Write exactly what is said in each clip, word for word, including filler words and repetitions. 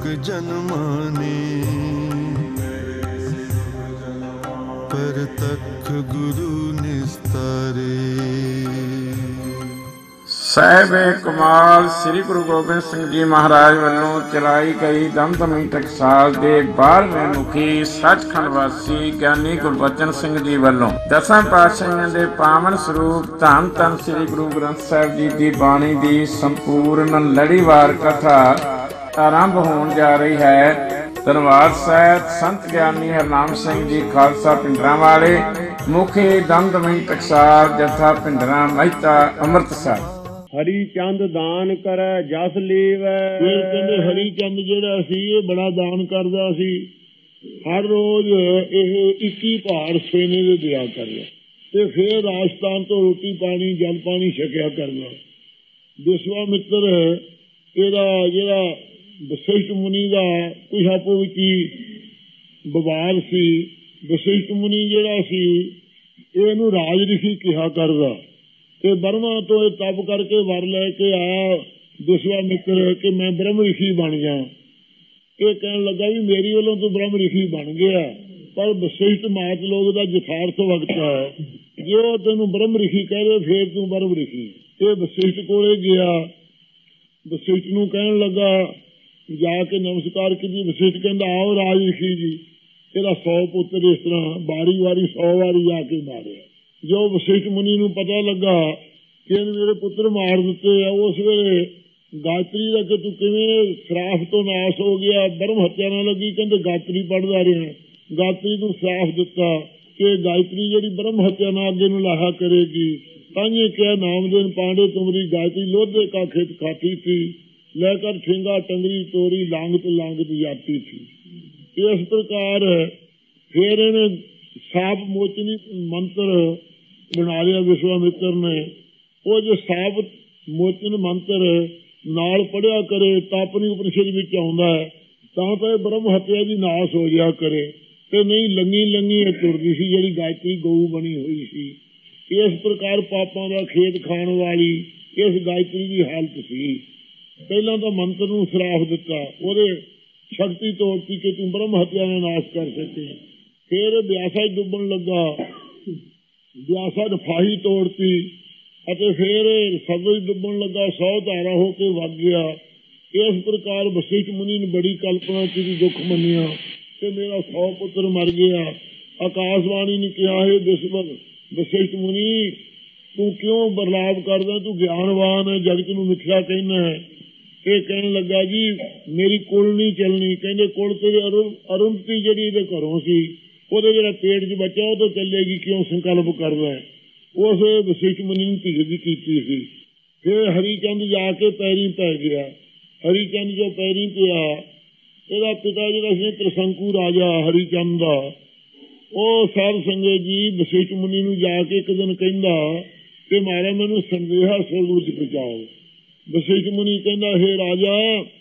जन्माने परतख गुरु निस्तारे। ਸਾਹਿਬ ਕਮਾਲ ਸ੍ਰੀ ਗੁਰੂ ਗੋਬਿੰਦ ਸਿੰਘ ਜੀ ਮਹਾਰਾਜ ਵੱਲੋਂ ਚਲਾਈ ਗਈ ਦਮਦਮੀ ਟਕਸਾਲ ਦੇ ਬਾਰ੍ਹਵੇਂ ਮੁਖੀ ਸੱਚਖੰਡ ਵਾਸੀ ਗਿਆਨੀ ਗੁਰਬਚਨ ਸਿੰਘ ਜੀ ਵੱਲੋਂ ਦਸਾਂ ਪਾਤਸ਼ਾਹੀਆਂ ਦੇ ਪਾਵਨ ਸਰੂਪ ਧੰਨ ਧੰਨ ਸ੍ਰੀ ਗੁਰੂ ਗ੍ਰੰਥ ਸਾਹਿਬ ਜੀ ਦੀ ਬਾਣੀ ਦੀ ਸੰਪੂਰਨ ਲੜੀਵਾਰ ਕਥਾ ਆਰੰਭ ਹੋਣ ਜਾ ਰਹੀ ਹੈ। ਧੰਨਵਾਦ ਸਾਹਿਬ ਸੰਤ ਗਿਆਨੀ ਹਰਨਾਮ ਸਿੰਘ ਜੀ ਖਾਲਸਾ ਪਿੰਡਰਾਂ ਵਾਲੇ, ਮੁਖੀ ਦਮਦਮੀ ਟਕਸਾਲ ਜਥਾ ਪਿੰਡਰਾਂ ਮਹਿਤਾ ਅੰਮ੍ਰਿਤਸਰ। ਹਰੀ ਚੰਦ ਦਾਨ ਕਰੈ ਜਸ ਲੀਵੈ। ਫਿਰ ਕਹਿੰਦੇ ਹਰੀ ਚੰਦ ਜਿਹੜਾ ਸੀ ਇਹ ਬੜਾ ਦਾਨ ਕਰਦਾ ਸੀ। ਹਰ ਰੋਜ਼ ਇਹ ਇੱਕੀ ਭਾਰ ਸੇਨੇ ਦੇ ਦਿਆ ਕਰਦਾ ਤੇ ਫਿਰ ਰਾਜਸਥਾਨ ਤੋਂ ਰੋਟੀ ਪਾਣੀ ਜਲ ਪਾਣੀ ਛਕਿਆ ਕਰਦਾ। ਵਿਸ਼ਵਾਮਿੱਤਰ ਇਹਦਾ ਜਿਹੜਾ ਵਸਿਸ਼ਠ ਮੁਨੀ ਦਾ ਕੁਝ ਆਪੋ ਵਿੱਚ ਹੀ ਵਿਵਾਦ ਸੀ। ਵਸਿਸ਼ਠ ਮੁਨੀ ਜਿਹੜਾ ਸੀ ਇਹਨੂੰ ਰਾਜ ਰਿਸ਼ੀ ਕਿਹਾ ਕਰਦਾ ਤੇ ਬਰਮਾ ਤੋਂ ਇਹ ਤਪ ਕਰਕੇ ਵਰ ਲੈ ਕੇ ਆਇਆ ਵਿਸ਼ਵਾਮਿੱਤਰ ਕਿ ਮੈਂ ਬ੍ਰਹਮ ਰਿਸ਼ੀ ਬਣ ਜਾ। ਇਹ ਕਹਿਣ ਲੱਗਾ ਵੀ ਮੇਰੀ ਵੱਲੋਂ ਤੂੰ ਬ੍ਰਹਮ ਰਿਸ਼ੀ ਬਣ ਗਿਆ, ਪਰ ਵਸਿਸ਼ਠ ਮਾਤ ਲੋਕ ਦਾ ਯਥਾਰਥ ਵਕਤ ਹੈ, ਜੇ ਉਹ ਤੈਨੂੰ ਬ੍ਰਹਮ ਰਿਸ਼ੀ ਕਹੇ ਫੇਰ ਤੂੰ ਬ੍ਰਹਮ ਰਿਸ਼ੀ। ਇਹ ਵਸਿਸ਼ਠ ਕੋਲੇ ਗਿਆ, ਵਸਿਸ਼ਠ ਨੂੰ ਕਹਿਣ ਲੱਗਾ, ਜਾ ਕੇ ਨਮਸਕਾਰ ਕੀਤੀ। ਵਸਿਸ਼ਠ ਕਹਿੰਦਾ ਆਓ ਰਾਜ ਰਿਸ਼ੀ ਜੀ। ਇਹਦਾ ਸੌ ਪੁੱਤਰ ਇਸ ਤਰ੍ਹਾਂ ਵਾਰੀ ਵਾਰੀ ਸੌ ਵਾਰੀ ਜਾ ਕੇ ਮਾਰਿਆ। ਜੋ ਵਸਿਸ਼ਠ ਮੁਨੀ ਨੂੰ ਪਤਾ ਲੱਗਾ ਕਿ ਇਹਨੇ ਮੇਰੇ ਪੁੱਤਰ ਮਾਰ ਦਿੱਤੇ ਆ, ਉਸ ਵੇਲੇ ਗਾਇਤਰੀ ਦਾ ਕਿ ਤੂੰ ਕਿਵੇਂ ਸਰਾਫ ਤੋਂ ਨਾਸ ਹੋ ਗਿਆ, ਬ੍ਰਹਮ ਹੱਤਿਆ ਨਾ ਲੱਗੀ। ਕਹਿੰਦੇ ਗਾਇਤਰੀ ਪੜ੍ਹਦਾ ਰਿਹਾ, ਗਾਇਤਰੀ ਨੂੰ ਸਰਾਫ ਦਿੱਤਾ ਕਿ ਗਾਇਤਰੀ ਜਿਹੜੀ ਬ੍ਰਹਮ ਹੱਤਿਆ ਨਾ ਅੱਗੇ ਨੂੰ ਲਾਹਾ ਕਰੇਗੀ। ਤਾਂਹੀਏ ਕਿਹਾ ਨਾਮਦੇਨ ਪਾਂਡੇ ਤੁਮਰੀ ਗਾਇਤਰੀ ਲੋਧੇ ਕਾ ਖੇਤ ਖਾਤੀ ਥੀ, ਲੈਕਰ ਠੇਂਗਾ ਟੰਗਰੀ ਤੋਰੀ ਲਾਂਗਤ ਲਾਂਗਤ ਜਾਤੀ ਥੀ। ਇਸ ਪ੍ਰਕਾਰ ਫਿਰ ਇਹਨੇ ਸਾਪ ਮੋਚਨੀ ਮੰਤਰ ਬਣਾ ਲਿਆ ਵਿਸ਼ਵਾਮਿੱਤਰ ਨੇ। ਉਹ ਜੇ ਸਾਪ ਮੋਚਨ ਮੰਤਰ ਨਾਲ ਪੜਿਆ ਕਰੇ ਤਾਂ ਆਪਣੀ ਉਪਨਿਸ਼ਦ ਵਿੱਚ ਆਉਂਦਾ ਹੈ ਤਾਂ ਤਾਂ ਇਹ ਬ੍ਰਹਮ ਹੱਤਿਆ ਦੀ ਨਾਸ ਹੋ ਜਾਇਆ ਕਰੇ, ਤੇ ਨਹੀਂ ਲੰਗੀ ਲੰਗੀ ਤੁਰਦੀ ਸੀ ਜਿਹੜੀ ਗਾਇਤਰੀ ਗਊ ਬਣੀ ਹੋਈ ਸੀ। ਇਸ ਪ੍ਰਕਾਰ ਪਾਪਾਂ ਦਾ ਖੇਤ ਖਾਣ ਵਾਲੀ ਇਸ ਗਾਇਤਰੀ ਦੀ ਹਾਲਤ ਸੀ। ਪਹਿਲਾਂ ਤਾਂ ਮੰਤਰ ਨੂੰ ਸਰਾਫ ਦਿੱਤਾ, ਉਹਦੇ ਸ਼ਕਤੀ ਤੋੜਤੀ ਕਿ ਤੂੰ ਬ੍ਰਹਮ ਹੱਤਿਆ ਦਾ ਨਾਸ਼ ਕਰ ਸਕੇ। ਫਿਰ ਵਿਆਸਾ ਡੁੱਬਣ ਲੱਗਾ, ਵਿਆਸਾ ਨੇ ਫਾਹੀ ਤੋੜਤੀ ਅਤੇ ਫਿਰ ਸਬਜ਼ ਡੁੱਬਣ ਲੱਗਾ, ਸੌ ਧਾਰਾ ਹੋ ਕੇ ਵਗ ਗਿਆ। ਇਸ ਪ੍ਰਕਾਰ ਵਸਿਸ਼ਠ ਮੁਨੀ ਨੇ ਬੜੀ ਕਲਪਨਾ ਕੀਤੀ, ਦੁੱਖ ਮੰਨਿਆ ਕਿ ਮੇਰਾ ਸੌ ਪੁੱਤਰ ਮਰ ਗਿਆ। ਆਕਾਸ਼ਵਾਣੀ ਨੇ ਕਿਹਾ ਹੈ ਵਸਿਸ਼ਠ ਮੁਨੀ ਤੂੰ ਕਿਉਂ ਬਰਲਾਵ ਕਰਦਾ, ਤੂੰ ਗਿਆਨਵਾਨ ਹੈ, ਜਗਤ ਨੂੰ ਮਿੱਥਿਆ ਕਹਿੰਦਾ ਹੈ। ਇਹ ਕਹਿਣ ਲੱਗਾ ਜੀ ਮੇਰੀ ਕੁਲ ਨਹੀਂ ਚੱਲਣੀ। ਕਹਿੰਦੇ ਕੁਲ ਤੇਰੇ ਅਰੁੰਧਤੀ ਜਿਹੜੀ ਇਹਦੇ ਘਰੋਂ ਸੀ ਉਹਦੇ ਜਿਹੜਾ ਪੇਟ 'ਚ ਬੱਚਾ ਉਹ ਤੋਂ ਚੱਲੇਗੀ, ਕਿਉਂ ਸੰਕਲਪ ਕਰਦਾ। ਉਸ ਵਸਿਸ਼ਠ ਮੁਨੀ ਨੂੰ ਧੀਰਜ ਕੀਤੀ ਸੀ। ਫਿਰ ਹਰੀਚੰਦ ਜਾ ਕੇ ਪੈਰੀ ਪੈ ਗਿਆ। ਹਰੀਚੰਦ ਜੋ ਪੈਰੀ ਪਿਆ, ਇਹਦਾ ਪਿਤਾ ਜਿਹੜਾ ਸੀ ਤ੍ਰਿਸ਼ੰਕੂ ਰਾਜਾ ਹਰੀਚੰਦ ਦਾ, ਉਹ ਸਾਧ ਸੰਗਤ ਜੀ ਵਸਿਸ਼ਠ ਮੁਨੀ ਨੂੰ ਜਾ ਕੇ ਇੱਕ ਦਿਨ ਕਹਿੰਦਾ ਕਿ ਮਾਰਾ ਮੈਨੂੰ ਸੰਦੇਹਾ ਸਵਰਗ ਵਿੱਚ ਪਹੁੰਚਾਓ। ਵਸਿਸ਼ਠ ਮੁਨੀ ਕਹਿੰਦਾ ਹੇ ਰਾਜਾ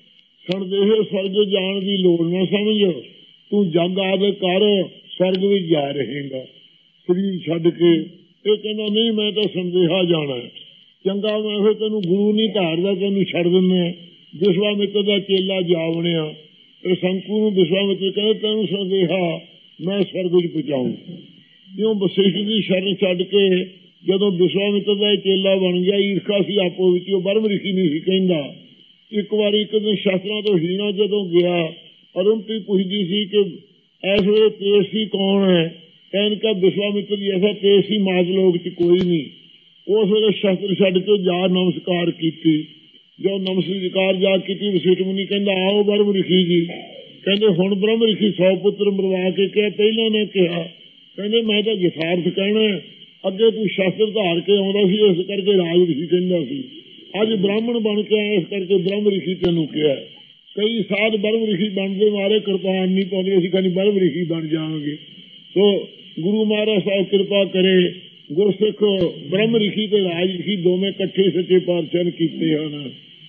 ਸੰਦੇਹ ਸਵਰਗ ਜਾਣ ਦੀ ਲੋੜ ਨਾ ਸਮਝ, ਤੂੰ ਜਗ ਆਦਿ ਕਰ ਸਵਰਗ ਵਿੱਚ ਜਾ ਰਹੇਗਾ ਸਰੀਰ ਛੱਡ ਕੇ। ਇਹ ਕਹਿੰਦਾ ਨਹੀਂ ਮੈਂ ਤਾਂ ਸੰਦੇਹਾ ਜਾਣਾ। ਚੰਗਾ ਮੈਂ ਫਿਰ ਤੈਨੂੰ ਗੁਰੂ ਨਹੀਂ ਧਾਰਦਾ, ਤੈਨੂੰ ਛੱਡ ਦਿੰਦਾ। ਵਿਸ਼ਵਾਮਿੱਤਰ ਦਾ ਚੇਲਾ ਜਾ ਬਣਿਆ। ਤ੍ਰਿਸ਼ੰਕੂ ਨੂੰ ਵਿਸ਼ਵਾਮਿੱਤਰ ਕਹਿੰਦਾ ਤੈਨੂੰ ਸੰਦੇਹਾ ਮੈਂ ਸਵਰਗ ਵਿੱਚ ਪਹੁੰਚਾਊਂ। ਕਿਉਂ ਵਸਿਸ਼ਠ ਦੀ ਸ਼ਰਨ ਛੱਡ ਕੇ ਜਦੋਂ ਵਿਸ਼ਵਾਮਿੱਤਰ ਦਾ ਚੇਲਾ ਬਣ ਗਿਆ, ਈਰਖਾ ਸੀ ਆਪੋ ਵਿੱਚ, ਉਹ ਬ੍ਰਹਮ ਰਿਸ਼ੀ ਨਹੀਂ ਸੀ ਕਹਿੰਦਾ। ਇੱਕ ਵਾਰੀ ਇੱਕ ਦਿਨ ਸ਼ਾਸਤਰਾਂ ਤੋਂ ਹੀਣਾ ਜਦੋਂ ਗਿਆ, ਅਰੁੰਧਤੀ ਪੁੱਛਦੀ ਸੀ ਕਿ ਇਸ ਵੇਲੇ ਤੇਜਸੀ ਕੌਣ ਹੈ। ਕਹਿਣ ਕਾ ਵਿਸ਼ਵਾਮਿੱਤਰ ਜੀ ਐਸਾ ਤੇਜਸੀ ਮਾਜ ਲੋਕ ਚ ਕੋਈ ਨਹੀਂ। ਉਸ ਵੇਲੇ ਸ਼ਸਤਰ ਛੱਡ ਕੇ ਜਾ ਨਮਸਕਾਰ ਕੀਤੀ। ਜੋ ਨਮਸਕਾਰ ਜਾ ਕੀਤੀ ਵਸਿਸ਼ਠ ਮੁਨੀ ਕਹਿੰਦਾ ਆਓ ਬ੍ਰਹਮ ਰਿਸ਼ੀ ਜੀ। ਕਹਿੰਦੇ ਹੁਣ ਬ੍ਰਹਮ ਰਿਸ਼ੀ ਸੌ ਪੁੱਤਰ ਮਰਵਾ ਕੇ ਕਿਹਾ, ਪਹਿਲਾਂ ਨੇ ਕਿਹਾ। ਕਹਿੰਦੇ ਮੈਂ ਤਾਂ ਯਥਾਰਥ ਕਹਿਣਾ, ਅੱਗੇ ਤੂੰ ਸ਼ਸਤਰ ਧਾਰ ਕੇ ਆਉਂਦਾ ਸੀ ਇਸ ਕਰਕੇ ਰਾਜ ਰਿਸ਼ੀ ਕਹਿੰਦਾ ਸੀ, ਅੱਜ ਬ੍ਰਾਹਮਣ ਬਣ ਕੇ ਆਇਆ ਇਸ ਕਰਕੇ ਬ੍ਰਹਮ ਰਿਸ਼ੀ ਤੈਨੂੰ ਕਿਹਾ। ਕਈ ਸਾਧ ਬ੍ਰਹਮ ਰਿਸ਼ੀ ਬਣਦੇ ਮਾਰੇ ਕਿਰਪਾਨ ਨਹੀਂ ਪਾਉਂਦੇ, ਅਸੀਂ ਕਹਿੰਦੇ ਬ੍ਰਹਮ ਰਿਸ਼ੀ ਬਣ ਜਾਵਾਂਗੇ। ਸੋ ਗੁਰੂ ਮਹਾਰਾਜ ਸਾਹਿਬ ਕਿਰਪਾ ਕਰੇ, ਗੁਰਸਿੱਖ ਬ੍ਰਹਮ ਰਿਸ਼ੀ ਤੇ ਰਾਜ ਰਿਸ਼ੀ ਦੋਵੇਂ ਇਕੱਠੇ ਸੱਚੇ ਪਾਤਸ਼ਾਹ ਨੇ ਕੀਤੇ ਹਨ।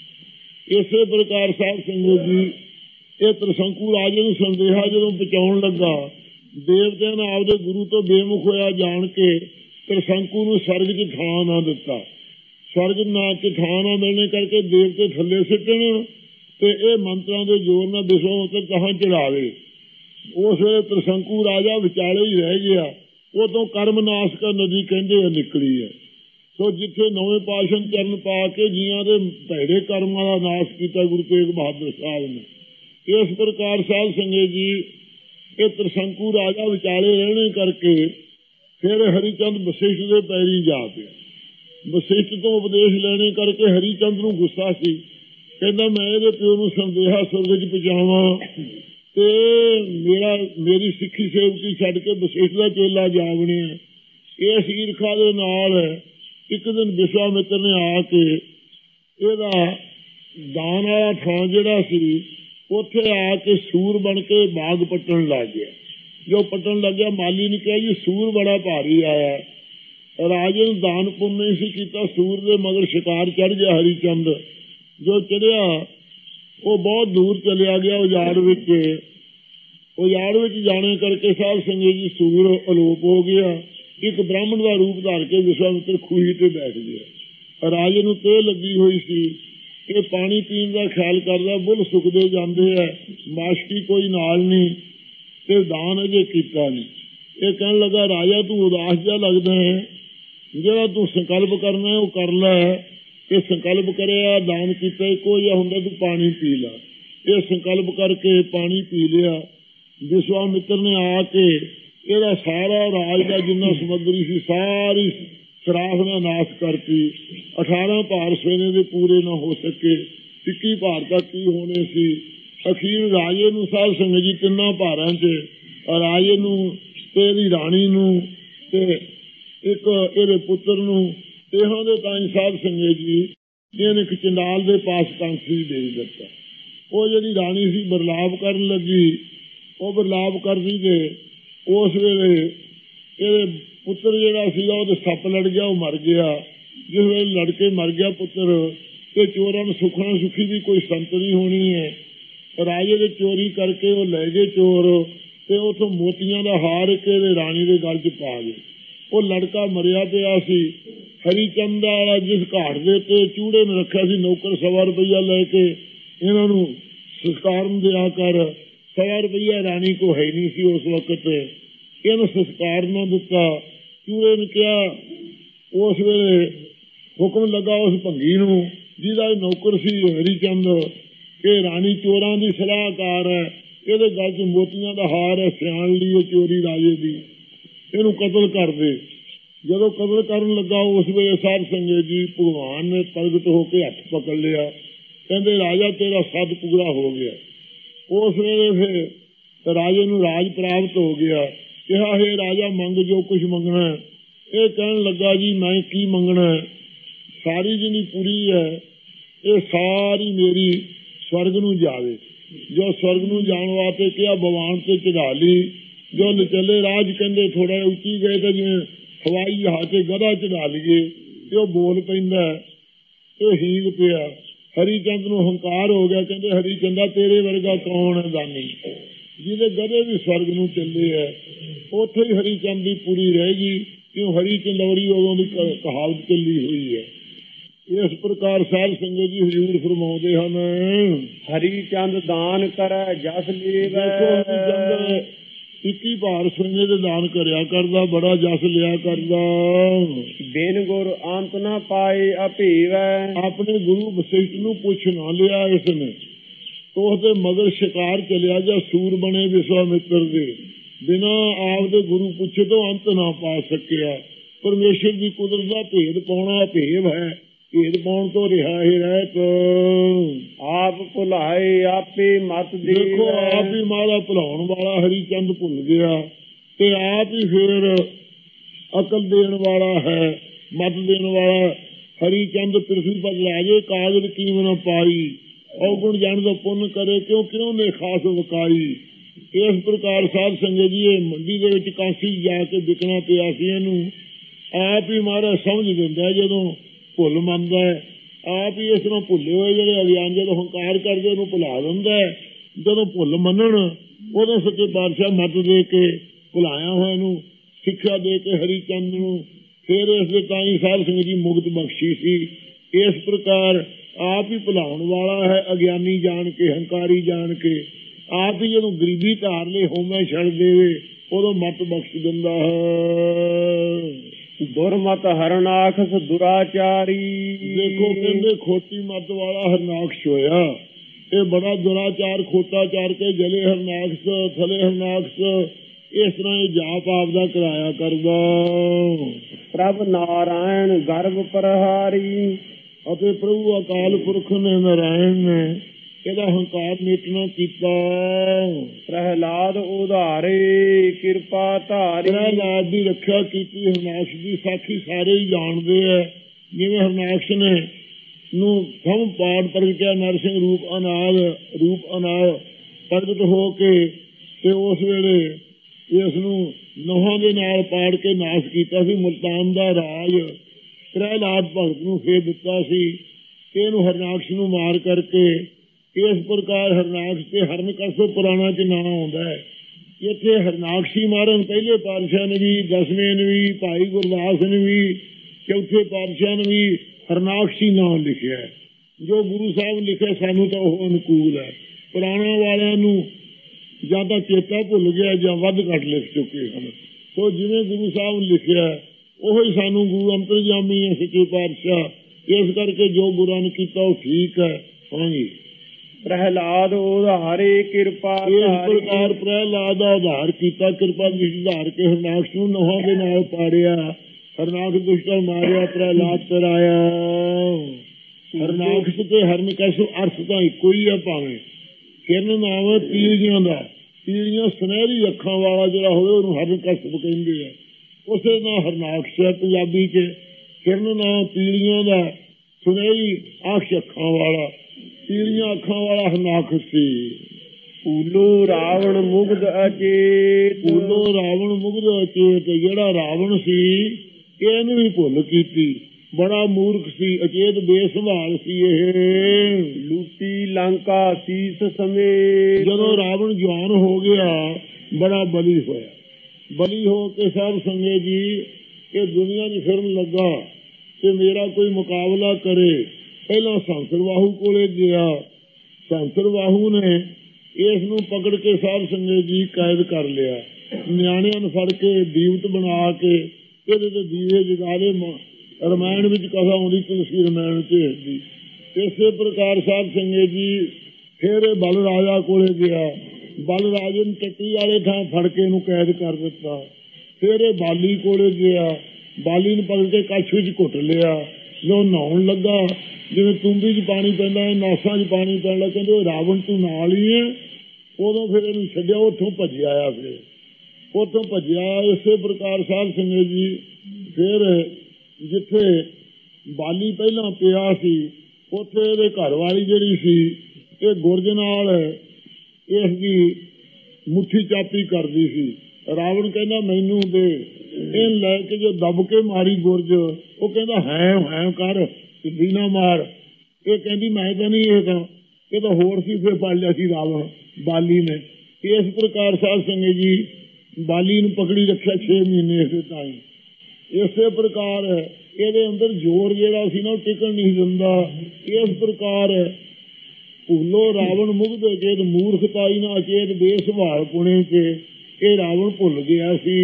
ਇਸੇ ਪ੍ਰਕਾਰ ਸਾਹਿਬ ਸੰਗਤ ਜੀ ਇਹ ਤ੍ਰਿਸ਼ੰਕੂ ਰਾਜੇ ਨੂੰ ਸੰਦੇਹਾ ਜਦੋਂ ਪਹੁੰਚਾਉਣ ਲੱਗਾ, ਦੇਵਤਿਆਂ ਨੇ ਆਪਦੇ ਗੁਰੂ ਤੋਂ ਬੇਮੁਖ ਹੋਇਆ ਜਾਣ ਕੇ ਤ੍ਰਿਸ਼ੰਕੂ ਨੂੰ ਸਵਰਗ 'ਚ ਥਾਂ ਨਾ ਦਿੱਤਾ। ਸਵਰਗ ਨਾ 'ਚ ਥਾਂ ਨਾ ਮਿਲਣੇ ਕਰਕੇ ਦੇਵਤੇ ਥੱਲੇ ਸਿੱਟਣ ਤੇ ਇਹ ਮੰਤਰਾਂ ਦੇ ਜ਼ੋਰ ਨਾਲ ਵਿਸ਼ਵਾਮਿੱਤਰ ਕਹਾਂ ਚੜਾਵੇ। ਉਸ ਵੇਲੇ ਤ੍ਰਿਸ਼ੰਕੂ ਰਾਜਾ ਵਿਚਾਲੇ ਹੀ ਰਹਿ ਗਿਆ। ਉਦੋਂ ਕਰਮਨਾਸ਼ਕਾ ਨਦੀ ਕਹਿੰਦੇ ਆ ਨਿਕਲੀ ਹੈ। ਸੋ ਜਿੱਥੇ ਨਵੇਂ ਪਾਤਸ਼ਾਹ ਚਰਨ ਪਾ ਕੇ ਜੀਆਂ ਦੇ ਭੈੜੇ ਕਰਮਾਂ ਦਾ ਨਾਸ਼ ਕੀਤਾ ਗੁਰੂ ਤੇਗ ਬਹਾਦਰ ਸਾਹਿਬ ਨੇ। ਇਸ ਪ੍ਰਕਾਰ ਸਾਧ ਸੰਗਤ ਜੀ ਇਹ ਤ੍ਰਿਸ਼ੰਕੂ ਰਾਜਾ ਵਿਚਾਲੇ ਰਹਿਣੇ ਕਰਕੇ ਫਿਰ ਹਰੀਚੰਦ ਵਸਿਸ਼ਠ ਦੇ ਪੈਰੀ ਜਾ ਪਿਆ। ਵਸਿਸ਼ਠ ਤੋਂ ਉਪਦੇਸ਼ ਲੈਣੇ ਕਰਕੇ ਹਰੀਚੰਦ ਨੂੰ ਗੁੱਸਾ ਸੀ। ਕਹਿੰਦਾ ਮੈਂ ਇਹਦੇ ਪਿਓ ਨੂੰ ਸੰਦੇਹਾ ਸੁਰਗ ਚ ਪਹੁੰਚਾਵਾਂ ਤੇ ਮੇਰਾ ਮੇਰੀ ਸਿੱਖੀ ਸੇਵਕੀ ਛੱਡ ਕੇ ਵਸਿਸ਼ਠ ਦਾ ਚੇਲਾ ਜਾ ਬਣਿਆ। ਇਸ ਈਰਖਾ ਦੇ ਨਾਲ ਇੱਕ ਦਿਨ ਵਿਸ਼ਵਾਮਿੱਤਰ ਨੇ ਆ ਕੇ ਇਹਦਾ ਦਾਨ ਵਾਲਾ ਥਾਂ ਜਿਹੜਾ ਸੀ ਉੱਥੇ ਆ ਕੇ ਸੂਰ ਬਣ ਕੇ ਬਾਗ ਪੱਟਣ ਲੱਗ ਗਿਆ। ਜੋ ਪੱਟਣ ਲੱਗਿਆ ਮਾਲੀ ਨੇ ਕਿਹਾ ਜੀ ਸੂਰ ਬੜਾ ਭਾਰੀ ਆਇਆ। ਰਾਜੇ ਨੂੰ ਦਾਨ ਪੁੰਨ ਨਹੀਂ ਸੀ ਕੀਤਾ। ਸੂਰ ਦੇ ਮਗਰ ਸ਼ਿਕਾਰ ਚੜ ਗਿਆ ਹਰੀਚੰਦ। ਜੋ ਚੜਿਆ ਉਹ ਬਹੁਤ ਦੂਰ ਚਲਿਆ ਗਿਆ ਉਜਾੜ ਵਿੱਚ। ਉਜਾੜ ਵਿੱਚ ਜਾਣੇ ਕਰਕੇ ਸਾਧ ਸੰਗਤ ਜੀ ਸੂਰ ਅਲੋਪ ਹੋ ਗਿਆ। ਇੱਕ ਬ੍ਰਾਹਮਣ ਦਾ ਰੂਪ ਧਾਰ ਕੇ ਵਿਸ਼ਵਾਮਿੱਤਰ ਖੂਹੀ ਤੇ ਬੈਠ ਗਿਆ। ਰਾਜੇ ਨੂੰ ਤੇ ਲੱਗੀ ਹੋਈ ਸੀ ਇਹ ਪਾਣੀ ਪੀਣ ਦਾ ਖਿਆਲ ਕਰਦਾ। ਬੁੱਲ ਸੁੱਕਦੇ ਜਾਂਦੇ ਆ, ਮਾਸ਼ਕੀ ਕੋਈ ਨਾਲ ਨਹੀਂ ਤੇ ਦਾਨ ਅਜੇ ਕੀਤਾ ਨਹੀਂ। ਇਹ ਕਹਿਣ ਲੱਗਾ ਰਾਜਾ ਤੂੰ ਉਦਾਸ ਜਿਹਾ ਲੱਗਦਾ ਹੈ, ਜਿਹੜਾ ਤੂੰ ਸੰਕਲਪ ਕਰਨਾ ਉਹ ਕਰ ਲੈ। ਇਹ ਸੰਕਲਪ ਕਰਿਆ ਦਾਨ ਕੀਤਾ ਇੱਕੋ ਜਿਹਾ ਹੁੰਦਾ, ਤੂੰ ਪਾਣੀ ਪੀ ਲਾ। ਇਹ ਸੰਕਲਪ ਕਰਕੇ ਪਾਣੀ ਪੀ ਲਿਆ। ਵਿਸ਼ਵਾਮਿੱਤਰ ਨੇ ਆ ਕੇ ਇਹਦਾ ਸਾਰਾ ਰਾਜ ਦਾ ਜਿੰਨਾ ਸਮੱਗਰੀ ਸੀ ਸਾਰੀ ਸਰਾਖ ਦਾ ਨਾਸ਼ ਕਰਤੀ। ਅਠਾਰਾਂ ਭਾਰ ਸਵੇਨੇ ਦੇ ਪੂਰੇ ਨਾ ਹੋ ਸਕੇ। ਇੱਕੀ ਭਾਰ ਤੱਕ ਕੀ ਹੋਣੇ ਸੀ। ਅਖੀਰ ਰਾਜੇ ਨੂੰ ਸਾਧ ਸੰਗਤ ਜੀ ਤਿੰਨਾਂ ਭਾਰਾਂ ਚ ਰਾਜੇ ਨੂੰ ਤੇ ਇਹਦੀ ਰਾਣੀ ਨੂੰ ਤੇ ਇੱਕ ਇਹਦੇ ਪੁੱਤਰ ਨੂੰ ਇਹੋ ਦੇ ਤਾਂ ਸਾਧ ਸੰਗਤ ਜੀ ਇਹਨੇ ਇੱਕ ਚੰਡਾਲ ਦੇ ਪਾਸ ਕਾਂਸੀ ਦੇ ਦਿੱਤਾ। ਉਹ ਜਿਹੜੀ ਰਾਣੀ ਸੀ ਬਰਲਾਪ ਕਰਨ ਲੱਗੀ। ਉਹ ਬਰਲਾਪ ਕਰਦੀ ਤੇ ਉਸ ਵੇਲੇ ਇਹਦੇ ਪੁੱਤਰ ਜਿਹੜਾ ਸੀਗਾ ਉਹਦੇ ਸੱਪ ਲੜ ਗਿਆ, ਉਹ ਮਰ ਗਿਆ। ਜਿਸ ਵੇਲੇ ਲੜਕੇ ਮਰ ਗਿਆ ਪੁੱਤਰ ਤੇ ਚੋਰਾਂ ਨੂੰ ਸੁੱਖਣਾ ਸੁੱਖੀ ਵੀ ਕੋਈ ਸੰਤ ਨਹੀਂ ਹੋਣੀ ਹੈ। ਰਾਜੇ ਦੇ ਚੋਰੀ ਕਰਕੇ ਉਹ ਲੈ ਗਏ ਚੋਰ ਤੇ ਉਥੋਂ ਮੋਤੀਆਂ ਦਾ ਹਾਰ ਇੱਕ ਇਹਦੇ ਰਾਣੀ ਦੇ ਗਲ ਚ ਪਾ ਗਏ। ਉਹ ਲੜਕਾ ਮਰਿਆ ਪਿਆ ਸੀ। ਹਰੀਚੰਦ ਵਾਲਾ ਜਿਸ ਘਾਟ ਦੇ ਉੱਤੇ ਚੂੜੇ ਨੇ ਰੱਖਿਆ ਸੀ ਨੌਕਰ ਸਵਾ ਰੁਪਈਆ ਲੈ ਕੇ ਇਹਨਾਂ ਨੂੰ ਸੰਸਕਾਰ ਦਿਆ ਕਰ। ਸਵਾ ਰੁਪਈਆ ਰਾਣੀ ਕੋ ਹੈ ਨਹੀਂ ਸੀ ਉਸ ਵਕਤ। ਇਹਨੂੰ ਸੰਸਕਾਰ ਨਾ ਦਿੱਤਾ। ਚੂੜੇ ਨੇ ਕਿਹਾ ਉਸ ਵੇਲੇ ਹੁਕਮ ਲੱਗਾ ਉਸ ਭੰਗੀ ਨੂੰ ਜਿਹਦਾ ਨੌਕਰ ਸੀ ਹਰੀਚੰਦ ਕਿ ਰਾਣੀ ਚੋਰਾਂ ਦੀ ਸਲਾਹਕਾਰ ਹੈ, ਇਹਦੇ ਗਲ ਚ ਮੋਤੀਆਂ ਦਾ ਹਾਰ ਹੈ, ਸਿਆਣ ਲਈ ਚੋਰੀ ਰਾਜੇ ਦੀ, ਇਹਨੂੰ ਕਤਲ ਕਰ ਦੇ। ਜਦੋਂ ਕਤਲ ਕਰਨ ਲੱਗਾ ਉਸ ਵੇਲੇ ਸਾਧ ਸੰਗਤ ਜੀ ਭਗਵਾਨ ਨੇ ਪ੍ਰਗਟ ਹੋ ਕੇ ਹੱਥ ਪਕੜ ਲਿਆ। ਕਹਿੰਦੇ ਰਾਜਾ ਤੇਰਾ ਸੱਤ ਪੂਰਾ ਹੋ ਗਿਆ। ਉਸ ਵੇਲੇ ਫਿਰ ਰਾਜੇ ਨੂੰ ਰਾਜ ਪ੍ਰਾਪਤ ਹੋ ਗਿਆ। ਕਿਹਾ ਹੈ ਰਾਜਾ ਮੰਗ ਜੋ ਕੁਛ ਮੰਗਣਾ। ਇਹ ਕਹਿਣ ਲੱਗਾ ਜੀ ਮੈਂ ਕੀ ਮੰਗਣਾ, ਸਾਰੀ ਜਿਹੜੀ ਪੂਰੀ ਹੈ ਇਹ ਸਾਰੀ ਮੇਰੀ ਸਵਰਗ ਨੂੰ ਜਾਵੇ। ਜੋ ਸਵਰਗ ਨੂੰ ਜਾਣ ਵਾਸਤੇ ਕਿਹਾ ਭਗਵਾਨ ਤੇ ਚੜਾ ਲਈ। ਜੋ ਚੱਲੇ ਰਾਜ ਕਹਿੰਦੇ ਥੋੜਾ ਉੱਚੀ ਗਏ ਤਾਂ ਜਿਵੇਂ ਹਵਾਈ ਜਹਾਜ਼ ਤੇ ਗਧਾ ਚੜਾ ਲਈਏ ਤੇ ਉਹ ਬੋਲ ਪੈਂਦਾ। ਇਹ ਹੀਲ ਪਿਆ। ਹਰੀਚੰਦ ਨੂੰ ਹੰਕਾਰ ਹੋ ਗਿਆ। ਕਹਿੰਦੇ ਹਰੀਚੰਦਾ ਤੇਰੇ ਵਰਗਾ ਕੌਣ ਹੈ ਦਾਨੀ, ਜਿਹਦੇ ਗਧੇ ਵੀ ਸਵਰਗ ਨੂੰ ਚੱਲੇ ਹੈ। ਉੱਥੇ ਹੀ ਹਰੀਚੰਦ ਦੀ ਪੂਰੀ ਰਹਿ ਗਈ ਕਿਉਂ ਹਰੀ ਚੰਦੌੜੀ ਉਦੋਂ ਦੀ ਕਹਾਵਤ ਚੱਲੀ ਹੋਈ ਹੈ। ਇਸ ਪ੍ਰਕਾਰ ਸਾਧ ਸੰਗਤ ਜੀ ਹਜ਼ੂਰ ਫਰਮਾਉਂਦੇ ਹਨ ਹਰੀਚੰਦ ਦਾਨ ਕਰੈ ਜਸ ਲੀਵੈ। ਇੱਕੀ ਭਾਰ ਸੋਨੇ ਦੇ ਦਾਨ ਕਰਿਆ ਕਰਦਾ, ਬੜਾ ਜਸ ਲਿਆ ਕਰਦਾ। ਬਿਨ ਗੁਰ ਅੰਤ ਨਾ ਪਾਈ ਅਭੀਵੈ। ਆਪਣੇ ਗੁਰੂ ਵਸਿਸ਼ਠ ਨੂੰ ਪੁੱਛ ਨਾ ਲਿਆ ਇਸਨੇ। ਉਹਦੇ ਮਗਰ ਸ਼ਿਕਾਰ ਚਲਿਆ ਜਾਂ ਸੂਰ ਬਣੇ ਵਿਸ਼ਵਾਮਿੱਤਰ ਦੇ। ਬਿਨਾਂ ਆਪਦੇ ਗੁਰੂ ਪੁੱਛੇ ਤੋਂ ਅੰਤ ਨਾ ਪਾ ਸਕਿਆ। ਪਰਮੇਸ਼ਰ ਦੀ ਕੁਦਰਤ ਦਾ ਭੇਦ ਪਾਉਣਾ ਭੇਵ ਹੈ। ਭੇਦ ਪਾਉਣ ਤੋਂ ਰਿਹਾ ਹੀ ਰਹਿਤ। ਆਪ ਭੁਲਾਏ ਆਪੇ ਮਤ ਦੀ। ਦੇਖੋ ਆਪ ਹੀ ਮਾਰਾ ਭੁਲਾਉਣ ਵਾਲਾ ਹਰੀਚੰਦ ਭੁੱਲ ਗਿਆ ਤੇ ਆਪ ਹੀ ਫੇਰ ਅਕਲ ਦੇਣ ਵਾਲਾ ਹੈ, ਮਤ ਦੇਣ ਵਾਲਾ। ਹਰੀਚੰਦ ਪ੍ਰਿਥਵੀ ਪਰ ਲਾਜੇ ਕਾਗਜ਼ ਕੀਮ ਨਾ ਪਾਈ। ਔਗੁਣ ਜਾਣ ਦਾ ਪੁੰਨ ਕਰੇ ਕਿਉਂ ਕਿਉਂ ਨੇ ਖਾਸ ਵਕਾਈ। ਇਸ ਪ੍ਰਕਾਰ ਸਾਧ ਸੰਗਤ ਜੀ ਇਹ ਮੰਡੀ ਦੇ ਵਿੱਚ ਕਾਂਸੀ ਜਾ ਕੇ ਵਿਕਣਾ ਪਿਆ ਸੀ। ਇਹਨੂੰ ਆਪ ਹੀ ਮਹਾਰਾਜ ਸਮਝ ਦਿੰਦਾ ਜਦੋਂ ਭੁੱਲ ਮੰਨਦਾ ਹੈ। ਆਪ ਹੀ ਇਸ ਤਰ੍ਹਾਂ ਭੁੱਲੇ ਹੋਏ ਜਿਹੜੇ ਅਗਿਆਨ ਜਦੋਂ ਹੰਕਾਰ ਕਰਦੇ ਉਹਨੂੰ ਭੁਲਾ ਦਿੰਦਾ ਹੈ। ਜਦੋਂ ਭੁੱਲ ਮੰਨਣ ਉਦੋਂ ਸੱਚੇ ਪਾਤਸ਼ਾਹ ਮੱਤ ਦੇ ਕੇ ਭੁਲਾਇਆ ਹੋਇਆ ਨੂੰ ਸਿੱਖਿਆ ਦੇ ਕੇ ਹਰੀਚੰਦ ਨੂੰ ਫਿਰ ਇਸ ਦੇ ਤਾਂ ਹੀ ਸਾਧ ਸੰਗਤ ਜੀ ਮੁਕਤ ਬਖਸ਼ੀ ਸੀ। ਇਸ ਪ੍ਰਕਾਰ ਆਪ ਹੀ ਭੁਲਾਉਣ ਵਾਲਾ ਹੈ, ਅਗਿਆਨੀ ਜਾਣ ਕੇ, ਹੰਕਾਰੀ ਜਾਣ ਕੇ। ਆਪ ਹੀ ਜਦੋਂ ਗਰੀਬੀ ਧਾਰ ਲੈ ਹੋਮੈ ਛੱਡ ਦੇਵੇ ਉਦੋਂ ਮਤ ਬਖਸ਼ ਦਿੰਦਾ ਹੈ। ਦੁਰਮਤ ਹਰਨਾਖਸ ਦੁਰਾਚਾਰੀ। ਦੇਖੋ ਕਹਿੰਦੇ ਖੋਟੀ ਮਤ ਵਾਲਾ ਹਰਨਾਖਸ਼ ਹੋਇਆ, ਇਹ ਬੜਾ ਦੁਰਾਚਾਰ ਖੋਟਾ ਚਾਰ ਕੇ ਜਲੇ ਹਰਨਾਖਸ ਥਲੇ ਹਰਨਾਖਸ, ਇਸ ਤਰ੍ਹਾਂ ਇਹ ਜਾਪ ਆਪਦਾ ਕਰਾਇਆ ਕਰਦਾ। ਪ੍ਰਭ ਨਾਰਾਇਣ ਗਰਭ ਪ੍ਰਹਾਰੀ। ਅਤੇ ਪ੍ਰਭੂ ਅਕਾਲ ਪੁਰਖ ਨੇ ਨਾਰਾਇਣ ਨੇ ਇਹਦਾ ਹੰਕਾਰ ਮਿਟਣਾ ਕੀਤਾ। ਪ੍ਰਹਿਲਾਦ ਉਧਾਰੇ ਕਿਰਪਾ ਧਾਰੀ। ਪ੍ਰਹਿਲਾਦ ਦੀ ਰੱਖਿਆ ਕੀਤੀ। ਹਰਨਾਕਸ਼ ਦੀ ਸਾਖੀ ਸਾਰੇ ਹੀ ਜਾਣਦੇ ਆ। ਜਿਵੇਂ ਹਰਨਾਕਸ਼ ਨੇ ਨੂੰ ਸਭ ਪਾੜ ਪ੍ਰਗਟਿਆ, ਨਰਸਿੰਘ ਰੂਪ ਅਨਾਦ ਰੂਪ ਅਨਾਦ ਪ੍ਰਗਟ ਹੋ ਕੇ ਤੇ ਉਸ ਵੇਲੇ ਇਸ ਨੂੰ ਨੋਹਾਂ ਦੇ ਨਾਲ ਪਾੜ ਕੇ ਨਾਸ਼ ਕੀਤਾ ਸੀ। ਮੁਲਤਾਨ ਦਾ ਰਾਜ ਪ੍ਰਹਿਲਾਦ ਭਗਤ ਨੂੰ ਫੇਰ ਦਿੱਤਾ ਸੀ। ਇਹਨੂੰ ਹਰਨਾਕਸ਼ ਨੂੰ ਮਾਰ ਕਰਕੇ ਇਸ ਪ੍ਰਕਾਰ ਹਰਨਾਕਸ਼ ਤੇ ਹਰਨਕਸ਼ ਪੁਰਾਣਾ ਚ ਨਾਂ ਆਉਂਦਾ ਹੈ। ਇੱਥੇ ਹਰਨਾਕਸ਼ੀ ਮਾਰਨ ਪਹਿਲੇ ਪਾਤਸ਼ਾਹ ਨੇ ਵੀ, ਦਸਵੇਂ ਨੇ ਵੀ, ਭਾਈ ਗੁਰਦਾਸ ਨੇ ਵੀ, ਚੌਥੇ ਪਾਤਸ਼ਾਹ ਨੇ ਵੀ ਹਰਨਾਕਸ਼ੀ ਨਾਂ ਲਿਖਿਆ ਹੈ। ਜੋ ਗੁਰੂ ਸਾਹਿਬ ਲਿਖਿਆ ਸਾਨੂੰ ਤਾਂ ਉਹ ਅਨੁਕੂਲ ਹੈ। ਪੁਰਾਣਾ ਵਾਲਿਆਂ ਨੂੰ ਜਾਂ ਤਾਂ ਚੇਤਾ ਭੁੱਲ ਗਿਆ ਜਾਂ ਵੱਧ ਘੱਟ ਲਿਖ ਚੁੱਕੇ ਹਨ। ਸੋ ਜਿਵੇਂ ਗੁਰੂ ਸਾਹਿਬ ਨੇ ਲਿਖਿਆ ਉਹ ਹੀ ਸਾਨੂੰ ਗੁਰੂ ਅੰਤਰਜਾਮੀ ਹੈ ਸੱਚੇ ਪਾਤਸ਼ਾਹ। ਇਸ ਕਰਕੇ ਜੋ ਗੁਰਾਂ ਨੇ ਕੀਤਾ ਉਹ ਠੀਕ ਹੈ। ਹਾਂਜੀ। ਪ੍ਰਹਿਲਾਦ ਉਧਾਰੇ ਕਿਰਪਾ। ਇਸ ਪ੍ਰਕਾਰ ਪ੍ਰਹਿਲਾਦ ਦਾ ਉਧਾਰ ਕੀਤਾ, ਕਿਰਪਾ ਦੀ ਉਧਾਰ ਕੇ ਹਰਨਾਕਸ਼ ਨੂੰ ਨੋਹਾਂ ਦੇ ਨਾਲ ਪਾੜਿਆ। ਹਰਨਾਕਸ਼ ਦੁਸ਼ਟਾਂ ਮਾਰਿਆ, ਪ੍ਰਹਿਲਾਦ ਕਰਾਇਆ। ਹਰਨਾਕਸ਼ ਤੇ ਹਰਨਕਸ਼ ਅਰਥ ਤਾਂ ਇੱਕੋ ਹੀ ਹੈ। ਭਾਵੇਂ ਕਿਰਨ ਨਾਮ ਹੈ ਪੀਲੀਆਂ ਦਾ, ਪੀਲੀਆਂ ਸੁਨਹਿਰੀ ਅੱਖਾਂ ਵਾਲਾ ਜਿਹੜਾ ਹੋਵੇ ਉਹਨੂੰ ਹਰਨਕਸ਼ ਕਹਿੰਦੇ ਆ। ਉਸੇ ਨਾਲ ਹਰਨਾਕਸ਼ ਹੈ ਪੰਜਾਬੀ ਚ। ਕਿਰਨ ਨਾਮ ਪੀਲੀਆਂ ਦਾ, ਸੁਨਹਿਰੀ ਅੱਖ ਅੱਖਾਂ ਵਾਲਾ, ਪੀਲੀਆਂ ਅੱਖਾਂ ਵਾਲਾ ਹਰਨਾਕਸ਼ ਸੀ। ਪੂਲੋ ਰਾਵਣ ਮੁਗਧ ਅਚੇਤ। ਪੂਲੋ ਰਾਵਣ ਮੁਗਧ ਅਚੇਤ। ਜਿਹੜਾ ਰਾਵਣ ਸੀ ਇਹਨੂੰ ਵੀ ਭੁੱਲ ਕੀਤੀ, ਬੜਾ ਮੂਰਖ ਸੀ, ਅਚੇਤ ਬੇਸੰਭਾਲ ਸੀ ਇਹ। ਲੂਟੀ ਲੰਕਾ ਸੀਸ ਸਮੇਤ। ਜਦੋਂ ਰਾਵਣ ਜਵਾਨ ਹੋ ਗਿਆ ਬੜਾ ਬਲੀ ਹੋਇਆ। ਬਲੀ ਹੋ ਕੇ ਸਾਧ ਸੰਗਤ ਜੀ ਇਹ ਦੁਨੀਆ ਦੀ ਫਿਰਨ ਲੱਗਾ ਤੇ ਮੇਰਾ ਕੋਈ ਮੁਕਾਬਲਾ ਕਰੇ। ਪਹਿਲਾਂ ਸੰਸਰਵਾਹੂ ਕੋਲੇ ਗਿਆ। ਸੰਸਰਵਾਹੂ ਨੇ ਇਸ ਨੂੰ ਪਕੜ ਕੇ ਸਾਧ ਸੰਗਤ ਜੀ ਕੈਦ ਕਰ ਲਿਆ। ਨਿਆਣਿਆਂ ਨੂੰ ਫੜ ਕੇ ਦੀਵਤ ਬਣਾ ਕੇ ਇਹਦੇ ਤੇ ਦੀਵੇ ਜਗਾ ਦੇ। ਰਮਾਇਣ ਵਿੱਚ ਕਥਾ ਆਉਂਦੀ, ਤੁਲਸੀ ਰਮਾਇਣ ਚ। ਇਸੇ ਪ੍ਰਕਾਰ ਸਾਧ ਸੰਗਤ ਜੀ ਫਿਰ ਬਲ ਰਾਜਾ ਕੋਲੇ ਗਿਆ। ਬਲ ਰਾਜੇ ਨੂੰ ਟੱਟੀ ਵਾਲੇ ਥਾਂ ਫੜ ਕੇ ਇਹਨੂੰ ਕੈਦ ਕਰ ਦਿੱਤਾ। ਫਿਰ ਇਹ ਬਾਲੀ ਕੋਲੇ ਗਿਆ। ਬਾਲੀ ਨੂੰ ਪਕੜ ਕੇ ਕੱਛ ਵਿੱਚ ਘੁੱਟ ਲਿਆ। ਜੋ ਨਹਾਉਣ ਲੱਗਾ ਜਿਵੇਂ ਤੂੰਬੀ ਚ ਪਾਣੀ ਪੈਂਦਾ, ਨਾਸਾਂ ਚ ਪਾਣੀ ਪੈਣ ਲੱਗਾ। ਕਹਿੰਦੇ ਰਾਵਣ ਤੂੰ ਨਾਲ ਹੀ ਹੈ। ਉਦੋਂ ਫਿਰ ਇਹਨੂੰ ਛੱਡਿਆ, ਉੱਥੋਂ ਭੱਜਿਆ ਆਇਆ। ਫਿਰ ਉੱਥੋਂ ਭੱਜਿਆ। ਇਸੇ ਪ੍ਰਕਾਰ ਸਾਧ ਸੰਗਤ ਜੀ ਫਿਰ ਜਿੱਥੇ ਬਾਲੀ ਪਹਿਲਾਂ ਪਿਆ ਸੀ ਉੱਥੇ ਇਹਦੇ ਘਰ ਵਾਲੀ ਜਿਹੜੀ ਸੀ ਇਹ ਗੁਰਜ ਨਾਲ ਇਸ ਦੀ ਮੁੱਠੀ ਚਾਪੀ ਕਰਦੀ ਸੀ। ਰਾਵਣ ਕਹਿੰਦਾ ਮੈਨੂੰ ਦੇ। ਇਹ ਲੈ ਕੇ ਜੋ ਦਬ ਕੇ ਮਾਰੀ ਗੁਰਜ, ਉਹ ਕਹਿੰਦਾ ਹੈ ਹੈ ਕਰ ਸਿੱਧੀ ਨਾ ਮਾਰ। ਇਹ ਕਹਿੰਦੀ ਮੈਂ ਤਾਂ ਨਹੀਂ, ਇਹ ਤਾਂ ਇਹ ਤਾਂ ਹੋਰ ਸੀ। ਫਿਰ ਫੜ ਲਿਆ ਸੀ ਰਾਵਣ ਬਾਲੀ ਨੇ। ਇਸ ਪ੍ਰਕਾਰ ਸਾਧ ਸੰਗਤ ਜੀ ਬਾਲੀ ਨੂੰ ਪਕੜੀ ਰੱਖਿਆ ਛੇ ਮਹੀਨੇ ਇਸੇ ਤਾਈਂ। ਇਸੇ ਪ੍ਰਕਾਰ ਇਹਦੇ ਅੰਦਰ ਜ਼ੋਰ ਜਿਹੜਾ ਸੀ ਨਾ ਉਹ ਟਿਕਣ ਨਹੀਂ ਦਿੰਦਾ। ਇਸ ਪ੍ਰਕਾਰ ਭੁੱਲੋ ਰਾਵਣ ਮੁਗਧ ਅਚੇਤ। ਮੂਰਖਤਾਈ ਨਾਲ ਅਚੇਤ ਬੇਸੁਭਾਅ ਪੁਣੇ ਚ ਇਹ ਰਾਵਣ ਭੁੱਲ ਗਿਆ ਸੀ।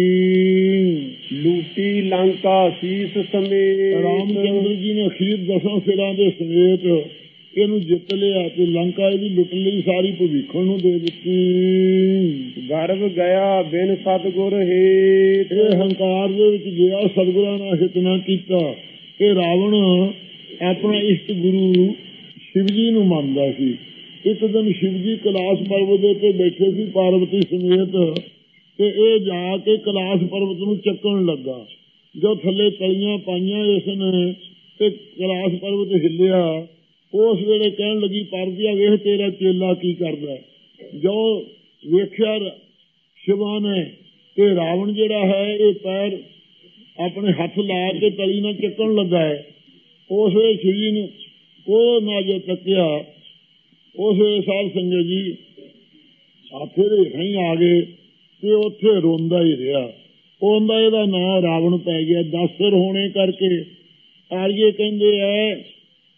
ਲੂਟੀ ਲੰਕਾ ਸੀਸ ਸਮੇਤ। ਰਾਮ ਚੰਦਰ ਜੀ ਨੇ ਅਖੀਰ ਦਸਾਂ ਸਿਰਾਂ ਦੇ ਸਮੇਤ ਇਹਨੂੰ ਜਿੱਤ ਲਿਆ ਤੇ ਲੰਕਾ ਇਹਦੀ ਲੁੱਟ ਲਈ ਸਾਰੀ, ਭਵਿੱਖਣ ਨੂੰ ਦੇ ਦਿੱਤੀ। ਗਰਭ ਗਿਆ ਬਿਨ ਸਤਿਗੁਰ ਹੇਤ। ਇਹ ਹੰਕਾਰ ਦੇ ਵਿੱਚ ਗਿਆ, ਸਤਿਗੁਰਾਂ ਨਾਲ ਹਿਤ ਨਾ ਕੀਤਾ। ਇਹ ਰਾਵਣ ਆਪਣਾ ਇਸ਼ਟ ਗੁਰੂ ਸ਼ਿਵ ਜੀ ਨੂੰ ਮੰਨਦਾ ਸੀ। ਇੱਕ ਦਿਨ ਸ਼ਿਵ ਜੀ ਕੈਲਾਸ਼ ਪਰਬਤ ਦੇ ਉੱਤੇ ਬੈਠੇ ਸੀ ਪਾਰਵਤੀ ਸਮੇਤ ਤੇ ਇਹ ਜਾ ਕੇ ਕੈਲਾਸ਼ ਪਰਬਤ ਨੂੰ ਚੱਕਣ ਲੱਗਾ। ਜੋ ਥੱਲੇ ਤਲੀਆਂ ਪਾਈਆਂ ਇਸ ਨੇ ਤੇ ਕੈਲਾਸ਼ ਪਰਬਤ ਹਿੱਲਿਆ। ਉਸ ਵੇਲੇ ਕਹਿਣ ਲੱਗੀ ਪਾਰਵਤੀ ਵੇਖ ਤੇਰਾ ਚੇਲਾ ਕੀ ਕਰਦਾ। ਜੋ ਵੇਖਿਆ ਸ਼ਿਵਾ ਨੇ ਤੇ ਰਾਵਣ ਜਿਹੜਾ ਹੈ ਇਹ ਪੈਰ ਆਪਣੇ ਹੱਥ ਲਾ ਕੇ ਤਲੀ ਨਾਲ ਚੱਕਣ ਲੱਗਾ ਹੈ। ਉਸ ਵੇਲੇ ਸ਼ਿਵ ਜੀ ਨੂੰ ਉਹ ਨਾ ਜੋ ਤੱਕਿਆ, ਉਸ ਵੇਲੇ ਸਾਧ ਸੰਗਤ ਜੀ ਆਖੇ ਦੇ ਨਹੀਂ ਆ ਗਏ ਤੇ ਉੱਥੇ ਰੋਂਦਾ ਹੀ ਰਿਹਾ। ਉਹਦਾ ਇਹਦਾ ਨਾਂ ਰਾਵਣ ਪੈ ਗਿਆ। ਦਸ ਸਿਰ ਹੋਣੇ ਕਰਕੇ ਆਰੀਏ ਕਹਿੰਦੇ ਹੈ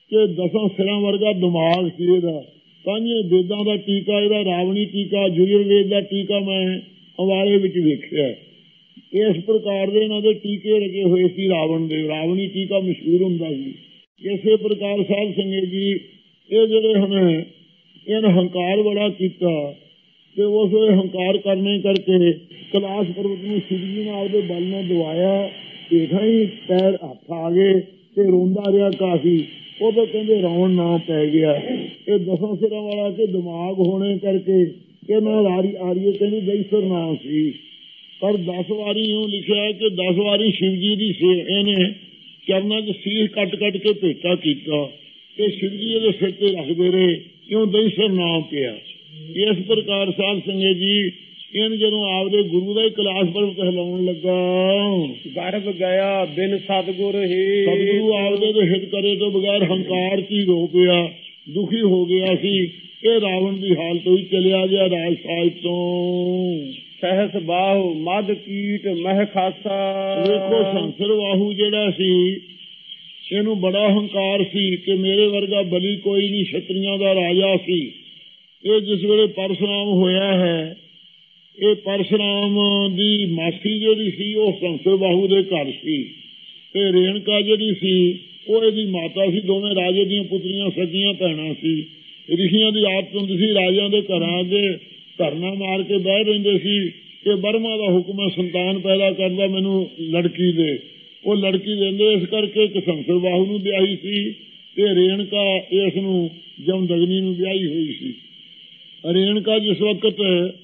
ਕਿ ਦਸਾਂ ਸਿਰਾਂ ਵਰਗਾ ਦਿਮਾਗ ਸੀ ਇਹਦਾ। ਪੰਜੇ ਵੇਦਾਂ ਦਾ ਟੀਕਾ ਇਹਦਾ ਰਾਵਣੀ ਟੀਕਾ, ਯੁਜੁਰਵੇਦ ਦਾ ਟੀਕਾ ਮੈਂ ਅੰਬਾਲੇ ਵਿੱਚ ਵੇਖਿਆ। ਇਸ ਪ੍ਰਕਾਰ ਦੇ ਇਹਨਾਂ ਦੇ ਟੀਕੇ ਲੱਗੇ ਹੋਏ ਸੀ ਰਾਵਣ ਦੇ। ਰਾਵਣੀ ਟੀਕਾ ਮਸ਼ਹੂਰ ਹੁੰਦਾ ਸੀ। ਇਸੇ ਪ੍ਰਕਾਰ ਸਾਧ ਸੰਗਤ ਜੀ ਇਹ ਜਿਹੜੇ ਹੁਣ ਇਹਨ ਹੰਕਾਰ ਬੜਾ ਕੀਤਾ ਤੇ ਉਸ ਵੇਲੇ ਹੰਕਾਰ ਕਰਨੇ ਕਰਕੇ ਕੈਲਾਸ਼ ਪਰਬਤ ਨੂੰ ਸ਼ਿਵ ਜੀ ਨੇ ਆਪਦੇ ਬਲ ਨਾਲ ਦਵਾਇਆ। ਹੇਠਾਂ ਹੀ ਪੈਰ ਹੱਥ ਆ ਗਏ ਤੇ ਰੋਂਦਾ ਰਿਹਾ ਕਾਫੀ। ਉਦੋਂ ਕਹਿੰਦੇ ਰਾਵਣ ਨਾਂ ਪੈ ਗਿਆ। ਇਹ ਦਸਾਂ ਸਿਰਾਂ ਵਾਲਾ ਕੇ ਦਿਮਾਗ ਹੋਣੇ ਕਰਕੇ ਇਹਨਾਂ ਰਾਰੀ ਆਰੀਏ ਕਹਿੰਦੇ ਦਈਸਰ ਨਾਂ ਸੀ। ਪਰ ਦਸ ਵਾਰੀ ਇਉਂ ਲਿਖਿਆ ਕਿ ਦਸ ਵਾਰੀ ਸ਼ਿਵ ਜੀ ਦੀ ਸੇ ਇਹਨੇ ਚਰਨਾਂ 'ਚ ਸੀਸ ਕੱਟ ਕੱਟ ਕੇ ਭੇਟਾ ਕੀਤਾ ਤੇ ਸ਼ਿਵ ਜੀ ਇਹਦੇ ਸਿਰ ਤੇ ਰੱਖਦੇ ਰਹੇ, ਕਿਉਂ ਦਈਸਰ ਨਾਂ ਪਿਆ। ਇਸ ਪ੍ਰਕਾਰ ਸਾਧ ਸੰਗਤ ਜੀ ਇਹਨ ਜਦੋਂ ਆਪਦੇ ਗੁਰੂ ਦਾ ਹੀ ਕੈਲਾਸ਼ ਪਰਬਤ ਹਿਲਾਉਣ ਲੱਗਾ, ਗਰਭ ਗਿਆ ਬਿਨ ਸਤਿਗੁਰ ਹੀ। ਸਤਿਗੁਰੂ ਆਪਦੇ ਦੇ ਹਿਤ ਕਰੇ ਤੋਂ ਬਗੈਰ ਹੰਕਾਰ ਚ ਹੀ ਰੋ ਪਿਆ, ਦੁਖੀ ਹੋ ਗਿਆ ਸੀ। ਇਹ ਰਾਵਣ ਦੀ ਹਾਲਤ ਹੋਈ, ਚਲਿਆ ਗਿਆ ਰਾਜ ਸਾਜ ਤੋਂ। ਸਹਿਸ ਬਾਹੂ ਮਦ ਕੀਟ ਮਹਿ ਖਾਸਾ। ਵੇਖੋ ਸੰਸਰ ਬਾਹੂ ਜਿਹੜਾ ਸੀ ਇਹਨੂੰ ਬੜਾ ਹੰਕਾਰ ਸੀ ਕਿ ਮੇਰੇ ਵਰਗਾ ਬਲੀ ਕੋਈ ਨਹੀਂ, ਛਤਰੀਆਂ ਦਾ ਰਾਜਾ ਸੀ। ਇਹ ਜਿਸ ਵੇਲੇ ਪਰਸ਼ੁਰਾਮ ਹੋਇਆ ਹੈ, ਇਹ ਪਰਸ਼ੁਰਾਮ ਦੀ ਮਾਸੀ ਜਿਹੜੀ ਸੀ ਉਹ ਸੰਸਰ ਬਾਹੂ ਦੇ ਘਰ ਸੀ ਤੇ ਰੇਣਕਾ ਜਿਹੜੀ ਸੀ ਉਹ ਇਹਦੀ ਮਾਤਾ ਸੀ। ਦੋਵੇਂ ਰਾਜੇ ਦੀਆਂ ਪੁੱਤਰੀਆਂ ਸਗੀਆਂ ਭੈਣਾਂ ਸੀ। ਰਿਸ਼ੀਆਂ ਦੀ ਆਦਤ ਹੁੰਦੀ ਸੀ ਰਾਜਿਆਂ ਦੇ ਘਰਾਂ ਅੱਗੇ ਧਰਨਾ ਮਾਰ ਕੇ ਬਹਿ ਰਹਿੰਦੇ ਸੀ ਕਿ ਬਰਮਾ ਦਾ ਹੁਕਮ ਹੈ ਸੰਤਾਨ ਪੈਦਾ ਕਰਦਾ, ਮੈਨੂੰ ਲੜਕੀ ਦੇ। ਉਹ ਲੜਕੀ ਦਿੰਦੇ ਇਸ ਕਰਕੇ ਕਿ ਸੰਸਰ ਬਾਹੂ ਨੂੰ ਵਿਆਹੀ ਸੀ ਤੇ ਰੇਣਕਾ ਇਸ ਨੂੰ ਜਮਦਗਨੀ ਨੂੰ ਵਿਆਹੀ ਹੋਈ ਸੀ। ਰੇਣਕਾ ਜਿਸ ਵਕਤ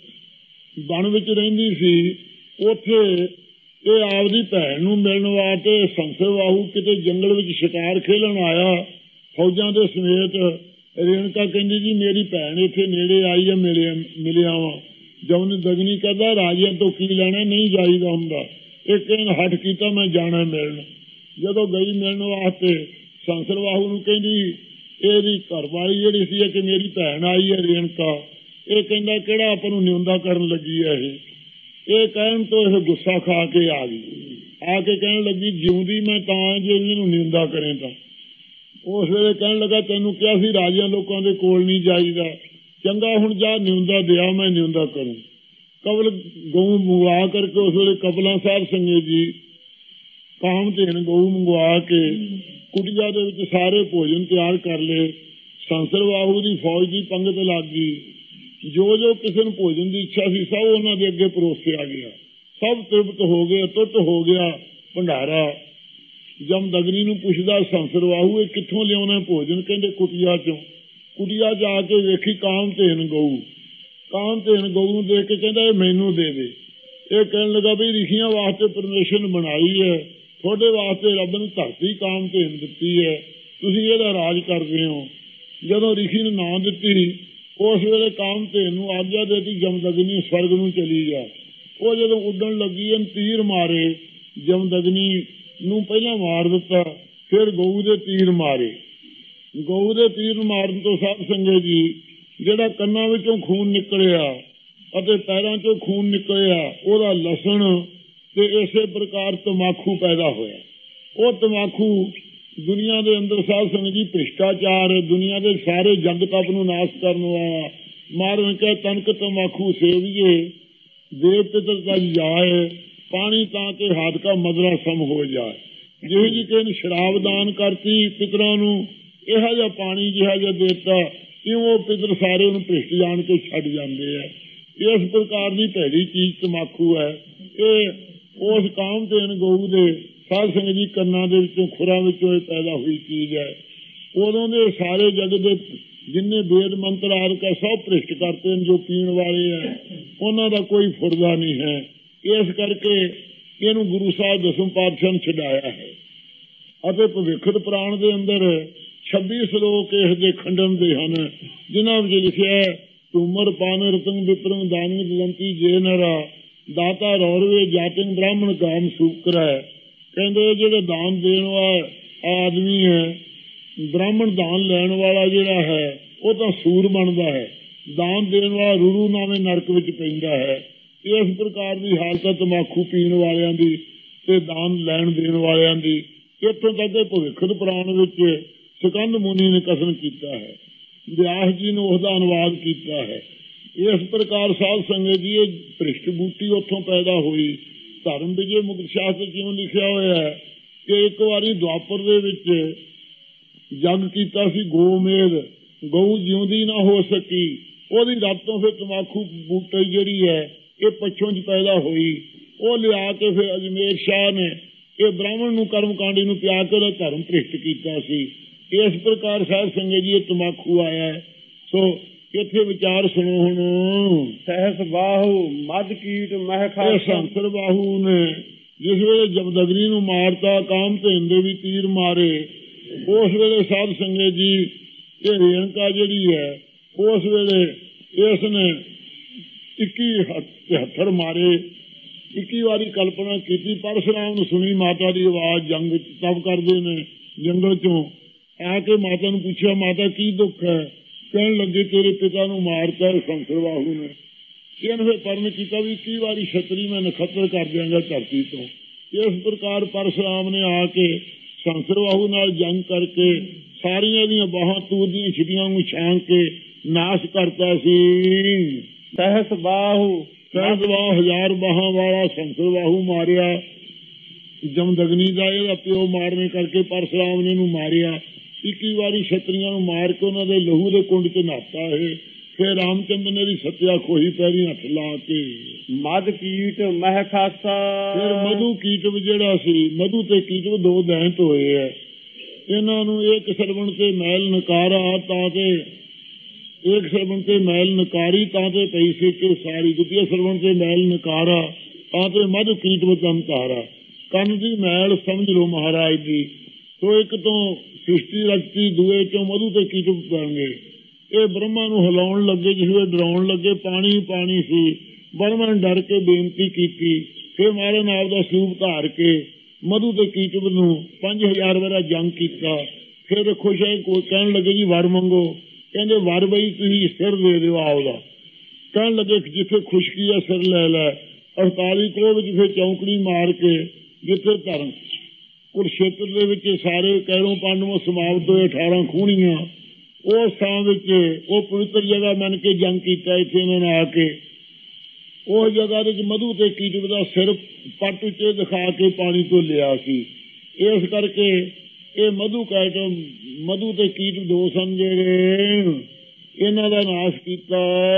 ਬਣ ਵਿੱਚ ਰਹਿੰਦੀ ਸੀ ਉੱਥੇ ਇਹ ਆਪਦੀ ਭੈਣ ਨੂੰ ਮਿਲਣ ਵਾਸਤੇ ਸੰਸਰ ਬਾਹੂ ਕਿਤੇ ਜੰਗਲ ਵਿੱਚ ਸ਼ਿਕਾਰ ਖੇਲਣ ਆਇਆ ਫੌਜਾਂ ਦੇ ਸਮੇਤ। ਰੇਣਕਾ ਕਹਿੰਦੀ ਜੀ ਮੇਰੀ ਭੈਣ ਇੱਥੇ ਨੇੜੇ ਆਈ ਹੈ, ਮਿਲਿਆ ਮਿਲਿਆ ਵਾ। ਜਮਦਗਨੀ ਕਹਿੰਦਾ ਰਾਜਿਆਂ ਤੋਂ ਕੀ ਲੈਣਾ, ਨਹੀਂ ਜਾਈਦਾ ਹੁੰਦਾ। ਇੱਕ ਇਹਨੇ ਹੱਠ ਕੀਤਾ ਮੈਂ ਜਾਣਾ ਮਿਲਣ। ਜਦੋਂ ਗਈ ਮਿਲਣ ਵਾਸਤੇ ਸੰਸਰ ਬਾਹੂ ਨੂੰ ਕਹਿੰਦੀ ਇਹਦੀ ਘਰਵਾਲੀ ਜਿਹੜੀ ਸੀ ਕਿ ਮੇਰੀ ਭੈਣ ਆਈ ਹੈ ਰੇਣਕਾ। ਇਹ ਕਹਿੰਦਾ ਕਿਹੜਾ ਆਪਾਂ ਨੂੰ ਨਿਉਂਦਾ ਕਰਨ ਲੱਗੀ ਹੈ ਇਹ। ਇਹ ਕਹਿਣ ਤੋਂ ਇਹ ਗੁੱਸਾ ਖਾ ਕੇ ਆ ਗਈ। ਆ ਕੇ ਕਹਿਣ ਲੱਗੀ ਜਿਉਂਦੀ ਮੈਂ ਤਾਂ ਜੇ ਇਹਨੂੰ ਨਿਉਂਦਾ ਕਰੇ ਤਾਂ। ਉਸ ਵੇਲੇ ਕਹਿਣ ਲੱਗਾ ਤੈਨੂੰ ਕਿਹਾ ਸੀ ਰਾਜਿਆਂ ਲੋਕਾਂ ਦੇ ਕੋਲ ਨਹੀਂ ਜਾਈਦਾ, ਚੰਗਾ ਹੁਣ ਜਾ ਨਿਉਂਦਾ ਦਿਆ, ਮੈਂ ਨਿਉਂਦਾ ਕਰੂੰ। ਕਬਲ ਗਊ ਮੰਗਵਾ ਕਰਕੇ ਉਸ ਵੇਲੇ ਕਪਲਾਂ ਸਾਹਿਬ ਸੰਗਤ ਜੀ ਕਾਮ ਧੇਨ ਗਊ ਮੰਗਵਾ ਕੇ ਕੁਟੀਆ ਦੇ ਵਿੱਚ ਸਾਰੇ ਭੋਜਨ ਤਿਆਰ ਕਰ ਲਏ। ਸੰਸਰ ਬਾਹੂ ਦੀ ਫੌਜ ਦੀ ਪੰਗਤ ਲੱਗ ਗਈ। ਜੋ ਜੋ ਕਿਸੇ ਨੂੰ ਭੋਜਨ ਦੀ ਇੱਛਾ ਸੀ ਸਭ ਉਹਨਾਂ ਦੇ ਅੱਗੇ ਪਰੋਸਿਆ ਗਿਆ। ਸਭ ਤ੍ਰਿਪਤ ਹੋ ਗਏ, ਤੁੱਟ ਹੋ ਗਿਆ ਭੰਡਾਰਾ। ਜਮਦਗਨੀ ਨੂੰ ਪੁੱਛਦਾ ਸੰਸਰ ਬਾਹੂ ਇਹ ਕਿੱਥੋਂ ਲਿਆਉਣਾ ਭੋਜਨ? ਕਹਿੰਦੇ ਕੁਟੀਆ ਚੋਂ। ਕੁਟੀਆ ਜਾ ਕੇ ਵੇਖੀ ਕਾਮ ਧੇਨ ਗਊ। ਕਾਮ ਧੇਨ ਗਊ ਨੂੰ ਦੇਖ ਕੇ ਕਹਿੰਦਾ ਇਹ ਮੈਨੂੰ ਦੇ ਦੇ। ਇਹ ਕਹਿਣ ਲੱਗਾ ਵੀ ਰਿਸ਼ੀਆਂ ਵਾਸਤੇ ਪਰਮੇਸ਼ਰ ਨੇ ਬਣਾਈ ਹੈ, ਤੁਹਾਡੇ ਵਾਸਤੇ ਰੱਬ ਨੇ ਧਰਤੀ ਕਾਮ ਧੇਨ ਦਿੱਤੀ ਹੈ, ਤੁਸੀਂ ਇਹਦਾ ਰਾਜ ਕਰਦੇ ਹੋ। ਜਦੋਂ ਰਿਸ਼ੀ ਨੇ ਨਾਂ ਦਿੱਤੀ ਉਸ ਵੇਲੇ ਕਾਮ ਧੇਨ ਨੂੰ ਆਗਿਆ ਦੇਤੀ ਜਮਦਗਨੀ ਸਵਰਗ ਨੂੰ ਚਲੀ ਜਾ। ਉਹ ਜਦੋਂ ਉੱਡਣ ਲੱਗੀ ਇਹਨ ਤੀਰ ਮਾਰੇ, ਜਮਦਗਨੀ ਨੂੰ ਪਹਿਲਾਂ ਮਾਰ ਦਿੱਤਾ, ਫਿਰ ਗਊ ਦੇ ਤੀਰ ਮਾਰੇ। ਗਊ ਦੇ ਤੀਰ ਮਾਰਨ ਤੋਂ ਸਾਧ ਸੰਗਤ ਜੀ ਜਿਹੜਾ ਕੰਨਾਂ ਵਿੱਚੋਂ ਖੂਨ ਨਿਕਲਿਆ ਅਤੇ ਪੈਰਾਂ ਚੋਂ ਖੂਨ ਨਿਕਲਿਆ ਉਹਦਾ ਲਸਣ ਤੇ ਇਸੇ ਪ੍ਰਕਾਰ ਤਮਾਕੂ ਪੈਦਾ ਹੋਇਆ। ਉਹ ਤਮਾਕੂ ਦੁਨੀਆ ਦੇ ਅੰਦਰ ਸਾਧ ਸੰਗਤ ਜੀ ਭ੍ਰਿਸ਼ਟਾਚਾਰ, ਦੁਨੀਆ ਦੇ ਸਾਰੇ ਜਗ ਤਪ ਨੂੰ ਨਾਸ਼ ਕਰਨ ਵਾਲਾ। ਮਾਰਨ ਕੇ ਤਨਕ ਤਮਾਕੂ ਸੇਵੀਏ ਦੇਵ ਪਿਤਰ ਤਜ ਜਾਏ, ਪਾਣੀ ਤਾਂ ਕਿ ਹੱਥ ਕਾ ਮਦਰਾ ਸਮ ਹੋ ਜਾਏ। ਜਿਹੋ ਜੀ ਕਿ ਸ਼ਰਾਬ ਦਾਨ ਕਰਤੀ ਪਿਤਰਾਂ ਨੂੰ, ਇਹੋ ਜਿਹਾ ਪਾਣੀ ਜਿਹਾ ਜਿਹਾ ਦੇਤਾ ਕਿਉਂ ਉਹ ਪਿਤਰ ਸਾਰੇ ਉਹਨੂੰ ਭ੍ਰਿਸ਼ਟ ਜਾਣ ਕੇ ਛੱਡ ਜਾਂਦੇ ਆ। ਇਸ ਪ੍ਰਕਾਰ ਦੀ ਭੈੜੀ ਚੀਜ਼ ਤਮਾਕੂ ਹੈ। ਇਹ ਉਸ ਕਾਮ ਧੇਨ ਗਊ ਦੇ ਸਾਧ ਸੰਗਤ ਜੀ ਕੰਨਾਂ ਦੇ ਵਿੱਚੋਂ ਖੁਰਾਂ ਵਿੱਚੋਂ ਇਹ ਪੈਦਾ ਹੋਈ ਚੀਜ਼ ਹੈ। ਉਦੋਂ ਦੇ ਸਾਰੇ ਜਗ ਦੇ ਜਿੰਨੇ ਵੇਦ ਮੰਤਰ ਆਦਿ ਸਭ ਭ੍ਰਿਸ਼ਟ ਕਰਤੇ ਜੋ ਪੀਣ ਵਾਲੇ ਹੈ, ਉਹਨਾਂ ਦਾ ਕੋਈ ਫੁਰਦਾ ਨਹੀਂ ਹੈ। ਇਸ ਕਰਕੇ ਇਹਨੂੰ ਗੁਰੂ ਸਾਹਿਬ ਦਸਮ ਪਾਤਸ਼ਾਹ ਨੇ ਛਡਾਇਆ ਹੈ। ਅਤੇ ਭਵਿੱਖਤ ਪੁਰਾਣ ਦੇ ਅੰਦਰ ਛੱਬੀ ਸਲੋਕ ਇਸ ਦੇ ਖੰਡਨ ਦੇ ਹਨ, ਜਿਨ੍ਹਾਂ ਵਿੱਚ ਲਿਖਿਆ ਤੁਮਰ ਪਾਨ ਰਤਨ ਵਿਪਰਮ ਦਾਨੀ ਦੰਤੀ ਜੇ ਨਰਾ ਦਾਤਾ ਰੌਰਵੇ ਜਾਤਿਨ ਬ੍ਰਾਹਮਣ ਕਾਮ ਸੂਕਰ ਹੈ। ਕਹਿੰਦੇ ਜਿਹੜੇ ਦਾਨ ਦੇਣ ਵਾਲਾ ਆਦਮੀ ਹੈ, ਬ੍ਰਾਹਮਣ ਦਾਨ ਲੈਣ ਵਾਲਾ ਜਿਹੜਾ ਹੈ ਉਹ ਤਾਂ ਸੂਰ ਬਣਦਾ ਹੈ, ਦਾਨ ਦੇਣ ਵਾਲਾ ਰੂਰੂ ਨਾਵੇਂ ਨਰਕ ਵਿੱਚ ਪੈਂਦਾ ਹੈ। ਇਸ ਪ੍ਰਕਾਰ ਦੀ ਹਾਲਤ ਹੈ ਤਮਾਕੂ ਪੀਣ ਵਾਲਿਆਂ ਦੀ ਤੇ ਦਾਨ ਲੈਣ ਦੇਣ ਵਾਲਿਆਂ ਦੀ। ਇੱਥੋਂ ਤੱਕ ਭਵਿੱਖਤ ਪੁਰਾਣ ਵਿੱਚ ਸਕੰਦ ਮੁਨੀ ਨੇ ਕਥਨ ਕੀਤਾ ਹੈ, ਵਿਆਸ ਜੀ ਨੇ ਉਸਦਾ ਅਨੁਵਾਦ ਕੀਤਾ ਹੈ। ਇਸ ਪ੍ਰਕਾਰ ਸਾਧ ਸੰਗਤ ਜੀ ਇਹ ਭ੍ਰਿਸ਼ਟ ਬੂਟੀ ਉੱਥੋਂ ਪੈਦਾ ਹੋਈ। ਧਰਮ ਵਿਜੇ ਮੁਕਤ ਸ਼ਾਸਤਰ ਕਿਉਂ ਲਿਖਿਆ ਹੋਇਆ ਹੈ ਕਿ ਇੱਕ ਵਾਰੀ ਦੁਆਪਰ ਦੇ ਵਿੱਚ ਜਗ ਕੀਤਾ ਸੀ ਗੋਮੇਦ, ਗਊ ਜਿਉਂਦੀ ਨਾ ਹੋ ਸਕੀ, ਉਹਦੀ ਰੱਤ ਤੋਂ ਫਿਰ ਤਮਾਕੂ ਬੂਟੀ ਜਿਹੜੀ ਹੈ ਇਹ ਪੱਛੋਂ ਚ ਪੈਦਾ ਹੋਈ। ਉਹ ਲਿਆ ਕੇ ਫਿਰ ਅਜਮੇਰ ਸ਼ਾਹ ਨੇ ਇਹ ਬ੍ਰਾਹਮਣ ਨੂੰ ਕਰਮਕਾਂਡੀ ਨੂੰ ਪਿਆ ਕੇ ਉਹਦਾ ਧਰਮ ਭ੍ਰਿਸ਼ਟ ਕੀਤਾ ਸੀ। ਇਸ ਪ੍ਰਕਾਰ ਸਾਧ ਸੰਗਤ ਜੀ ਇਹ ਤਮਾਕੂ ਆਇਆ। ਸੋ ਇੱਥੇ ਵਿਚਾਰ ਸੁਣੋ ਹੁਣ। ਸਹਿਸ ਬਾਹੂ ਮਦ ਕੀਟ ਮਹਿ ਖਾਸਾ। ਸੰਸਰ ਬਾਹੂ ਨੇ ਜਿਸ ਵੇਲੇ ਜਮਦਗਨੀ ਨੂੰ ਮਾਰਤਾ, ਕਾਮ ਧੇਨ ਦੇ ਵੀ ਤੀਰ ਮਾਰੇ, ਉਸ ਵੇਲੇ ਸਾਧ ਸੰਗਤ ਜੀ ਇਹ ਰੇਣਕਾ ਜਿਹੜੀ ਹੈ ਉਸ ਵੇਲੇ ਇਸ ਨੇ ਇੱਕੀ ਹੱਥਰ ਮਾਰੇ, ਇੱਕੀ ਵਾਰੀ ਕਲਪਨਾ ਕੀਤੀ। ਪਰਸ਼ੁਰਾਮ ਨੂੰ ਸੁਣੀ ਮਾਤਾ ਦੀ ਆਵਾਜ਼, ਜੰਗ ਤਬ ਕਰਦੇ ਨੇ ਜੰਗਲ ਚੋਂ ਆ ਕੇ ਮਾਤਾ ਨੂੰ ਪੁੱਛਿਆ, ਮਾਤਾ ਕੀ ਦੁੱਖ ਹੈ? ਕਹਿਣ ਲੱਗੇ ਤੇਰੇ ਪਿਤਾ ਨੂੰ ਮਾਰਤਾ ਸੰਸਰ ਬਾਹੂ ਨੇ। ਇਹਨੇ ਫਿਰ ਪਰਨ ਕੀਤਾ ਵੀ ਇੱਕੀ ਵਾਰੀ ਛਤਰੀ ਮੈਂ ਨਖੱਤਰ ਕਰ ਦਿਆਂਗਾ ਧਰਤੀ ਤੋਂ। ਇਸ ਪ੍ਰਕਾਰ ਪਰਸ਼ੁਰਾਮ ਨੇ ਆ ਕੇ ਸੰਸਰ ਬਾਹੂ ਨਾਲ ਜੰਗ ਕਰਕੇ ਸਾਰੀਆਂ ਦੀਆਂ ਬਾਹਾਂ ਤੂਰ ਦੀਆਂ ਛਿਟੀਆਂ ਨੂੰ ਛਾਂਗ ਕੇ ਨਾਸ਼ ਕਰਤਾ ਸੀ। ਸਹਿਸ ਬਾਹੂ ਸਹਿਸ ਬਾਹੂ ਹਜ਼ਾਰ ਬਾਹਾਂ ਵਾਲਾ ਸੰਸਰ ਬਾਹੂ ਮਾਰਿਆ। ਜਮਦਗਨੀ ਦਾ ਇਹਦਾ ਪਿਓ ਮਾਰਨੇ ਕਰਕੇ ਪਰਸ਼ੁਰਾਮ ਨੇ ਇਹਨੂੰ ਮਾਰਿਆ। ਇੱਕੀ ਵਾਰੀ ਛਤਰੀਆਂ ਨੂੰ ਮਾਰ ਕੇ ਉਹਨਾਂ ਦੇ ਲਹੂ ਦੇ ਕੁੰਡ ਚ ਨਹਾਤਾ ਹੈ। ਫਿਰ ਰਾਮਚੰਦਰ ਨੇ ਦੀ ਸੱਤਿਆ ਖੋਹੀ ਪੈਰੀ ਹੱਥ ਲਾ ਕੇ। ਮਦ ਕੀਟ ਮਹਿ ਖਾਸਾ। ਫਿਰ ਮਧੂ ਕੀਟਵ ਜਿਹੜਾ ਸੀ, ਮਧੂ ਤੇ ਕੀਟਵ ਦੋ ਦੈਂਤ ਹੋਏ ਹੈ। ਇਹਨਾਂ ਨੂੰ ਇੱਕ ਸਰਵਣ ਤੇ ਮੈਲ ਨਕਾਰਾ ਤਾਂ ਤੇ ਇੱਕ ਸਰਵਣ ਤੇ ਮੈਲ ਨਕਾਰੀ ਤਾਂ ਤੇ ਪਈ ਸੀ ਕਿ ਸਾਰੀ, ਦੂਜੇ ਸਰਵਣ ਤੇ ਮੈਲ ਨਕਾਰਾ ਤਾਂ ਤੇ ਮਧੂ ਕੀਟਵ ਤਮ ਤਾਰਾ। ਕੰਨ ਦੀ ਮੈਲ ਸਮਝ ਲਓ ਮਹਾਰਾਜ ਦੀ। ਸੋ ਇੱਕ ਤੋਂ ਸ੍ਰਿਸ਼ਟੀ ਰਚਤੀ, ਦੂਏ ਚੋਂ ਮਧੂ ਤੇ ਕੀਟਵ ਬਣ ਗਏ। ਇਹ ਬ੍ਰਹਮਾ ਨੂੰ ਹਿਲਾਉਣ ਲੱਗੇ, ਜਿਸ ਵੇਲੇ ਡਰਾਉਣ ਲੱਗੇ ਪਾਣੀ ਪਾਣੀ ਸੀ। ਬ੍ਰਹਮਾ ਨੇ ਡਰ ਕੇ ਬੇਨਤੀ ਕੀਤੀ। ਫਿਰ ਮਹਾਰਾਜ ਨੇ ਆਪਦਾ ਸਰੂਪ ਧਾਰ ਕੇ ਮਧੂ ਤੇ ਕੀਟਵ ਨੂੰ ਪੰਜ ਹਜ਼ਾਰ ਵਾਰਾ ਜੰਗ ਕੀਤਾ। ਫਿਰ ਖੁਸ਼ ਹੈ ਕੋਈ ਕਹਿਣ ਲੱਗੇ ਜੀ ਵਰ ਮੰਗੋ। ਕਹਿੰਦੇ ਵਰ ਬਈ ਤੁਸੀਂ ਸਿਰ ਦੇ ਦਿਓ ਆਪਦਾ। ਕਹਿਣ ਲੱਗੇ ਜਿੱਥੇ ਖੁਸ਼ਕੀ ਆ ਸਿਰ ਲੈ ਲੈ। ਅੜਤਾਲੀ ਕੋਹ ਵਿੱਚ ਫਿਰ ਚੌਂਕੜੀ ਮਾਰ ਕੇ ਜਿੱਥੇ ਧਰਮ ਕੁਰਸ਼ੇਤਰ ਦੇ ਵਿੱਚ ਸਾਰੇ ਕੈਰੋਂ ਪਾਂਡਵੋਂ ਸਮਾਪਤ ਹੋਏ ਅਠਾਰਾਂ ਖੂਣੀਆਂ, ਉਸ ਥਾਂ ਵਿੱਚ ਉਹ ਪਵਿੱਤਰ ਜਗ੍ਹਾ ਮੰਨ ਕੇ ਜੰਗ ਕੀਤਾ। ਇੱਥੇ ਇਹਨਾਂ ਨੇ ਆ ਕੇ ਉਸ ਜਗ੍ਹਾ ਵਿੱਚ ਮਧੂ ਤੇ ਕੀਟਵ ਦਾ ਸਿਰ ਪੱਟ ਉੱਤੇ ਦਿਖਾ ਕੇ ਪਾਣੀ ਤੋਂ ਲਿਆ ਸੀ। ਇਸ ਕਰਕੇ ਇਹ ਮਧੂ ਕੈਟ ਮਧੂ ਤੇ ਕੀਟਵ ਦੋ ਸਨ ਜਿਹੜੇ ਇਹਨਾਂ ਦਾ ਨਾਸ਼ ਕੀਤਾ।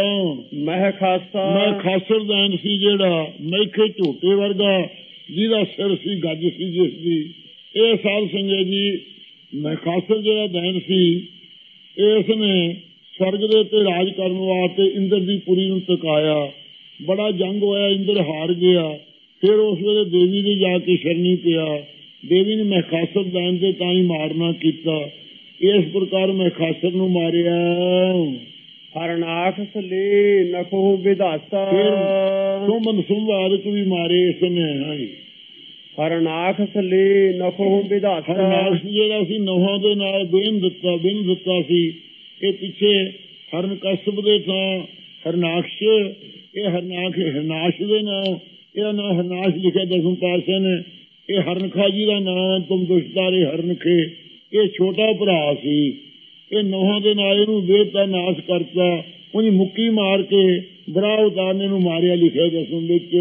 ਮਹਿ ਖਾਸਾ ਮੈਂ ਖਾਸਰ ਦੈਨ ਸੀ ਜਿਹੜਾ ਮੈਖੇ ਝੋਟੇ ਵਰਗਾ, ਜਿਹਦਾ ਸਿਰ ਸੀ ਗੱਜ ਸੀ ਜਿਸ ਦੀ। ਇਹ ਸਾਧ ਸੰਗਤ ਜੀ ਮੈਂ ਖਾਸਰ ਜਿਹੜਾ ਦੈਨ ਸੀ ਇਸ ਨੇ ਸਵਰਗ ਦੇ ਉੱਤੇ ਰਾਜ ਕਰਨ ਵਾਸਤੇ ਇੰਦਰ ਦੀ ਪੁਰੀ ਨੂੰ ਟਿਕਾਇਆ। ਬੜਾ ਜੰਗ ਹੋਇਆ, ਇੰਦਰ ਹਾਰ ਗਿਆ। ਫਿਰ ਉਸ ਵੇਲੇ ਦੇਵੀ ਦੇ ਜਾ ਕੇ ਸ਼ਰਨੀ ਪਿਆ। ਦੇਵੀ ਨੇ ਮੈਂ ਖਾਸਰ ਦੈਨ ਦੇ ਤਾਂ ਹੀ ਮਾਰਨਾ ਕੀਤਾ। ਇਸ ਪ੍ਰਕਾਰ ਮੈਂ ਖਾਸਰ ਨੂੰ ਮਾਰਿਆ। ਹਰਨਾਖ ਸਲੇ ਨਖੋ ਵਿਧਾਤਾ। ਸੁਮਨ ਸੁਮਵਾਦਕ ਵੀ ਮਾਰੇ ਇਸ ਨੇ। ਹਾਂਜੀ ਹਰਨਾਖ ਸਲੇ ਨਖੋ ਵਿਧਾਤਾ। ਹਰਨਾਖ ਜਿਹੜਾ ਸੀ ਨੌਹਾਂ ਦੇ ਨਾਲ ਬੇਨ ਦਿੱਤਾ ਬਿਨ ਦਿੱਤਾ ਸੀ। ਇਹ ਪਿੱਛੇ ਹਰਨ ਕਸ਼ਪ ਦੇ ਥਾਂ ਹਰਨਾਕਸ਼, ਇਹ ਹਰਨਾਖ ਹਰਨਾਸ਼ ਦੇ ਨਾਂ, ਇਹਦਾ ਨਾਂ ਹਰਨਾਸ਼ ਲਿਖਿਆ ਦਸਮ ਪਾਤਸ਼ਾਹ ਨੇ। ਇਹ ਹਰਨਖਾ ਜੀ ਦਾ ਨਾਂ ਤੁਮ ਦੁਸ਼ਤਾਰੇ ਹਰਨਖੇ। ਇਹ ਛੋਟਾ ਭਰਾ ਸੀ। ਇਹ ਨੌਹਾਂ ਦੇ ਨਾਲ ਇਹਨੂੰ ਵੇਦ ਦਾ ਨਾਸ਼ ਕਰਤਾ। ਉਹਨੇ ਮੁੱਕੀ ਮਾਰ ਕੇ ਬਰਾ ਉਤਾਰਨੇ ਨੂੰ ਮਾਰਿਆ ਲਿਖਿਆ ਦਸਮ ਵਿੱਚ।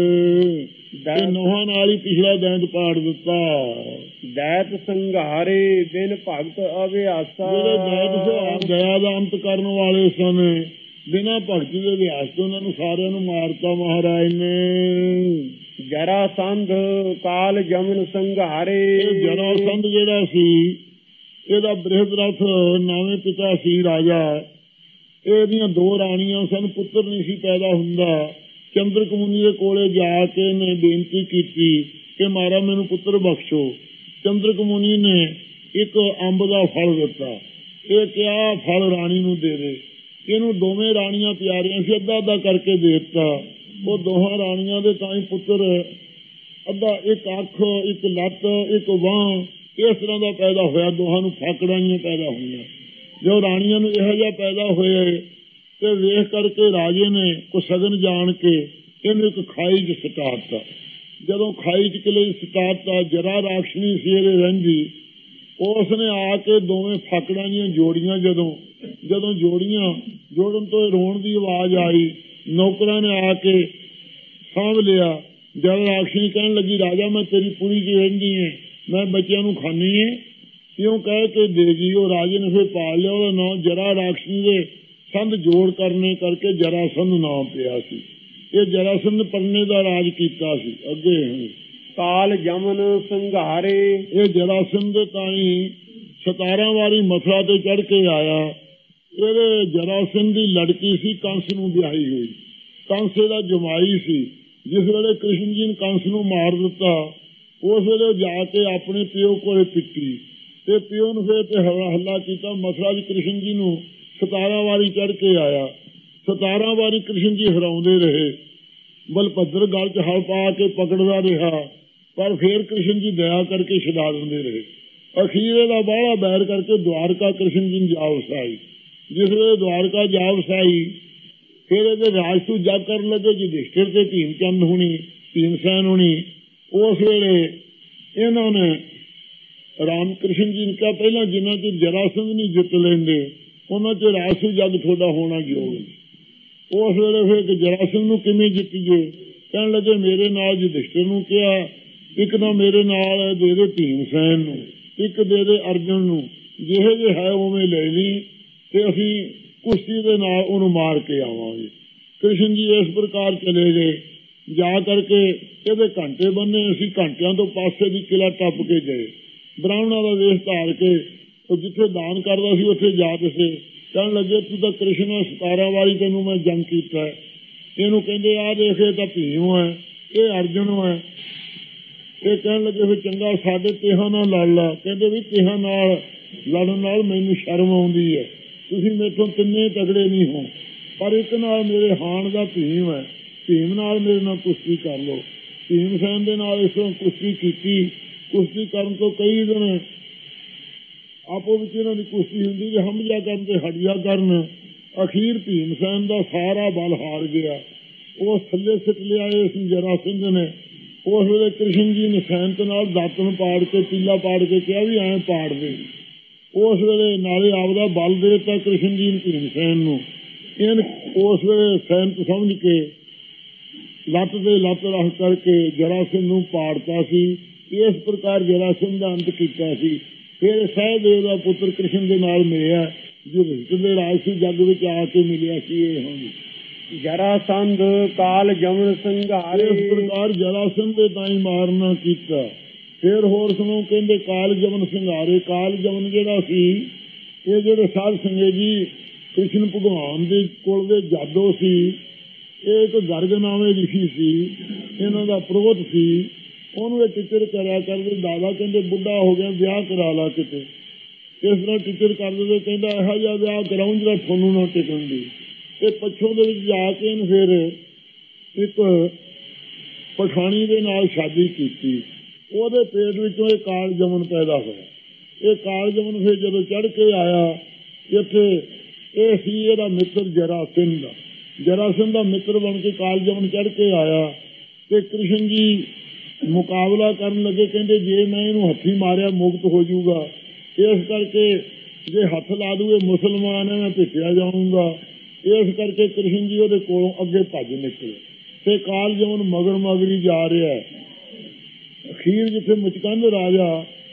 ਨੌਹਾਂ ਨਾਲ ਹੀ ਪਿਛਲਾ ਦੈਂਤ ਪਾੜ ਦਿੱਤਾ। ਦੈਤ ਸੰਘਾਰੇ ਬਿਨ ਭਗਤ ਅਭਿਆਸਾ। ਜਿਹੜੇ ਦੈਤ ਦਇਆ ਦਾ ਅੰਤ ਕਰਨ ਵਾਲੇ ਸਨ, ਬਿਨਾਂ ਭਗਤੀ ਦੇ ਅਭਿਆਸ ਤੋਂ ਉਹਨਾਂ ਨੂੰ ਸਾਰਿਆਂ ਨੂੰ ਮਾਰਤਾ ਮਹਾਰਾਜ ਨੇ। ਜਰਾਸੰਧ ਕਾਲ ਜਮਨ ਸੰਘਾਰੇ। ਜਰਾਸੰਧ ਜਿਹੜਾ ਸੀ ਇਹਦਾ ਬ੍ਰਿਹਦ ਰਥ ਨਾਵੇਂ ਪਿਤਾ ਸੀ ਰਾਜਾ। ਇਹਦੀਆਂ ਦੋ ਰਾਣੀਆਂ ਸਨ, ਪੁੱਤਰ ਨਹੀਂ ਸੀ ਪੈਦਾ ਹੁੰਦਾ। ਚੰਦਰਕ ਮੁਨੀ ਦੇ ਕੋਲੇ ਜਾ ਕੇ ਇਹਨੇ ਬੇਨਤੀ ਕੀਤੀ ਕਿ ਮਹਾਰਾਜ ਮੈਨੂੰ ਪੁੱਤਰ ਬਖਸ਼ੋ। ਚੰਦਰਕ ਮੁਨੀ ਨੇ ਇੱਕ ਅੰਬ ਦਾ ਫਲ ਦਿੱਤਾ। ਇਹ ਕਿਹਾ ਫਲ ਰਾਣੀ ਨੂੰ ਦੇ ਦੇ। ਇਹਨੂੰ ਦੋਵੇਂ ਰਾਣੀਆਂ ਪਿਆਰੀਆਂ ਸੀ, ਅੱਧਾ ਅੱਧਾ ਕਰਕੇ ਦੇ ਦਿੱਤਾ। ਉਹ ਦੋਹਾਂ ਰਾਣੀਆਂ ਦੇ ਤਾਂ ਹੀ ਪੁੱਤਰ ਅੱਧਾ, ਇੱਕ ਅੱਖ, ਇੱਕ ਲੱਤ, ਇੱਕ ਬਾਂਹ, ਇਸ ਤਰ੍ਹਾਂ ਦਾ ਪੈਦਾ ਹੋਇਆ। ਦੋਹਾਂ ਨੂੰ ਫਾਕੜਾਈਆਂ ਪੈਦਾ ਹੋਈਆਂ। ਜੋ ਰਾਣੀਆਂ ਨੂੰ ਇਹੋ ਜਿਹਾ ਪੈਦਾ ਹੋਏ ਤੇ ਵੇਖ ਕਰਕੇ ਰਾਜੇ ਨੇ ਕੋ ਸਗਨ ਜਾਣ ਕੇ ਇਹਨੂੰ ਇੱਕ ਖਾਈ ਚ ਸਟਾਤਾ। ਜਦੋਂ ਖਾਈ ਚ ਕਿਲੇ ਸਟਾਤਾ, ਜਰਾ ਰਾਖਸ਼ਣੀ ਸੀ ਇਹਦੇ ਰਹਿੰਦੀ, ਉਸ ਨੇ ਆ ਕੇ ਦੋਵੇਂ ਫਾਕੜਾਂ ਦੀਆਂ ਜੋੜੀਆਂ, ਜਦੋਂ ਜਦੋਂ ਜੋੜੀਆਂ ਜੋੜਨ ਤੋਂ ਰੋਣ ਦੀ ਆਵਾਜ਼ ਆਈ, ਨੌਕਰਾਂ ਨੇ ਆ ਕੇ ਸਾਂਭ ਲਿਆ। ਜਦ ਰਾਖਸ਼ੀ ਕਹਿਣ ਲੱਗੀ ਰਾਜਾ ਮੈਂ ਤੇਰੀ ਪੂਰੀ ਚ ਰਹਿੰਦੀ ਹੈ, ਮੈਂ ਬੱਚਿਆਂ ਨੂੰ ਖਾਣੀ ਹੈ, ਕਿਉਂ ਕਹਿ ਕੇ ਦੇ ਗਈ। ਉਹ ਰਾਜੇ ਨੇ ਫਿਰ ਪਾਲ ਲਿਆ, ਉਹਦਾ ਨਾਂ ਜਰਾ ਰਾਖਸ਼ੀ ਦੇ ਸੰਧ ਜੋੜ ਕਰਨੇ ਕਰਕੇ ਜਰਾਸੰਧ ਨਾਮ ਪਿਆ ਸੀ। ਇਹ ਜਰਾਸੰਧ ਪਰਨੇ ਦਾ ਰਾਜ ਕੀਤਾ ਸੀ। ਅੱਗੇ ਕਾਲ ਜਮਨ ਸੰਘਾਰੇ, ਇਹ ਜਰਾਸੰਧ ਤਾਈ ਸਤਾਰਾਂ ਵਾਰੀ ਮਥੁਰਾ ਤੇ ਚੜ ਕੇ ਆਇਆ। ਇਹਦੇ ਜਰਾਸੰਧ ਦੀ ਲੜਕੀ ਸੀ ਕੰਸ ਨੂੰ ਵਿਆਹੀ ਹੋਈ, ਕੰਸ ਦਾ ਜਮਾਈ ਸੀ। ਜਿਸ ਵੇਲੇ ਕ੍ਰਿਸ਼ਨ ਜੀ ਨੇ ਕੰਸ ਨੂੰ ਮਾਰ ਦਿੱਤਾ, ਉਸ ਵੇਲੇ ਜਾ ਕੇ ਆਪਣੇ ਪਿਓ ਕੋਲੇ ਪਿੱਟੀ ਤੇ ਪਿਓ ਨੂੰ ਫਿਰ ਤੇ ਹੱਲਾ ਕੀਤਾ। ਮਥੁਰਾ ਚ ਕ੍ਰਿਸ਼ਨ ਜੀ ਨੂੰ ਸਤਾਰਾਂ ਵਾਰੀ ਚੜ ਕੇ ਆਇਆ, ਸਤਾਰਾਂ ਵਾਰੀ ਕ੍ਰਿਸ਼ਨ ਜੀ ਹਰਾਉਂਦੇ ਰਹੇ। ਬਲਭੱਦਰ ਗਲ ਚ ਹਲ ਪਾ ਕੇ ਪਕੜਦਾ ਰਿਹਾ, ਪਰ ਫਿਰ ਕ੍ਰਿਸ਼ਨ ਜੀ ਦਇਆ ਕਰਕੇ ਛਡਾ ਦਿੰਦੇ ਰਹੇ। ਅਖੀਰੇ ਦਾ ਬਾਹਲਾ ਬੈਰ ਕਰਕੇ ਦੁਆਰਕਾ ਕ੍ਰਿਸ਼ਨ ਜੀ ਜਾ ਵਸਾਈ। ਜਿਸ ਵੇਲੇ ਦੁਆਰਕਾ ਜਾ ਵਸਾਈ, ਫਿਰ ਇਹਦੇ ਰਾਜਸੂ ਜਗ ਕਰਨ ਲੱਗੇ ਯੁਧਿਸ਼ਠਿਰ ਤੇ ਭੀਮ ਚੰਦ ਹੁਣੀ, ਭੀਮ ਸੈਨ ਹੁਣੀ। ਉਸ ਵੇਲੇ ਇਹਨਾਂ ਨੇ ਰਾਮ ਕ੍ਰਿਸ਼ਨ ਜੀ ਨੇ ਕਿਹਾ ਪਹਿਲਾਂ ਜਿਨ੍ਹਾਂ ਚ ਜਰਾਸੰਧ ਨਹੀਂ ਜਿੱਤ ਲੈਂਦੇ ਉਹਨਾਂ ਚ ਰਾਜਸੂ ਜਗ ਤੁਹਾਡਾ ਹੋਣਾ ਯੋਗ। ਉਸ ਵੇਲੇ ਫਿਰ ਜਰਾਸੰਧ ਨੂੰ ਕਿਵੇਂ ਜਿੱਤੀਏ? ਕਹਿਣ ਲੱਗੇ ਮੇਰੇ ਨਾਲ ਯੁਧਿਸ਼ਠਿਰ ਨੂੰ ਕਿਹਾ, ਇੱਕ ਤਾਂ ਮੇਰੇ ਨਾਲ ਦੇ ਦੇ ਭੀਮ ਸੈਨ ਨੂੰ, ਇੱਕ ਦੇ ਦੇ ਅਰਜੁਨ ਨੂੰ, ਜਿਹੇ ਜਿਹੇ ਹੈ ਉਵੇਂ ਲੈ ਲਈ ਤੇ ਅਸੀਂ ਕੁਸ਼ਤੀ ਦੇ ਨਾਲ ਉਹਨੂੰ ਮਾਰ ਕੇ ਆਵਾਂਗੇ। ਕ੍ਰਿਸ਼ਨ ਜੀ ਇਸ ਪ੍ਰਕਾਰ ਚਲੇ ਗਏ। ਜਾ ਕਰਕੇ ਇਹਦੇ ਘੰਟੇ ਬੰਨੇ, ਅਸੀਂ ਘੰਟਿਆਂ ਤੋਂ ਪਾਸੇ ਦੀ ਕਿਲਾ ਟੱਪ ਕੇ ਗਏ। ਬ੍ਰਾਹਮਣਾਂ ਦਾ ਵੇਸ਼ ਧਾਰ ਕੇ ਉਹ ਜਿੱਥੇ ਦਾਨ ਕਰਦਾ ਸੀ ਉੱਥੇ ਜਾ ਕਿਸੇ ਕਹਿਣ ਲੱਗੇ ਤੂੰ ਤਾਂ ਕ੍ਰਿਸ਼ਨ ਨਾਲ ਸਤਾਰਾਂ ਵਾਰੀ ਤੈਨੂੰ ਮੈਂ ਜੰਗ ਕੀਤਾ। ਇਹਨੂੰ ਕਹਿੰਦੇ ਆ ਦੇਖ ਇਹ ਤਾਂ ਭੀਮ ਹੈ, ਇਹ ਅਰਜੁਨ ਹੈ। ਇਹ ਕਹਿਣ ਲੱਗੇ ਫਿਰ ਚੰਗਾ ਸਾਡੇ ਤੇਹਾਂ ਨਾਲ ਲੜ ਲਾ। ਕਹਿੰਦੇ ਵੀ ਤੇਹਾਂ ਨਾਲ ਲੜਨ ਨਾਲ ਮੈਨੂੰ ਸ਼ਰਮ ਆਉਂਦੀ ਹੈ, ਤੁਸੀਂ ਮੇਥੋਂ ਤਿੰਨੇ ਤਗੜੇ ਨਹੀਂ ਹੋ, ਪਰ ਇੱਕ ਨਾਲ ਮੇਰੇ ਹਾਣ ਦਾ ਭੀਮ ਹੈ, ਭੀਮ ਨਾਲ ਮੇਰੇ ਨਾਲ ਕੁਸ਼ਤੀ ਕਰ ਲਓ। ਭੀਮ ਸੈਨ ਦੇ ਨਾਲ ਇਸ ਤਰ੍ਹਾਂ ਕੁਸ਼ਤੀ ਕੀਤੀ। ਕੁਸ਼ਤੀ ਕਰਨ ਤੋਂ ਕਈ ਦਿਨ ਆਪੋ ਵਿੱਚ ਇਹਨਾਂ ਦੀ ਕੁਸ਼ਤੀ ਹੁੰਦੀ ਜੇ ਹਮਜਾ ਕਰਨ ਤੇ ਹਟਜਾ ਕਰਨ। ਅਖੀਰ ਭੀਮ ਸੈਨ ਦਾ ਸਾਰਾ ਬਲ ਹਾਰ ਗਿਆ, ਉਹ ਥੱਲੇ ਸਿੱਟ ਲਿਆ ਇਸ ਜਰਾਸੰਧ ਨੇ। ਉਸ ਵੇਲੇ ਕ੍ਰਿਸ਼ਨ ਜੀ ਨੇ ਸੈਨਤ ਨਾਲ ਦਾਤਨ ਪਾੜ ਕੇ ਪੀਲਾ ਪਾੜ ਕੇ ਕਿਹਾ ਵੀ ਐਂ ਪਾੜ ਦੇ। ਉਸ ਵੇਲੇ ਨਾਲੇ ਆਪਦਾ ਬਲ ਦੇ ਦਿੱਤਾ ਕ੍ਰਿਸ਼ਨ ਜੀ ਨੇ ਭੀਮ ਸੈਨ ਨੂੰ। ਇਹਨ ਉਸ ਵੇਲੇ ਸੈਨਤ ਸਮਝ ਕੇ ਲੱਤ ਦੇ ਲੱਤ ਰੱਖ ਕਰਕੇ ਜਰਾਸੰਧ ਨੂੰ ਪਾੜਤਾ ਸੀ। ਇਸ ਪ੍ਰਕਾਰ ਜਰਾਸੰਧ ਦਾ ਅੰਤ ਕੀਤਾ ਸੀ। ਫਿਰ ਸਹਿਦੇਵ ਦਾ ਪੁੱਤਰ ਕ੍ਰਿਸ਼ਨ ਦੇ ਨਾਲ ਮਿਲਿਆ, ਜੋ ਦੇ ਰਾਜਸੀ ਜੱਗ ਵਿੱਚ ਆ ਕੇ ਮਿਲਿਆ ਸੀ। ਇਹ ਹੁਣ ਜਰਾਸੰਧ ਕਾਲ ਜਮਨ ਸੰਘਾਰੇ, ਇਸ ਪ੍ਰਕਾਰ ਜਰਾਸੰਧ ਦੇ ਤਾਂ ਹੀ ਮਾਰਨਾ ਕੀਤਾ। ਫਿਰ ਹੋਰ ਸੁਣੋ, ਕਹਿੰਦੇ ਕਾਲ ਜਮਨ ਸੰਘਾਰੇ। ਕਾਲ ਜਮਨ ਜਿਹੜਾ ਸੀ, ਇਹ ਜਿਹੜੇ ਸਾਧ ਸੰਗਤ ਜੀ ਕ੍ਰਿਸ਼ਨ ਭਗਵਾਨ ਦੇ ਕੋਲ ਦੇ ਜਾਦੋ ਸੀ। ਇਹ ਇੱਕ ਗਰਗ ਨਾਮੇ ਰਿਸ਼ੀ ਸੀ, ਇਹਨਾਂ ਦਾ ਪ੍ਰੋਤ ਸੀ। ਉਹਨੂੰ ਇਹ ਟੀਚਰ ਕਰਿਆ ਕਰਦੇ, ਦਾਦਾ ਕਹਿੰਦੇ ਬੁੱਢਾ ਹੋ ਗਿਆ ਵਿਆਹ ਕਰਾ ਲਾ ਕਿਤੇ। ਇਸ ਤਰ੍ਹਾਂ ਟੀਚਰ ਕਰਦੇ ਕਹਿੰਦਾ ਇਹੋ ਜਿਹਾ ਵਿਆਹ ਕਰਾਉਂ ਜਿਹੜਾ ਤੁਹਾਨੂੰ ਨਾ ਟਿਕਣ ਦੀ। ਇਹ ਪੱਛੋਂ ਦੇ ਵਿੱਚ ਜਾ ਕੇ ਇਹਨੂੰ ਫਿਰ ਇੱਕ ਪਠਾਣੀ ਦੇ ਨਾਲ ਸ਼ਾਦੀ ਕੀਤੀ। ਉਹਦੇ ਪੇਟ ਵਿੱਚੋਂ ਇਹ ਕਾਲ ਜਮਨ ਪੈਦਾ ਹੋਇਆ। ਇਹ ਕਾਲ ਜਮਨ ਫਿਰ ਜਦੋਂ ਚੜ ਕੇ ਆਇਆ ਇੱਥੇ, ਇਹ ਸੀ ਇਹਦਾ ਮਿੱਤਰ ਜਰਾਸੰਧ ਦਾ। ਜਰਾਸੰਧ ਦਾ ਮਿੱਤਰ ਬਣ ਕੇ ਕਾਲ ਜਮਨ ਚੜ ਕੇ ਆਇਆ ਤੇ ਕ੍ਰਿਸ਼ਨ ਜੀ ਮੁਕਾਬਲਾ ਕਰਨ ਲੱਗੇ। ਕਹਿੰਦੇ ਜੇ ਮੈਂ ਇਹਨੂੰ ਹੱਥੀ ਮਾਰਿਆ ਮੁਕਤ ਹੋ ਜਾਊਗਾ, ਇਸ ਕਰਕੇ ਜੇ ਹੱਥ ਲਾ ਦੂਏ ਮੁਸਲਮਾਨ ਹੈ ਮੈਂ ਭਿੱਟਿਆ ਜਾਊਂਗਾ। ਇਸ ਕਰਕੇ ਕ੍ਰਿਸ਼ਨ ਜੀ ਉਹਦੇ ਕੋਲੋਂ ਅੱਗੇ ਭੱਜ ਨਿਕਲੇ ਤੇ ਕਾਲ ਜਮਨ ਮਗਰ ਮਗਰੀ ਜਾ ਰਿਹਾ। ਅਖੀਰ ਜਿੱਥੇ ਮੁਚਕੰਦ ਰਾਜਾ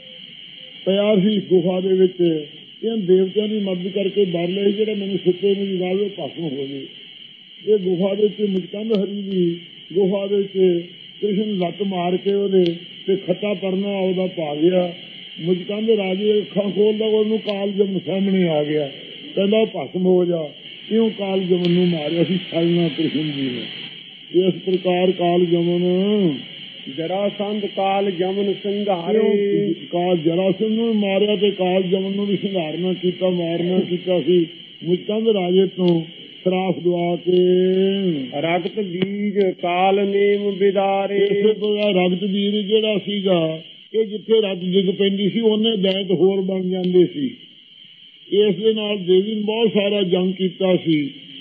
ਪਿਆ ਸੀ ਗੁਫਾ ਦੇ ਵਿੱਚ, ਇਹ ਦੇਵਤਿਆਂ ਦੀ ਮਦਦ ਕਰਕੇ ਡਰ ਲਿਆ ਜਿਹੜਾ ਮੈਨੂੰ ਸੁੱਤੇ ਨੂੰ ਜਗਾਵੇ ਭਸਮ ਹੋ ਜਾਵੇ। ਇਹ ਗੁਫਾ ਦੇ ਵਿੱਚ ਮੁਚਕੰਦ ਹਰੀ ਦੀ ਗੁਫਾ ਦੇ ਵਿੱਚ ਕ੍ਰਿਸ਼ਨ ਲੱਤ ਮਾਰ ਕੇ ਉਹਦੇ ਤੇ ਖੱਟਾ ਪਰਨਾ ਉਹਦਾ ਪਾ ਗਿਆ। ਮੁਚਕੰਦ ਰਾਜੇ ਅੱਖਾਂ ਖੋਲਦਾ, ਉਹਨੂੰ ਕਾਲ ਜਮਨ ਸਾਹਮਣੇ ਆ ਗਿਆ। ਕਹਿੰਦਾ ਭਸਮ ਹੋ ਜਾ। ਕਿਉਂ ਕਾਲ ਜਮਨ ਨੂੰ ਮਾਰਿਆ ਸੀ? ਛਲਣਾ ਕ੍ਰਿਸ਼ਨ ਜੀ ਨੇ। ਇਸ ਪ੍ਰਕਾਰ ਕਾਲ ਜਮਨ ਜਰਾਸੰਧ ਕਾਲ ਜਮਨ ਸੰਘਾਰੇ, ਕਾਲ ਜਰਾਸੰਧ ਨੂੰ ਮਾਰਿਆ ਤੇ ਕਾਲ ਜਮਨ ਨੂੰ ਵੀ ਸੰਘਾਰਨਾ ਕੀਤਾ, ਮਾਰਨਾ ਕੀਤਾ ਸੀ। ਮੁਚਕੰਦ ਰਾਜੇ ਤੋਂ ਸਰਾਫ ਦਵਾ ਕੇ ਰਗਤ ਬੀਜ ਕਾਲ ਨੇਮ ਵਿਦਾਰੇ। ਇਸੇ ਪ੍ਰਕਾਰ ਰਗਤ ਬੀਜ ਜਿਹੜਾ ਸੀਗਾ, ਇਹ ਜਿੱਥੇ ਰਗਤ ਡਿੱਗ ਪੈਂਦੀ ਸੀ ਉਹਨੇ ਦੈਂਤ ਹੋਰ ਬਣ ਜਾਂਦੇ ਸੀ। ਇਸ ਦੇ ਨਾਲ ਦੇਵੀ ਨੇ ਬਹੁਤ ਸਾਰਾ ਜੰਗ ਕੀਤਾ ਸੀ,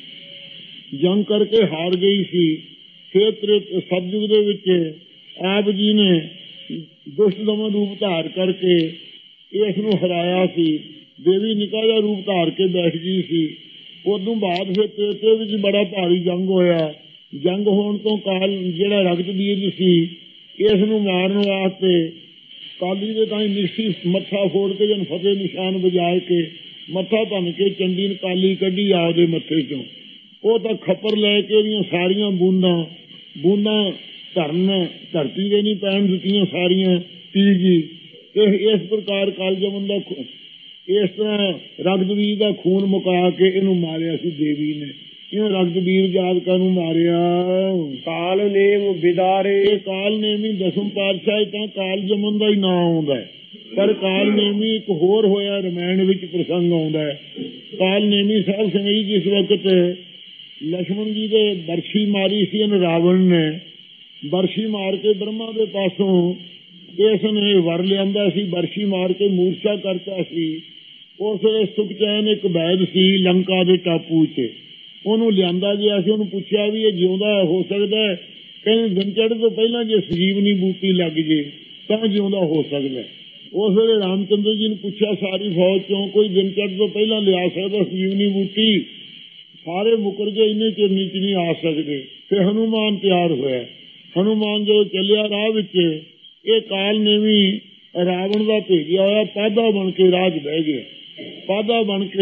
ਜੰਗ ਕਰਕੇ ਹਾਰ ਗਈ ਸੀ। ਫਿਰ ਸਤਯੁਗ ਦੇ ਵਿੱਚ ਆਪ ਜੀ ਨੇ ਦੁਸ਼ਟ ਦਮਨ ਰੂਪ ਧਾਰ ਕਰਕੇ ਇਸ ਨੂੰ ਹਰਾਇਆ ਸੀ। ਦੇਵੀ ਨਿੱਕਾ ਜਿਹਾ ਰੂਪ ਧਾਰ ਕੇ ਬੈਠ ਗਈ ਸੀ। ਉਦੋਂ ਬਾਅਦ ਫਿਰ ਤੇਤੇ ਵਿੱਚ ਬੜਾ ਭਾਰੀ ਜੰਗ ਹੋਇਆ। ਜੰਗ ਹੋਣ ਤੋਂ ਕਾਲ ਜਿਹੜਾ ਰਗਤ ਬੀਜ ਸੀ ਇਸ ਨੂੰ ਮਾਰਨ ਵਾਸਤੇ ਕਾਲੀ ਦੇ ਤਾਂ ਨਿਸ਼ੀ ਮੱਥਾ ਫੋੜ ਕੇ ਜਨ ਫਤਿਹ ਨਿਸ਼ਾਨ ਵਜਾ ਕੇ ਮੱਥਾ ਭੰਨ ਕੇ ਚੰਡੀ ਨੇ ਕਾਲੀ ਕੱਢੀ ਆਪਦੇ ਮੱਥੇ ਚੋਂ। ਉਹ ਤਾਂ ਖੱਪਰ ਲੈ ਕੇ ਇਹਦੀਆਂ ਸਾਰੀਆਂ ਬੂੰਦਾਂ ਬੂੰਦਾਂ ਧਰਨ ਧਰਤੀ ਦੇ ਨਹੀਂ ਪੈਣ ਦਿੱਤੀਆਂ, ਸਾਰੀਆਂ ਪੀ ਗਈ। ਤੇ ਇਸ ਪ੍ਰਕਾਰ ਕਾਲਜਮਨ ਦਾ ਇਸ ਤਰ੍ਹਾਂ ਰਗਤਬੀਰ ਦਾ ਖੂਨ ਮੁਕਾ ਕੇ ਇਹਨੂੰ ਮਾਰਿਆ ਸੀ ਦੇਵੀ ਨੇ। ਇਹਨੂੰ ਰਗਤਬੀਰ ਜਾਤਕਾਂ ਨੂੰ ਮਾਰਿਆ। ਕਾਲ ਨੇਮ ਵਿਦਾਰੇ, ਇਹ ਕਾਲ ਨੇਮੀ ਦਸਮ ਪਾਤਸ਼ਾਹ ਤਾਂ ਕਾਲਜਮਨ ਦਾ ਹੀ ਨਾਂ ਆਉਂਦਾ ਹੈ, ਪਰ ਕਾਲ ਨੇਮੀ ਇੱਕ ਹੋਰ ਹੋਇਆ ਰਮਾਇਣ ਵਿੱਚ ਪ੍ਰਸੰਗ ਆਉਂਦਾ ਹੈ। ਕਾਲ ਨੇਮੀ ਸਾਹਿਬ ਸਿੰਘ ਜੀ ਜਿਸ ਵਕਤ ਲక్ష్మణ ਜੀ ਦੇ ਬਰਸ਼ੀ ਮਾਰੀ ਸੀ ਇਹਨ ਰਾਵਣ ਨੇ, ਬਰਸ਼ੀ ਮਾਰ ਕੇ ਬ੍ਰਹਮਾ ਦੇ ਪਾਸੋਂ ਇਸ ਨੇ ਵਰ ਲਿਆਂਦਾ ਸੀ, ਬਰਸ਼ੀ ਮਾਰ ਕੇ ਮੂਰਛਾ ਕਰਤਾ ਸੀ। ਉਸ ਵੇਲੇ ਸੁਖਚੈਨ ਇੱਕ ਵੈਦ ਸੀ ਲੰਕਾ ਦੇ ਟਾਪੂ 'ਚ, ਉਹਨੂੰ ਲਿਆਂਦਾ ਗਿਆ ਸੀ। ਉਹਨੂੰ ਪੁੱਛਿਆ ਵੀ ਇਹ ਜਿਉਂਦਾ ਹੋ ਸਕਦਾ? ਕਹਿੰਦੇ ਦਿਨ ਚੜ੍ਹਨ ਤੋਂ ਪਹਿਲਾਂ ਜੇ ਸੰਜੀਵਨੀ ਬੂਟੀ ਲੱਗ ਜੇ ਤਾਂ ਜਿਉਂਦਾ ਹੋ ਸਕਦਾ। ਉਸ ਵੇਲੇ ਰਾਮਚੰਦਰ ਜੀ ਨੂੰ ਪੁੱਛਿਆ ਸਾਰੀ ਫੌਜ ਚੋਂ ਕੋਈ ਦਿਨ ਚੜ੍ਹਨ ਤੋਂ ਪਹਿਲਾਂ ਲਿਆ ਸਕਦਾ ਸੰਜੀਵਨੀ ਬੂਟੀ? ਸਾਰੇ ਮੁਕਰ ਗਏ, ਇੰਨੇ ਚਿਰ ਨੀਚ ਨਹੀਂ ਆ ਸਕਦੇ। ਫਿਰ ਹਨੂਮਾਨ ਤਿਆਰ ਹੋਇਆ। ਹਨੂਮਾਨ ਜਦੋਂ ਚੱਲਿਆ ਰਾਹ ਵਿੱਚ ਇਹ ਕਾਲ ਨੇ ਵੀ ਰਾਵਣ ਦਾ ਭੇਜਿਆ ਹੋਇਆ ਪਾਧਾ ਬਣ ਕੇ ਰਾਹ 'ਚ ਬਹਿ ਗਿਆ। ਪਾਧਾ ਬਣ ਕੇ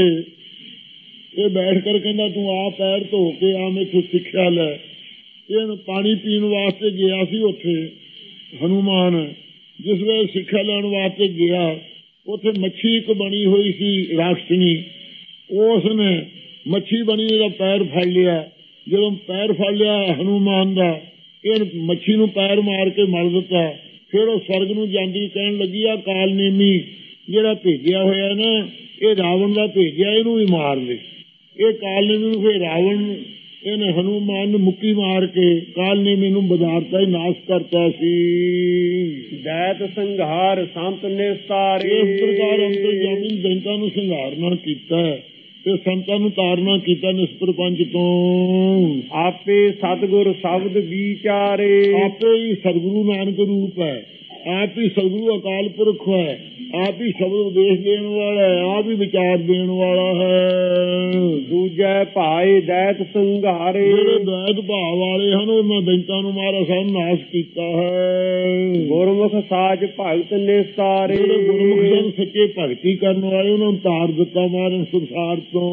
ਇਹ ਬੈਠ ਕਰ ਕਹਿੰਦਾ ਤੂੰ ਆ ਪੈਰ ਧੋ ਕੇ ਆ ਮੈਥੋਂ ਸਿੱਖਿਆ ਲੈ। ਇਹ ਪਾਣੀ ਪੀਣ ਵਾਸਤੇ ਗਿਆ ਸੀ ਉੱਥੇ ਹਨੂਮਾਨ। ਜਿਸ ਵੇਲੇ ਸਿੱਖਿਆ ਲੈਣ ਵਾਸਤੇ ਗਿਆ ਉੱਥੇ ਮੱਛੀ ਇੱਕ ਬਣੀ ਹੋਈ ਸੀ ਰਾਖਸ਼ਣੀ। ਉਸ ਨੇ ਮੱਛੀ ਬਣੀ ਦਾ ਪੈਰ ਫੜ ਲਿਆ। ਜਦੋਂ ਪੈਰ ਫੜ ਲਿਆ ਹਨੂਮਾਨ ਦਾ, ਇਹ ਮੱਛੀ ਨੂੰ ਪੈਰ ਮਾਰ ਕੇ ਮਰ ਦਿੱਤਾ। ਫਿਰ ਉਹ ਸਵਰਗ ਨੂੰ ਜਾਂਦੀ ਕਹਿਣ ਲੱਗੀ ਆ ਕਾਲ ਨੇਮੀ ਜਿਹੜਾ ਭੇਜਿਆ ਹੋਇਆ ਨਾ ਇਹ ਰਾਵਣ ਦਾ ਭੇਜਿਆ, ਇਹਨੂੰ ਵੀ ਮਾਰ ਦੇ। ਇਹ ਕਾਲ ਨੇਮੀ ਨੂੰ ਫਿਰ ਰਾਵਣ ਇਹਨੇ ਹਨੂਮਾਨ ਨੂੰ ਮੁੱਕੀ ਮਾਰ ਕੇ ਕਾਲ ਨੇਮੀ ਨੂੰ ਬਦਾਰਤਾ ਹੀ ਨਾਸ਼ ਕਰਤਾ ਸੀ। ਦੈਤ ਸੰਘਾਰ ਸੰਤ ਨਿਸਤਾਰੇ, ਇਸ ਪ੍ਰਕਾਰ ਅੰਤਰਜਾਮੀ ਦੈਂਤਾਂ ਨੂੰ ਸੰਘਾਰਨਾ ਕੀਤਾ ਤੇ ਸੰਤਾਂ ਨੂੰ ਤਾਰਨਾ ਕੀਤਾ ਨਿਸਤਰ ਪੰਚ ਤੋਂ। ਆਪੇ ਸਤਿਗੁਰ ਸ਼ਬਦ ਵਿਚਾਰੇ, ਆਪੇ ਹੀ ਸਤਿਗੁਰੂ ਨਾਨਕ ਰੂਪ ਹੈ, ਆਪ ਹੀ ਸਤਿਗੁਰੂ ਅਕਾਲ ਪੁਰਖ ਹੈ, ਆਪ ਹੀ ਸ਼ਬਦ ਉਪਦੇਸ਼ ਦੇਣ ਵਾਲਾ ਹੈ, ਆਪ ਹੀ ਵਿਚਾਰ ਦੇਣ ਵਾਲਾ ਹੈ। ਦੂਜੇ ਭਾਏ ਦੈਤ ਸੰਘਾਰੇ, ਜਿਹੜੇ ਦੈਤ ਭਾਵ ਵਾਲੇ ਹਨ ਉਹਨਾਂ ਦੈਂਤਾਂ ਨੂੰ ਮਾਰਾ ਸਭ ਨਾਸ਼ ਕੀਤਾ ਹੈ। ਗੁਰਮੁਖ ਸਾਜ ਭਗਤ ਨਿਸਤਾਰੇ, ਜਿਹੜੇ ਗੁਰਮੁਖ ਸਨ ਸੱਚੇ ਭਗਤੀ ਕਰਨ ਵਾਲੇ ਉਹਨਾਂ ਨੂੰ ਤਾਰ ਦਿੱਤਾ ਮਾਰਨ ਸੰਸਾਰ ਤੋਂ।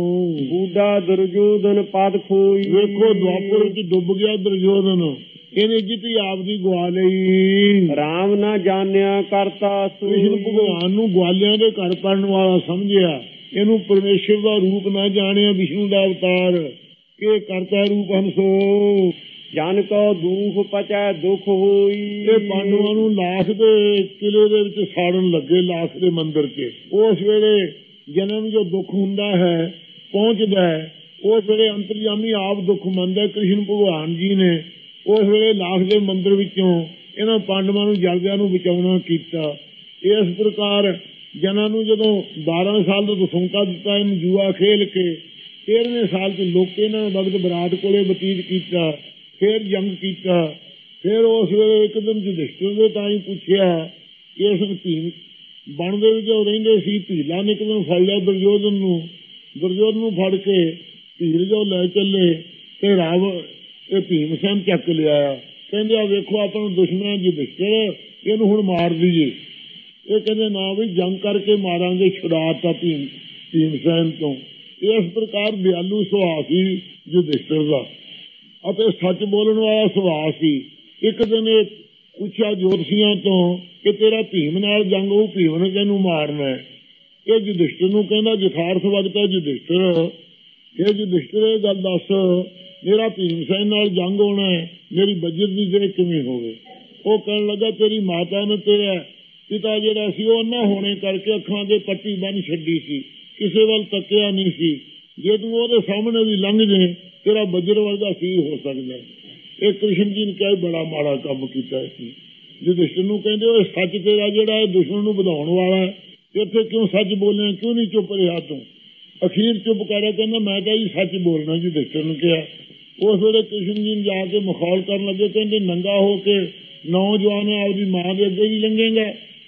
ਬੂਢਾ ਦੁਰਜੋਧਨ ਪਦ ਖੋਈ, ਵੇਖੋ ਦੁਆਪਰ ਵਿੱਚ ਡੁੱਬ ਗਿਆ ਦੁਰਜੋਧਨ, ਇਹਨੇ ਜਿੱਤੀ ਆਪਦੀ ਗਵਾ ਲਈ। ਰਾਮ ਨਾ ਜਾਣਿਆ ਕਰਤਾ ਕ੍ਰਿਸ਼ਨ ਭਗਵਾਨ ਨੂੰ ਗਵਾਲਿਆਂ ਦੇ ਘਰ ਪੜਨ ਵਾਲਾ ਸਮਝਿਆ, ਇਹਨੂੰ ਪਰਮੇਸ਼ਰ ਦਾ ਰੂਪ ਨਾ ਜਾਣਿਆ, ਵਿਸ਼ਨੂੰ ਦਾ ਅਵਤਾਰ ਇਹ ਕਰਤਾ ਰੂਪ ਹੰਸੋ। ਜਨ ਕੋ ਦੁਖ ਪਚੈ ਦੁਖ ਹੋਈ, ਇਹ ਪਾਂਡਵਾਂ ਨੂੰ ਲਾਖ ਦੇ ਕਿਲੇ ਦੇ ਵਿੱਚ ਸਾੜਨ ਲੱਗੇ, ਲਾਖ ਦੇ ਮੰਦਿਰ 'ਚ। ਉਸ ਵੇਲੇ ਜਨਮ ਜੋ ਦੁੱਖ ਹੁੰਦਾ ਹੈ ਪਹੁੰਚਦਾ ਹੈ, ਉਸ ਵੇਲੇ ਅੰਤਰਜਾਮੀ ਆਪ ਦੁੱਖ ਮੰਨਦਾ ਕ੍ਰਿਸ਼ਨ ਭਗਵਾਨ ਜੀ ਨੇ। ਉਸ ਵੇਲੇ ਲਾਖ ਦੇ ਮੰਦਿਰ ਵਿੱਚੋਂ ਇਹਨਾਂ ਪਾਂਡਵਾਂ ਨੂੰ ਜਲਦਿਆਂ ਨੂੰ ਬਚਾਉਣਾ ਕੀਤਾ। ਇਸ ਪ੍ਰਕਾਰ ਜਨਾਂ ਨੂੰ ਜਦੋਂ ਬਾਰਾਂ ਸਾਲ ਦਾ ਦਸੌਂਕਾ ਦਿੱਤਾ ਇਹਨੂੰ ਜੂਆ ਖੇਲ ਕੇ, ਤੇਰਵੇਂ ਸਾਲ 'ਚ ਲੋਕ ਇਹਨਾਂ ਵਕਤ ਬਰਾਟ ਕੋਲੇ ਬਤੀਤ ਕੀਤਾ, ਫਿਰ ਜੰਗ ਕੀਤਾ। ਫਿਰ ਉਸ ਵੇਲੇ ਇੱਕਦਮ ਯੁਧਿਸ਼ਠਿਰ ਦੇ ਤਾਂ ਹੀ ਪੁੱਛਿਆ ਇਸ ਭੀਮ ਬਣ ਦੇ ਵਿੱਚ ਰਹਿੰਦੇ ਸੀ, ਭੀਲਾ ਨੇ ਇੱਕਦਮ ਫੜ ਲਿਆ ਦੁਰਯੋਧਨ ਨੂੰ। ਦੁਰਯੋਧਨ ਨੂੰ ਫੜ ਕੇ ਭੀਲ ਜੋ ਲੈ ਚੱਲੇ ਤੇ ਰਾਵਣ ਇਹ ਭੀਮ ਸੈਨ ਚੱਕ ਲਿਆ। ਕਹਿੰਦੇ ਆ ਵੇਖੋ ਆਪਾਂ ਨੂੰ ਦੁਸ਼ਮਣ ਯੁਧਿਸ਼ਠਿਰ, ਇਹਨੂੰ ਹੁਣ ਮਾਰ ਦਈਏ। ਇਹ ਕਹਿੰਦੇ ਨਾ ਵੀ ਜੰਗ ਕਰਕੇ ਮਾਰਾਂਗੇ, ਛੁਡਾਤਾ ਭੀਮ ਭੀਮ ਸੈਨ ਤੋਂ। ਇਸ ਪ੍ਰਕਾਰ ਦਿਆਲੂ ਸੁਭਾਅ ਸੀ ਯੁਧਿਸ਼ਠਿਰ ਦਾ ਅਤੇ ਸੱਚ ਬੋਲਣ ਵਾਲਾ ਸੁਭਾਅ ਸੀ। ਇੱਕ ਦਿਨ ਇਹ ਪੁੱਛਿਆ ਜੋਤਸ਼ੀਆਂ ਤੋਂ ਕਿ ਤੇਰਾ ਭੀਮ ਨਾਲ ਜੰਗ ਹੋਊ, ਭੀਮ ਨੇ ਤੈਨੂੰ ਮਾਰਨਾ। ਇਹ ਯੁਧਿਸ਼ਠਿਰ ਨੂੰ ਕਹਿੰਦਾ ਯਥਾਰਥ ਵਕਤ ਹੈ ਯੁਧਿਸ਼ਠਿਰ, ਇਹ ਯੁਧਿਸ਼ਠਿਰ ਇਹ ਗੱਲ ਦੱਸ ਮੇਰਾ ਭੀਮ ਸੈਨ ਨਾਲ ਜੰਗ ਹੋਣਾ ਹੈ, ਮੇਰੀ ਬੱਜਤ ਦੀ ਜਿਹੜੇ ਕਿਵੇਂ ਹੋਵੇ। ਉਹ ਕਹਿਣ ਲੱਗਾ ਤੇਰੀ ਮਾਤਾ ਨੇ ਤੇਰਾ ਪਿਤਾ ਜਿਹੜਾ ਸੀ ਉਹ ਅੰਨਾ ਹੋਣੇ ਕਰਕੇ ਅੱਖਾਂ ਦੇ ਪੱਟੀ ਬੰਨ ਛੱਡੀ ਸੀ, ਕਿਸੇ ਵੱਲ ਤੱਕਿਆ ਨਹੀਂ ਸੀ। ਜੇ ਤੂੰ ਉਹਦੇ ਸਾਹਮਣੇ ਵੀ ਲੰਘ ਜੇ ਤੇਰਾ ਬੱਜਰ ਵਰਗਾ ਸੀ ਹੋ ਸਕਦਾ। ਇਹ ਕ੍ਰਿਸ਼ਨ ਜੀ ਨੇ ਕਿਹਾ ਬੜਾ ਮਾੜਾ ਕੰਮ ਕੀਤਾ ਸੀ। ਯੁਧਿਸ਼ਠਿਰ ਨੂੰ ਕਹਿੰਦੇ ਉਹ ਸੱਚ ਤੇਰਾ ਜਿਹੜਾ ਇਹ ਦੁਸ਼ਮਣ ਨੂੰ ਵਧਾਉਣ ਵਾਲਾ, ਇੱਥੇ ਕਿਉਂ ਸੱਚ ਬੋਲਿਆ, ਕਿਉਂ ਨਹੀਂ ਚੁੱਪ ਰਿਹਾ ਤੂੰ? ਅਖੀਰ ਚੁੱਪ ਕਰਿਆ, ਕਹਿੰਦਾ ਮੈਂ ਤਾਂ ਜੀ ਸੱਚ ਬੋਲਣਾ। ਯੁਧਿਸ਼ਠਿਰ ਨੂੰ ਕਿਹਾ। ਉਸ ਵੇਲੇ ਕ੍ਰਿਸ਼ਨ ਜੀ ਨੂੰ ਜਾ ਕੇ ਮਖੌਲ ਕਰਨ ਲੱਗੇ, ਕਹਿੰਦੇ ਨੰਗਾ ਹੋ ਕੇ ਨੌਜਵਾਨ ਆਪਦੀ ਮਾਂ ਦੇ ਅੱਗੇ ਹੀ ਲੰਘੇਗਾ,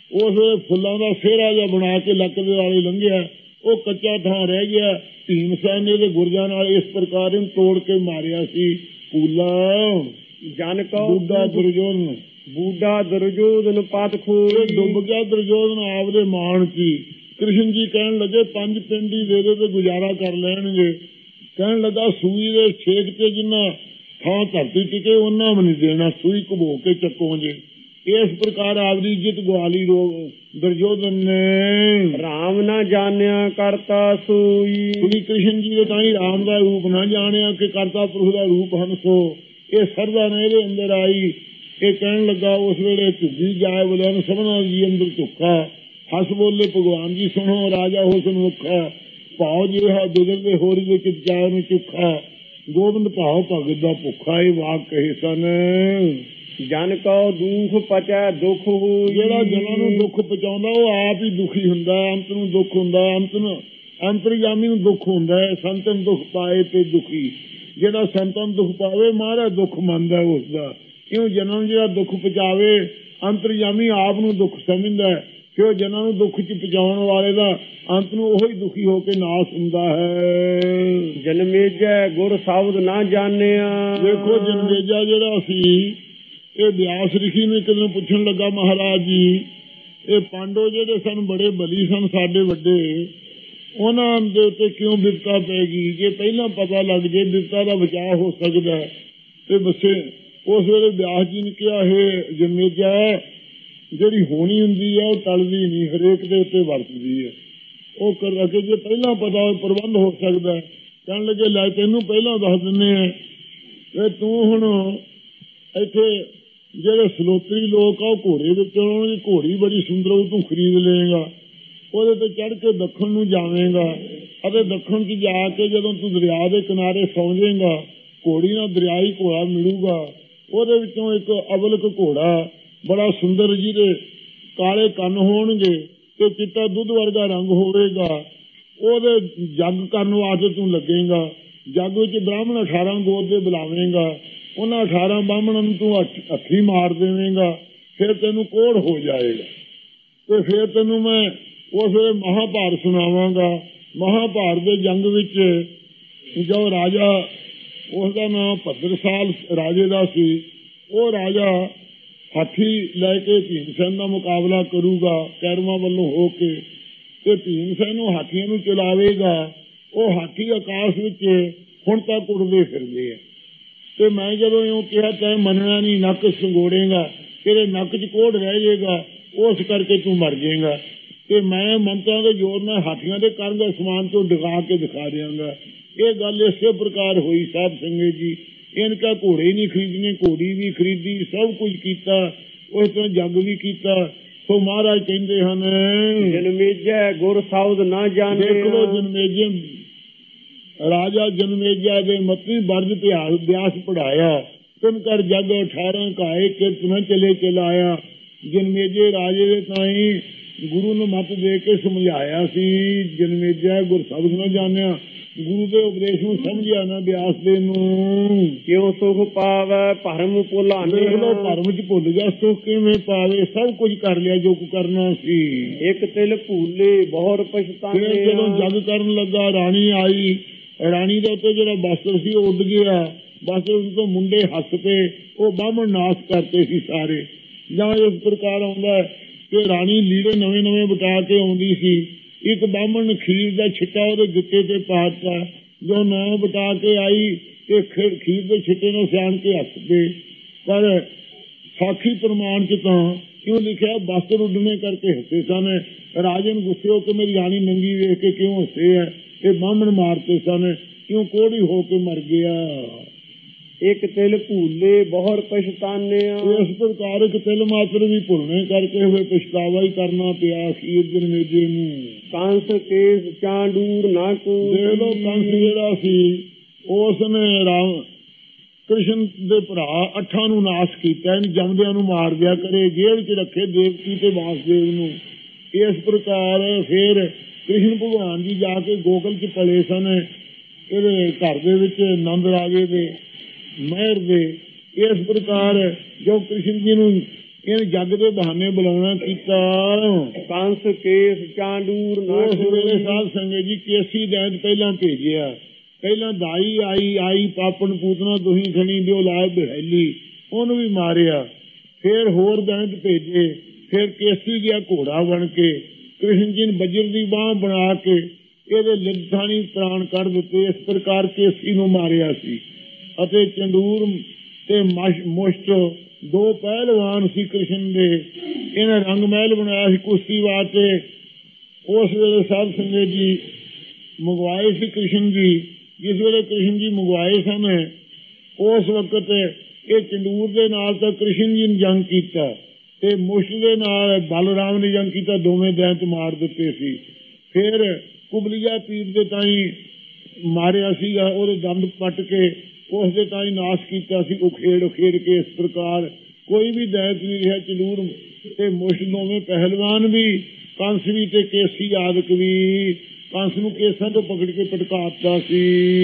ਉਸ ਵੇਲੇ ਫੁੱਲਾਂ ਦਾ ਸਿਹਰਾ ਜਿਹਾ ਬਣਾ ਕੇ ਲੱਕ ਦੇ ਵਾਲੇ ਲੰਘਿਆ, ਉਹ ਕੱਚਾ ਥਾਂ ਰਹਿ ਗਿਆ। ਭੀਮ ਸੈਨ ਨੇ ਤੇ ਗੁਰਜਾਂ ਨਾਲ ਇਸ ਪ੍ਰਕਾਰ ਇਹਨੂੰ ਤੋੜ ਕੇ ਮਾਰਿਆ ਸੀ। ਪੂਲਾ ਜਨ ਕਉ ਬੁੱਢਾ ਦੁਰਯੋਧਨ ਬੂਢਾ ਦੁਰਯੋਧਨ ਪਤ ਖੋਈ। ਡੁੱਬ ਗਿਆ ਦੁਰਯੋਧਨ ਆਪਦੇ ਮਾਣ ਚ। ਕ੍ਰਿਸ਼ਨ ਜੀ ਕਹਿਣ ਲੱਗੇ ਪੰਜ ਪਿੰਡ ਹੀ ਦੇ ਦੇ ਤੇ ਗੁਜ਼ਾਰਾ ਕਰ ਲੈਣਗੇ। ਕਹਿਣ ਲੱਗਾ ਸੂਈ ਦੇ ਛੇਕ ਤੇ ਜਿੰਨਾ ਥਾਂ ਧਰਤੀ ਟਿਕੇ ਉਹਨਾਂ ਵੀ ਨਹੀਂ ਦੇਣਾ, ਸੂਈ ਘਬੋ ਕੇ ਚੱਕੋ ਜੇ। ਇਸ ਪ੍ਰਕਾਰ ਆਪਦੀ ਇੱਜ਼ਤ ਗਵਾਲੀ ਦੁਰਯੋਧਨ ਨੇ। ਰਾਮ ਨਾ ਜਾਣਿਆ ਕਰਤਾ ਸੂਈ। ਸ੍ਰੀ ਕ੍ਰਿਸ਼ਨ ਜੀ ਦੇ ਤਾਂ ਹੀ ਰਾਮ ਦਾ ਰੂਪ ਨਾ ਜਾਣਿਆ ਕਿ ਕਰਤਾ ਪੁਰਖ ਦਾ ਰੂਪ ਹਨ। ਸੋ ਇਹ ਸਰਦਾ ਨੇ ਇਹਦੇ ਅੰਦਰ ਆਈ। ਇਹ ਕਹਿਣ ਲੱਗਾ ਉਸ ਵੇਲੇ ਝੁੱਗੀ ਜਾਏ ਬੋਲਿਆ ਸਭਨਾ ਜੀ ਅੰਦਰ ਝੁੱਕਾ। ਹੱਸ ਬੋਲੇ ਭਗਵਾਨ ਜੀ ਸੁਣੋ ਰਾਜਾ ਹੁਸਨ ਮੁੱਖਾ। ਭਾਵ ਜਿਹੜਾ ਬਿਗੜਦੇ ਹੋਰੀ ਦੇ ਚਿਤਚਾਰ ਨੂੰ ਚੁੱਖਾ। ਗੋਬਿੰਦ ਭਾਵ ਭਗਤ ਦਾ ਭੁੱਖਾ ਇਹ ਵਾਕ ਕਹੇ ਸਨ। ਜਨ ਕਉ ਦੁਖ ਪਚੈ ਦੁਖ ਹੋਈ। ਜਿਹੜਾ ਜਨਾਂ ਨੂੰ ਦੁੱਖ ਪਹੁੰਚਾਉਂਦਾ ਉਹ ਆਪ ਹੀ ਦੁਖੀ ਹੁੰਦਾ, ਅੰਤ ਨੂੰ ਦੁੱਖ ਹੁੰਦਾ। ਅੰਤ ਨੂੰ ਅੰਤਰਜਾਮੀ ਨੂੰ ਦੁੱਖ ਹੁੰਦਾ ਹੈ। ਸੰਤਨ ਦੁੱਖ ਪਾਏ ਤੇ ਦੁਖੀ। ਜਿਹੜਾ ਸੰਤਾਂ ਨੂੰ ਦੁੱਖ ਪਾਵੇ ਮਹਾਰਾਜ ਦੁੱਖ ਮੰਨਦਾ ਉਸਦਾ। ਕਿਉਂ ਜਨਾਂ ਨੂੰ ਜਿਹੜਾ ਦੁੱਖ ਪਹੁੰਚਾਵੇ ਅੰਤਰਜਾਮੀ ਆਪ ਨੂੰ ਦੁੱਖ ਸਮਝਦਾ ਕਿ ਉਹ ਜਨਾਂ ਨੂੰ ਦੁੱਖ ਚ ਪਹੁੰਚਾਉਣ ਵਾਲੇ ਦਾ ਅੰਤ ਨੂੰ ਉਹੀ ਦੁਖੀ ਹੋ ਕੇ ਨਾਸ ਹੁੰਦਾ ਹੈ। ਜਨਮੇਜੈ ਗੁਰ ਸ਼ਬਦ ਨਾ ਜਾਣਿਆ। ਦੇਖੋ ਜਨਮੇਜਾ ਜਿਹੜਾ ਸੀ ਇਹ ਵਿਆਸ ਰਿਸ਼ੀ ਨੂੰ ਇੱਕ ਦਿਨ ਪੁੱਛਣ ਲੱਗਾ ਮਹਾਰਾਜ ਜੀ ਇਹ ਪਾਂਡੋ ਜਿਹੜੇ ਸਨ ਬੜੇ ਬਲੀ ਸਨ ਸਾਡੇ ਵੱਡੇ, ਉਹਨਾਂ ਦੇ ਉੱਤੇ ਕਿਉਂ ਬਿਪਤਾ ਪੈ ਗਈ? ਜੇ ਪਹਿਲਾਂ ਪਤਾ ਲੱਗ ਜੇ ਬਿਪਤਾ ਦਾ ਬਚਾਅ ਹੋ ਸਕਦਾ ਤੇ ਬੱਸੇ। ਉਸ ਵੇਲੇ ਵਿਆਸ ਜੀ ਨੇ ਕਿਹਾ ਇਹ ਜਨਮੇਜਾ ਜਿਹੜੀ ਹੋਣੀ ਹੁੰਦੀ ਹੈ ਉਹ ਟਲਦੀ ਨਹੀਂ, ਹਰੇਕ ਦੇ ਉੱਤੇ ਵਰਤਦੀ ਹੈ। ਉਹ ਕਰ ਅੱਗੇ ਜੇ ਪਹਿਲਾਂ ਪਤਾ ਪ੍ਰਬੰਧ ਹੋ ਸਕਦਾ। ਕਹਿਣ ਲੱਗੇ ਲੈ ਤੈਨੂੰ ਪਹਿਲਾਂ ਦੱਸ ਦਿੰਦੇ ਆ ਤੇ ਤੂੰ ਹੁਣ ਇੱਥੇ ਜਿਹੜੇ ਸਲੋਤਰੀ ਲੋਕ ਆ ਉਹ ਘੋੜੇ ਵਿੱਚ ਆਉਣਗੇ। ਘੋੜੀ ਬੜੀ ਸੁੰਦਰ ਉਹ ਤੂੰ ਖਰੀਦ ਲਏਗਾ, ਉਹਦੇ ਤੇ ਚੜ੍ਹ ਕੇ ਦੱਖਣ ਨੂੰ ਜਾਵੇਂਗਾ ਅਤੇ ਦੱਖਣ ਚ ਜਾ ਕੇ ਜਦੋਂ ਤੂੰ ਦਰਿਆ ਦੇ ਕਿਨਾਰੇ ਸੌਂ ਜਾਏਗਾ ਘੋੜੀ ਨਾਲ ਦਰਿਆਈ ਘੋੜਾ ਮਿਲੂਗਾ। ਉਹਦੇ ਵਿੱਚੋਂ ਇੱਕ ਅਵਲਕ ਘੋੜਾ ਬੜਾ ਸੁੰਦਰ ਜਿਹਦੇ ਕਾਲੇ ਕੰਨ ਹੋਣਗੇ ਤੇ ਚਿੱਟਾ ਦੁੱਧ ਵਰਗਾ ਰੰਗ ਹੋਵੇਗਾ। ਉਹਦੇ ਜੱਗ ਕਰਨ ਵਾਸਤੇ ਤੂੰ ਲੱਗੇਗਾ। ਜੱਗ ਵਿੱਚ ਬ੍ਰਾਹਮਣ ਅਠਾਰਾਂ ਗੋਤ ਦੇ ਬੁਲਾਵੇਂਗਾ। ਉਹਨਾਂ ਅਠਾਰਾਂ ਬ੍ਰਾਹਮਣਾਂ ਨੂੰ ਤੂੰ ਹੱਥੀ ਮਾਰ ਦੇਵੇਂਗਾ। ਫਿਰ ਤੈਨੂੰ ਕੋੜ ਹੋ ਜਾਏਗਾ ਤੇ ਫਿਰ ਤੈਨੂੰ ਮੈਂ ਉਸ ਵੇਲੇ ਮਹਾਭਾਰਤ ਸੁਣਾਵਾਂਗਾ। ਮਹਾਭਾਰਤ ਦੇ ਜੰਗ ਵਿੱਚ ਜੋ ਰਾਜਾ ਉਸਦਾ ਨਾਮ ਭੱਦਰਸਾਲ ਰਾਜੇ ਦਾ ਸੀ, ਉਹ ਰਾਜਾ ਹਾਥੀ ਲੈ ਕੇ ਭੀਮ ਸੈਨ ਦਾ ਮੁਕਾਬਲਾ ਕਰੂਗਾ ਕੈਰਵਾਂ ਵੱਲੋਂ ਹੋ ਕੇ ਤੇ ਭੀਮ ਸੈਨ ਨੂੰ ਹਾਥੀਆਂ ਨੂੰ ਚਲਾਵੇਗਾ। ਉਹ ਹਾਥੀ ਆਕਾਸ਼ ਵਿੱਚ ਹੁਣ ਤੱਕ ਉੱਡਦੇ ਫਿਰਦੇ ਆ ਤੇ ਮੈਂ ਜਦੋਂ ਇਉਂ ਕਿਹਾ ਤੈਂ ਮੰਨਣਾ ਨਹੀਂ, ਨੱਕ ਸੰਗੋੜੇਗਾ, ਤੇਰੇ ਨੱਕ 'ਚ ਕੋੜ ਰਹਿ ਜਾਏਗਾ, ਉਸ ਕਰਕੇ ਤੂੰ ਮਰ ਜਾਏਗਾ ਤੇ ਮੈਂ ਮੰਤਰਾਂ ਦੇ ਜ਼ੋਰ ਨਾਲ ਹਾਥੀਆਂ ਦੇ ਕਰਨ ਦਾ ਸਮਾਨ ਤੋਂ ਡਿਗਾ ਕੇ ਦਿਖਾ ਦਿਆਂਗਾ। ਇਹ ਗੱਲ ਇਸੇ ਪ੍ਰਕਾਰ ਹੋਈ ਸਾਧ ਸੰਗਤ ਜੀ। ਇਨਕਾ ਘੋੜੇ ਨਹੀਂ ਖਰੀਦਣੇ, ਘੋੜੀ ਵੀ ਖਰੀਦੀ, ਸਭ ਕੁਝ ਕੀਤਾ, ਉਸ ਤਰ੍ਹਾਂ ਜੱਗ ਵੀ ਕੀਤਾ। ਸੋ ਮਹਾਰਾਜ ਕਹਿੰਦੇ ਹਨ ਜਨਮੇਜੈ ਗੁਰ ਸ਼ਬਦ ਨਾ ਜਾਣਿਆ। ਦੇਖ ਲੋ ਜਨਮੇਜੈ ਰਾਜਾ ਜਨਮੇਜਾ ਦੇ ਮਤੀ ਬਰਜ ਇਤਿਹਾਸ ਵਿਆਸ ਪੜਾਇਆ। ਤਿੰਨ ਕਰ ਜੱਗ ਅਠਾਰਾਂ ਕਾਏ ਕਿਰਤ ਨਾ ਚਲੇ ਚਲਾਇਆ। ਜਨਮੇਜੇ ਰਾਜੇ ਦੇ ਤਾਈ ਗੁਰੂ ਨੂੰ ਮੱਤ ਦੇ ਕੇ ਸਮਝਾਇਆ ਸੀ। ਜਨਮੇਜਾ ਗੁਰ ਸ਼ਬਦ ਨਾ ਜਾਣਿਆ, ਗੁਰੂ ਦੇ ਉਪਦੇਸ਼ ਨੂੰ ਸਮਝਿਆ ਨਾ ਵਿਆਸ ਦੇ ਨੂੰ। ਕਿਉਂ ਸੁਖ ਪਾਵੈ ਭਰਮ ਭੁਲਾਣੇ। ਦੇਖ ਲੋ ਭਰਮ ਚ ਭੁੱਲ ਗਿਆ, ਸੁਖ ਕਿਵੇਂ ਪਾਵੇ? ਸਭ ਕੁਝ ਕਰ ਲਿਆ ਜੋ ਕੁ ਕਰਨਾ ਸੀ। ਇੱਕ ਤਿਲ ਭੂਲੇ ਬਹੁਤ ਪਛਤਾਨੇ। ਜਦੋਂ ਜੱਗ ਕਰਨ ਲੱਗਾ ਰਾਣੀ ਆਈ, ਰਾਣੀ ਦੇ ਉੱਤੇ ਜਿਹੜਾ ਬਸਤਰ ਸੀ ਉਹ ਉੱਡ ਗਿਆ। ਬਸਤਰ ਤੋਂ ਮੁੰਡੇ ਹੱਸ ਪਏ, ਉਹ ਬਾਹਮਣ ਨਾਸ ਕਰਤੇ ਸੀ ਸਾਰੇ। ਜਾਂ ਇਸ ਪ੍ਰਕਾਰ ਆਉਂਦਾ ਕਿ ਰਾਣੀ ਲੀੜੇ ਨਵੇਂ ਨਵੇਂ ਬਟਾ ਕੇ ਆਉਂਦੀ ਸੀ। ਇੱਕ ਬਾਹਮਣ ਖੀਰ ਦਾ ਛਿੱਟਾ ਉਹਦੇ ਗਿੱਟੇ ਤੇ ਪਾ ਦਿੱਤਾ। ਜੋ ਨੌ ਬਟਾ ਕੇ ਆਈ ਤੇ ਖੀਰ ਦੇ ਛਿੱਟੇ ਨੂੰ ਸਿਆਣ ਕੇ ਹੱਸ ਪਏ। ਪਰ ਸਾਖੀ ਪ੍ਰਮਾਣ ਚ ਤਾਂ ਕਿਉਂ ਲਿਖਿਆ ਬਸਤਰ ਉੱਡਣੇ ਕਰਕੇ ਹੱਸੇ ਸਨ। ਰਾਜੇ ਨੂੰ ਗੁੱਸੇ ਹੋ ਕੇ ਮੇਰੀ ਰਾਣੀ ਨੰਗੀ ਵੇਖ ਕੇ ਕਿਉਂ ਹੱਸੇ ਹੈ? ਇਹ ਬਾਹਮਣ ਮਾਰਤੇ ਸਨ, ਕਿਉਂ ਕੋੜੀ ਹੋ ਕੇ ਮਰ ਗਿਆ। ਇੱਕ ਤਿਲ ਭੂਲੇ ਬਹੁਤ ਪਛਤਾਨੇ। ਇਸ ਪ੍ਰਕਾਰ ਇੱਕ ਤਿਲ ਮਾਤਰ ਵੀ ਭੁੱਲਣੇ ਕਰਕੇ ਹੋਏ ਪਛਤਾਵਾ ਹੀ ਕਰਨਾ ਪਿਆ ਅਖੀਰ ਜਨਮੇਜੇ ਨੂੰ। ਕੰਸ ਕੇਸ ਚਾਂਡੂਰ ਨਾ ਕੋ। ਦੇਖ ਲੋ ਕੰਸ ਜਿਹੜਾ ਸੀ ਉਸ ਨੇ ਰਾਮ ਕ੍ਰਿਸ਼ਨ ਦੇ ਭਰਾ ਅੱਠਾਂ ਨੂੰ ਨਾਸ਼ ਕੀਤਾ। ਇਹਨੂੰ ਜੰਮਦਿਆਂ ਨੂੰ ਮਾਰ ਦਿਆ ਕਰੇ, ਜੇਲ੍ਹ ਚ ਰੱਖੇ ਦੇਵਕੀ ਤੇ ਵਾਸਦੇਵ ਨੂੰ। ਇਸ ਪ੍ਰਕਾਰ ਫਿਰ ਕ੍ਰਿਸ਼ਨ ਭਗਵਾਨ ਜੀ ਜਾ ਕੇ ਗੋਕਲ ਚ ਪਲੇ ਸਨ। ਇਹਦੇ ਘਰ ਦੇ ਵਿੱਚ ਨੰਦ ਰਾਜੇ ਦੇ ਮਹਿਰ ਦੇ। ਇਸ ਪ੍ਰਕਾਰ ਜੋ ਕ੍ਰਿਸ਼ਨ ਜੀ ਨੂੰ ਇਹਨੇ ਜੱਗ ਦੇ ਬਹਾਨੇ ਬੁਲਾਉਣਾ ਕੀਤਾ। ਕੰਸ ਕੇਸ ਚਾਂਡੂਰ ਨਾ ਉਸ ਵੇਲੇ ਸਾਧ ਸੰਗਤ ਜੀ ਕੇਸੀ ਦੈਂਤ ਪਹਿਲਾਂ ਭੇਜਿਆ। ਪਹਿਲਾਂ ਦਾਈ ਆਈ ਆਈ ਪਾਪਣ ਪੂਤਨਾ ਤੁਸੀਂ ਖਣੀ ਦਿਓ ਲਾਇ ਬਹੈਲੀ, ਉਹਨੂੰ ਵੀ ਮਾਰਿਆ। ਫਿਰ ਹੋਰ ਦੈਂਤ ਭੇਜੇ। ਫਿਰ ਕੇਸੀ ਗਿਆ ਘੋੜਾ ਬਣ ਕੇ, ਕ੍ਰਿਸ਼ਨ ਜੀ ਨੇ ਵਜਰ ਦੀ ਬਾਂਹ ਬਣਾ ਕੇ ਇਹਦੇ ਲਿੱਥਾਣੀ ਪ੍ਰਾਣ ਕੱਢ ਦਿੱਤੇ। ਇਸ ਪ੍ਰਕਾਰ ਕੇਸੀ ਨੂੰ ਮਾਰਿਆ ਸੀ। ਅਤੇ ਚੰਦੂਰ ਤੇ ਮੁਸ਼ਟ ਦੋ ਪਹਿਲਵਾਨ ਸੀ ਕ੍ਰਿਸ਼ਨ ਦੇ। ਇਹਨੇ ਰੰਗ ਮਹਿਲ ਬਣਾਇਆ ਸੀ ਕੁਸ਼ਤੀ ਵਾਸਤੇ। ਉਸ ਵੇਲੇ ਸਾਧ ਸੰਗਤ ਜੀ ਮੰਗਵਾਏ ਸੀ ਕ੍ਰਿਸ਼ਨ ਜੀ। ਜਿਸ ਵੇਲੇ ਕ੍ਰਿਸ਼ਨ ਜੀ ਮੰਗਵਾਏ ਸਨ, ਉਸ ਵਕਤ ਇਹ ਚੰਦੂਰ ਦੇ ਨਾਲ ਤਾਂ ਕ੍ਰਿਸ਼ਨ ਜੀ ਨੇ ਜੰਗ ਕੀਤਾ ਤੇ ਮੁਸ਼ਟ ਦੇ ਨਾਲ ਬਲਰਾਮ ਨੇ ਜੰਗ ਕੀਤਾ। ਦੋਵੇਂ ਦੈਂਤ ਮਾਰ ਦਿੱਤੇ ਸੀ। ਫਿਰ ਕੁਬਲੀਆ ਪੀਰ ਦੇ ਤਾਈ ਮਾਰਿਆ ਸੀਗਾ, ਉਹਦੇ ਦੰਦ ਪੱਟ ਕੇ ਉਸ ਦੇ ਤਾਈ ਨਾਸ਼ ਕੀਤਾ ਸੀ ਉਖੇੜ ਉਖੇੜ ਕੇ। ਇਸ ਪ੍ਰਕਾਰ ਕੋਈ ਵੀ ਦੈਂਤ ਨਹੀਂ ਰਿਹਾ। ਚੰਦੂਰ ਤੇ ਮੁਸ਼ਟ ਦੋਵੇਂ ਪਹਿਲਵਾਨ ਵੀ, ਕੰਸ ਵੀ ਤੇ ਕੇਸੀ ਆਦਿਕ ਵੀ। ਕੰਸ ਨੂੰ ਕੇਸਾਂ ਤੋਂ ਪਕੜ ਕੇ ਪਟਕਾਤਾ ਸੀ।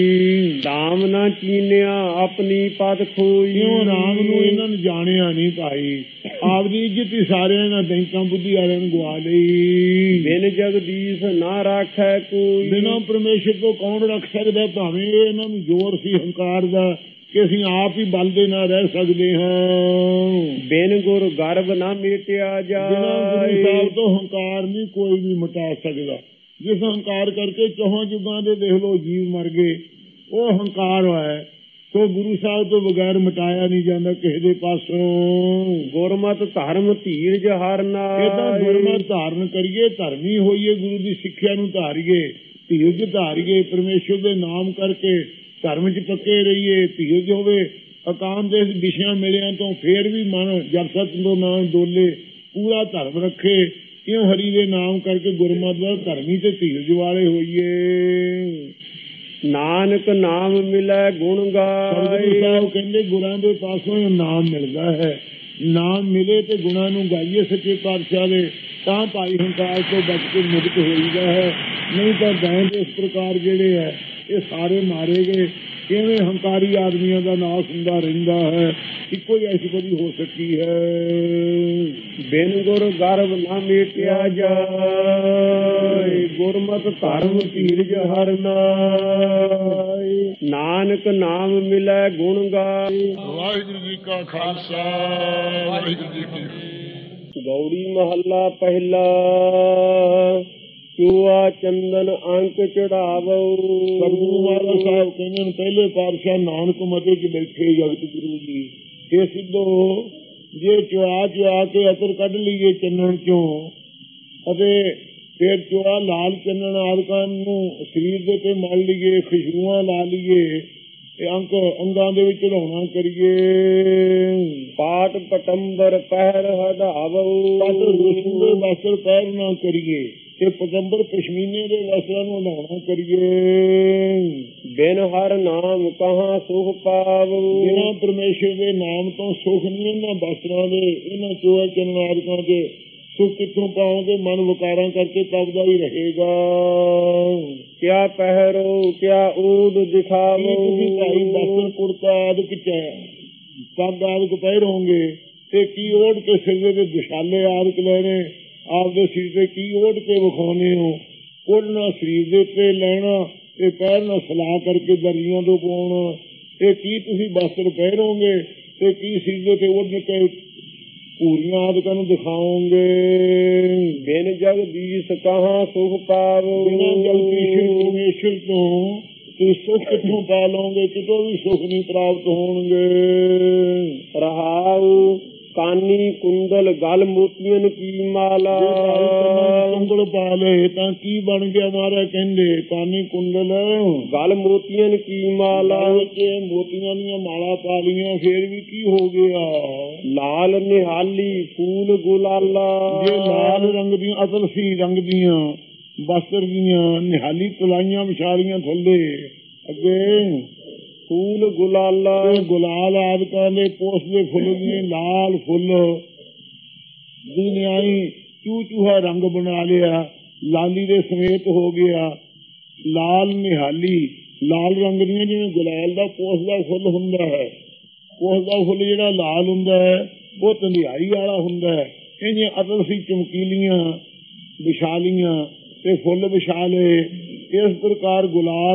ਰਾਮ ਨਾ ਚੀਨਿਆ ਆਪਣੀ ਪਦ ਖੋਈ, ਕਿਉਂ ਰਾਮ ਨੂੰ ਇਹਨਾਂ ਨੇ ਜਾਣਿਆ ਨਹੀਂ ਭਾਈ। ਆਪਦੀ ਇੱਜ਼ਤ ਹੀ ਸਾਰਿਆਂ ਨਾਲ ਦੈਂਤਾਂ ਬੁੱਧੀ ਵਾਲਿਆਂ ਨੂੰ ਗਵਾ ਲਈ। ਬਿਨ ਜਗਦੀਸ਼ ਨਾ ਰਾਖੈ ਕੋਈ, ਬਿਨਾਂ ਪਰਮੇਸ਼ਰ ਤੋਂ ਕੌਣ ਰੱਖ ਸਕਦਾ। ਭਾਵੇਂ ਇਹਨਾਂ ਨੂੰ ਜ਼ੋਰ ਸੀ ਹੰਕਾਰ ਦਾ ਕਿ ਅਸੀਂ ਆਪ ਹੀ ਬਲ ਦੇ ਨਾਲ ਰਹਿ ਸਕਦੇ ਹਾਂ। ਬਿਨ ਗੁਰ ਗਰਭ ਨਾ ਮੇਟਿਆ ਜਾਏ, ਬਿਨਾਂ ਗੁਰੂ ਸਾਹਿਬ ਤੋਂ ਹੰਕਾਰ ਨਹੀਂ ਕੋਈ ਵੀ ਮਿਟਾ ਸਕਦਾ। ਜਿਸ ਹੰਕਾਰ ਕਰਕੇ ਚੌਹਾਂ ਯੁੱਗਾਂ ਦੇ ਦੇਖ ਲਓ ਜੀਵ ਮਰ ਗਏ, ਉਹ ਹੰਕਾਰ ਹੈ। ਸੋ ਗੁਰੂ ਸਾਹਿਬ ਤੋਂ ਬਗੈਰ ਮਿਟਾਇਆ ਨਹੀਂ ਜਾਂਦਾ ਕਿਸੇ ਦੇ ਪਾਸੋਂ। ਗੁਰਮਤਿ ਧਰਮ ਧੀਰਜ ਹਰਨਾ, ਇਹ ਤਾਂ ਗੁਰਮਤਿ ਧਾਰਨ ਕਰੀਏ, ਧਰਮੀ ਹੋਈਏ, ਗੁਰੂ ਦੀ ਸਿੱਖਿਆ ਨੂੰ ਧਾਰੀਏ, ਧੀਰਜ ਧਾਰੀਏ, ਪਰਮੇਸ਼ਰ ਦੇ ਨਾਮ ਕਰਕੇ ਧਰਮ ਚ ਪੱਕੇ ਰਹੀਏ। ਧੀਰਜ ਹੋਵੇ, ਅਕਾਮ ਦੇ ਵਿਸ਼ਿਆਂ ਮਿਲਿਆਂ ਤੋਂ ਫੇਰ ਵੀ ਮਨ ਜਪ ਸਤ ਤੋਂ ਨਾਮ ਡੋਲੇ, ਪੂਰਾ ਧਰਮ ਰੱਖੇ। ਕਿਉਂ ਹਰੀ ਦੇ ਨਾਮ ਕਰਕੇ ਗੁਰਮਤਿ ਦਾ ਧਰਮੀ ਤੇ ਧੀਰਜ ਵਾਲੇ ਹੋਈਏ। ਨਾਨਕ ਨਾਮ ਮਿਲੈ ਗੁਣ ਗਾਏ, ਗੁਰੂ ਸਾਹਿਬ ਕਹਿੰਦੇ ਗੁਰਾਂ ਦੇ ਪਾਸੋਂ ਨਾਮ ਮਿਲਦਾ ਹੈ। ਨਾਮ ਮਿਲੇ ਤੇ ਗੁਣਾਂ ਨੂੰ ਗਾਈਏ ਸੱਚੇ ਪਾਤਸ਼ਾਹ ਦੇ, ਤਾਂ ਭਾਈ ਹੰਕਾਰ ਤੋਂ ਬਚ ਕੇ ਮੁਕਤ ਹੋਈਦਾ ਹੈ। ਨਹੀਂ ਤਾਂ ਦੈਂਤ ਇਸ ਪ੍ਰਕਾਰ ਜਿਹੜੇ ਹੈ ਇਹ ਸਾਰੇ ਮਾਰੇ ਗਏ। ਕਿਵੇਂ ਹੰਕਾਰੀ ਆਦਮੀਆਂ ਦਾ ਨਾਸ ਹੁੰਦਾ ਰਹਿੰਦਾ ਹੈ। ਇੱਕੋ ਹੀ ਐਸੀ ਕਦੀ ਹੋ ਸਕੀ ਹੈ। ਬਿਨ ਗੁਰ ਗਰਭ ਨਾ ਮੇਟਿਆ ਜਾਏ, ਗੁਰਮਤਿ ਧਰਮ ਧੀਰਜ ਹਰਨਾ, ਨਾਨਕ ਨਾਮ ਮਿਲੈ ਗੁਣ ਗਾਏ। ਵਾਹਿਗੁਰੂ ਜੀ ਕਾ ਖਾਲਸਾ, ਵਾਹਿਗੁਰੂ ਜੀ ਕੀ ਫਤਿਹ। ਗੌੜੀ ਮਹੱਲਾ ਪਹਿਲਾ। ਚੂਆ ਚੰਦਨ ਅੰਕ ਚੜਾਵੋ। ਸਤਿਗੁਰੂ ਮਹਾਰਾਜ ਸਾਹਿਬ ਕਹਿੰਦੇ ਨੇ ਪਹਿਲੇ ਪਾਤਸ਼ਾਹ ਨਾਨਕ ਮਤੇ ਚ ਬੈਠੇ ਜਗਤ ਗੁਰੂ ਜੀ, ਇਹ ਸਿੱਧੋ ਜੇ ਚੁਆ ਚੁਆ ਕੇ ਅਤਰ ਕੱਢ ਲਈਏ ਚੰਨਣ ਚੋਂ ਅਤੇ ਫਿਰ ਚੁਆ ਲਾਲ ਚੰਨਣ ਆਦਿਕਾਂ ਨੂੰ ਸਰੀਰ ਦੇ ਤੇ ਮਲ ਲਈਏ, ਖੁਸ਼ਬੂਆਂ ਲਾ ਲਈਏ ਤੇ ਅੰਕ ਅੰਗਾਂ ਦੇ ਵਿੱਚ ਚੜਾਉਣਾ ਕਰੀਏ। ਪਾਟ ਪਟੰਬਰ ਪਹਿਰ ਹਟਾਵੋ, ਰੁਸੂ ਦੇ ਵਸਤਰ ਪਹਿਰ ਨਾ ਕਰੀਏ ਤੇ ਪਟੰਬਰ ਪਸ਼ਮੀਨੇ ਦੇ ਵਸਤਰਾਂ ਨੂੰ ਹਟਾਉਣਾ ਕਰੀਏ। ਬਿਨ ਹਰ ਨਾਮ ਕਹਾਂ ਸੁਖ ਪਾਵੋ, ਬਿਨਾਂ ਪਰਮੇਸ਼ਰ ਦੇ ਨਾਮ ਤੋਂ ਸੁਖ ਨਹੀਂ। ਇਹਨਾਂ ਵਸਤਰਾਂ ਦੇ, ਇਹਨਾਂ ਚੋਆ ਚੰਨਾਰਕਾਂ ਦੇ ਸੁਖ ਕਿੱਥੋਂ ਪਾਓਗੇ। ਮਨ ਵਿਕਾਰਾਂ ਕਰਕੇ ਤਪਦਾ ਹੀ ਰਹੇਗਾ। ਕਿਆ ਪਹਿਰੋ ਕਿਆ ਊਦ ਦਿਖਾਵੋ, ਤੁਸੀਂ ਭਾਈ ਵਸਤਰ ਕੁੜਤਾ ਆਦਿਕ ਪੱਗ ਆਦਿਕ ਪਹਿਰੋਗੇ ਤੇ ਕੀ ਓਢ ਕੇ ਸਿਰ ਦੇ ਦਿਸ਼ਾਲੇ ਆਦਿਕ ਲੈਣੇ, ਆਪਦੇ ਸਰੀਰ ਤੇ ਕੀ ਓਢ ਕੇ ਵਿਖਾਉਣੇ ਹੋ। ਓਢਣਾ ਸਰੀਰ ਦੇ ਉੱਤੇ ਲੈਣਾ ਤੇ ਪਹਿਰਨਾ ਸਲਾਹ ਕਰਕੇ ਦਰਜੀਆਂ ਤੋਂ ਪਾਉਣਾ। ਤੇ ਕੀ ਤੁਸੀਂ ਵਸਤਰ ਪਹਿਰੋਗੇ ਤੇ ਕੀ ਸਰੀਰ ਦੇ ਉੱਤੇ ਓਢ ਕੇ ਪੂਰੀਆਂ ਆਦਿਕਾਂ ਨੂੰ ਦਿਖਾਓਗੇ। ਬਿਨ ਜਗਦੀਸ਼ ਕਹਾਂ ਸੁਖ ਪਾਵੋ, ਬਿਨਾਂ ਜਗਦੀਸ਼ ਪਰਮੇਸ਼ਰ ਤੋਂ ਤੁਸੀਂ ਸੁਖ ਕਿੱਥੋਂ ਪਾ ਲਓਗੇ। ਕਿਤੋਂ ਵੀ ਸੁਖ ਨਹੀਂ ਪ੍ਰਾਪਤ ਹੋਣਗੇ। ਰਹਾਉ ਕਾਨੀ ਕੁੰਦਲ ਗਲ ਮੋਤੀਆਂ ਕੀ ਮਾਲਾ, ਕੁੰਦਲ ਪਾ ਲਏ ਤਾਂ ਕੀ ਬਣ ਗਿਆ। ਮਾਰਾ ਕਹਿੰਦੇ ਕਾਨੀ ਕੁੰਦਲ ਗਲ ਮੋਤੀਆਂ ਕੀ ਮਾਲਾ, ਮੋਤੀਆਂ ਦੀਆਂ ਮਾਲਾ ਪਾ ਲਈਆਂ ਫੇਰ ਵੀ ਕੀ ਹੋ ਗਿਆ। ਲਾਲ ਨਿਹਾਲੀ ਫੂਲ ਗੁਲਾਲਾ, ਜੇ ਲਾਲ ਰੰਗ ਦੀਆਂ ਅਸਲ ਸੀ ਰੰਗ ਦੀਆਂ ਬਸਤਰ ਦੀਆਂ ਨਿਹਾਲੀ ਤਲਾਈਆਂ ਵਿਛਾਲੀਆਂ ਥੱਲੇ ਅੱਗੇ ਫੂਲ ਗੁਲਾਲਾ, ਗੁਲਾਲ ਆਦਿਕਾਂ ਦੇ ਪੋਸ ਦੇ ਫੁੱਲ ਦੀਆਂ ਲਾਲ ਫੁੱਲ ਦੀ ਨਿਆਈ ਚੂ ਚੂਹਾ ਰੰਗ ਬਣਾ ਲਿਆ, ਲਾਲੀ ਦੇ ਸਮੇਤ ਹੋ ਗਿਆ। ਲਾਲ ਨਿਹਾਲੀ ਲਾਲ ਰੰਗ ਦੀਆਂ, ਜਿਵੇਂ ਗੁਲਾਲ ਦਾ ਪੋਸ ਦਾ ਫੁੱਲ ਹੁੰਦਾ ਹੈ, ਪੋਸ ਦਾ ਫੁੱਲ ਜਿਹੜਾ ਲਾਲ ਹੁੰਦਾ ਹੈ ਉਹ ਧੰਦਿਆਈ ਵਾਲਾ ਹੁੰਦਾ ਹੈ। ਇੰਨੀਆਂ ਅਤਲ ਸੀ ਚਮਕੀਲੀਆਂ ਵਿਸ਼ਾਲੀਆਂ ਤੇ ਫੁੱਲ ਵਿਸ਼ਾਲੇ। ਇਸ ਪ੍ਰਕਾਰ ਗੁਲਾਲ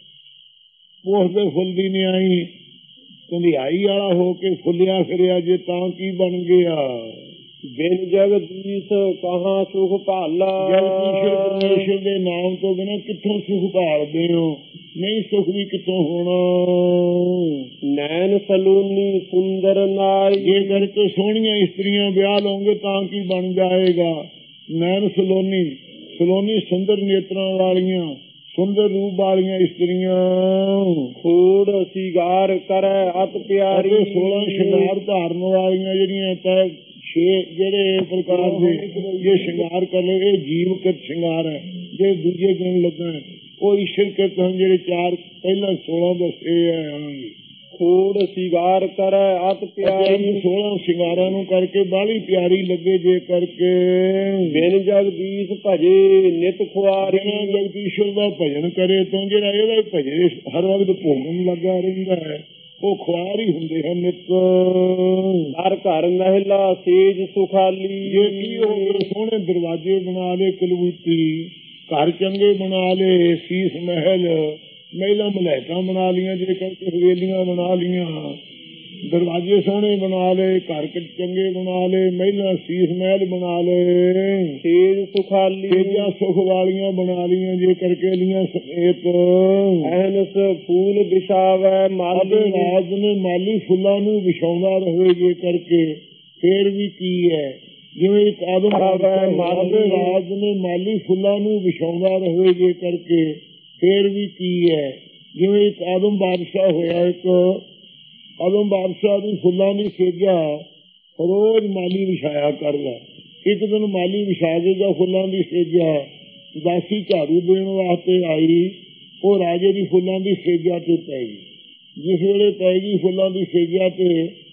ਪੋਸਦੇ ਫੁੱਲ ਦੀ ਨਿਆਈ ਧੰਦਿਆਈ ਵਾਲਾ ਹੋ ਕੇ ਫੁੱਲਿਆ ਫਿਰਿਆ ਜੇ ਤਾਂ ਕੀ ਬਣ ਗਿਆ। ਬਿਨ ਜਗਦੀਸ਼ ਕਹਾਂ ਸੁਖ ਭਾਲਾ। ਜਗਦੀਸ਼ਰ ਪਰਮੇਸ਼ਰ ਦੇ ਨਾਮ ਤੋਂ ਬਿਨਾਂ ਕਿੱਥੋਂ ਸੁਖ ਭਾਲਦੇ ਹੋ? ਨਹੀਂ ਸੁਖ ਵੀ ਕਿੱਥੋਂ ਹੋਣਾ। ਨੈਣ ਸਲੂਨੀ ਸੁੰਦਰ ਨਾਈ। ਜੇ ਕਰਕੇ ਸੋਹਣੀਆਂ ਇਸਤਰੀਆਂ ਵਿਆਹ ਲਓਗੇ ਤਾਂ ਕੀ ਬਣ ਜਾਏਗਾ। ਨੈਣ ਸਲੋਨੀ ਸਲੋਨੀ ਸੁੰਦਰ ਨੇਤਰਾਂ ਵਾਲੀਆਂ ਸੁੰਦਰ ਰੂਪ ਵਾਲੀਆਂ ਇਸਤਰੀਆਂ। ਖੂੜ ਸ਼ਿੰਗਾਰ ਕਰੈ ਅਤ ਪਿਆਰੀ। ਸੋਲਾਂ ਸ਼ਿੰਗਾਰ ਧਾਰਨ ਵਾਲੀਆਂ ਜਿਹੜੀਆਂ ਤੈ ਛੇ ਜਿਹੜੇ ਪ੍ਰਕਾਰ ਦੇ ਜੇ ਸ਼ਿੰਗਾਰ ਕਰ ਲਏ ਇਹ ਜੀਵਕਤ ਸ਼ਿੰਗਾਰ ਹੈ। ਜੇ ਦੂਜੇ ਗੁਣ ਲੱਗਣ ਉਹ ਈਸ਼ਰ ਕਿਰਤ ਹਨ ਜਿਹੜੇ ਚਾਰ ਪਹਿਲਾਂ ਸੋਲਾਂ ਦੱਸੇ ਹੈ। ਖੂੜ ਸ਼ਿੰਗਾਰ ਕਰੈ ਅਤ ਪਿਆਰੀ। ਸੋਲਾਂ ਸ਼ਿੰਗਾਰਾਂ ਨੂੰ ਕਰਕੇ ਬਾਹਲੀ ਪਿਆਰੀ ਲੱਗੇ ਜੇ ਕਰਕੇ। ਬਿਨ ਜਗਦੀਸ਼ ਭਜੇ ਨਿਤ ਖੁਆਰੀ। ਜਗਦੀਸ਼ਰ ਦਾ ਭਜਨ ਕਰੇ ਤਾਂ ਜਿਹੜਾ ਇਹਦਾ ਭਜੇ ਹਰ ਵਕਤ ਭੋਗਣ ਲੱਗਾ ਰਹਿੰਦਾ ਹੈ ਉਹ ਖੁਆਰ ਹੀ ਹੁੰਦੇ ਹਨ ਨਿਤ। ਹਰ ਘਰ ਮਹਿਲਾ ਸੇਜ ਸੁਖਾਲੀ। ਜੇ ਕੀ ਹੋ ਗਏ ਸੋਹਣੇ ਦਰਵਾਜ਼ੇ ਬਣਾ ਲਏ ਕਲਬੂਤੀ ਘਰ ਚੰਗੇ ਬਣਾ ਲਏ ਸੀਸ ਮਹਿਲ ਮਹਿਲਾ ਮਲੈਕਾਂ ਬਣਾ ਲੀਆਂ ਜੇ ਕਰਕੇ ਹਵੇਲੀਆਂ ਬਣਾ ਲੀਆਂ ਦਰਵਾਜ਼ੇ ਸੋਹਣੇ ਬਣਾ ਲਏ ਘਰ ਚੰਗੇ ਬਣਾ ਲਏ ਮਹਿਲਾ ਸੀਸ ਮਹਿਲ ਬਣਾ ਲਏ ਸੇਜ ਸੁਖਾਲੀ। ਸੇਜਾਂ ਸੁਖ ਵਾਲੀਆਂ ਬਣਾ ਲੀਆਂ ਜੇ ਕਰਕੇ ਲੀਆਂ ਸਮੇਤ। ਐਨਸ ਫੂਲ ਵਿਛਾਵੈ ਮਾਲੀ। ਰਾਜ ਨੇ ਮਾਲੀ ਫੁੱਲਾਂ ਨੂੰ ਵਿਛਾਉਂਦਾ ਰਹੇ ਜੇ ਕਰਕੇ ਫੇਰ ਵੀ ਕੀ ਹੈ। ਜਿਵੇਂ ਇੱਕ ਆਦਮ ਰਾਜ ਨੇ ਮਾਲੀ ਫੁੱਲਾਂ ਨੂੰ ਵਿਛਾਉਂਦਾ ਰਹੇ ਜੇ ਕਰਕੇ ਫੇਰ ਵੀ ਕੀ ਹੈ। ਜਿਵੇਂ ਇੱਕ ਆਦਮ ਬਾਦਸ਼ਾਹ ਹੋਇਆ ਇੱਕ ਆਦਮ ਬਾਦਸ਼ਾਹ ਦੀ ਫੁੱਲਾਂ ਦੀ ਸੇਜਾ ਰੋਜ਼ ਮਾਲੀ ਵਿਛਾਇਆ ਕਰਦਾ। ਇੱਕ ਦਿਨ ਮਾਲੀ ਵਿਛਾ ਦੇਗਾ ਫੁੱਲਾਂ ਦੀ ਸੇਜਾ। ਦਾਸੀ ਝਾੜੂ ਦੇਣ ਵਾਸਤੇ ਆਈ ਉਹ ਰਾਜੇ ਦੀ ਫੁੱਲਾਂ ਦੀ ਸੇਜਾ ਤੇ ਪੈ ਗਈ। ਜਿਸ ਵੇਲੇ ਪੈ ਗਈ ਫੁੱਲਾਂ ਦੀ ਸੇਜਾ ਤੇ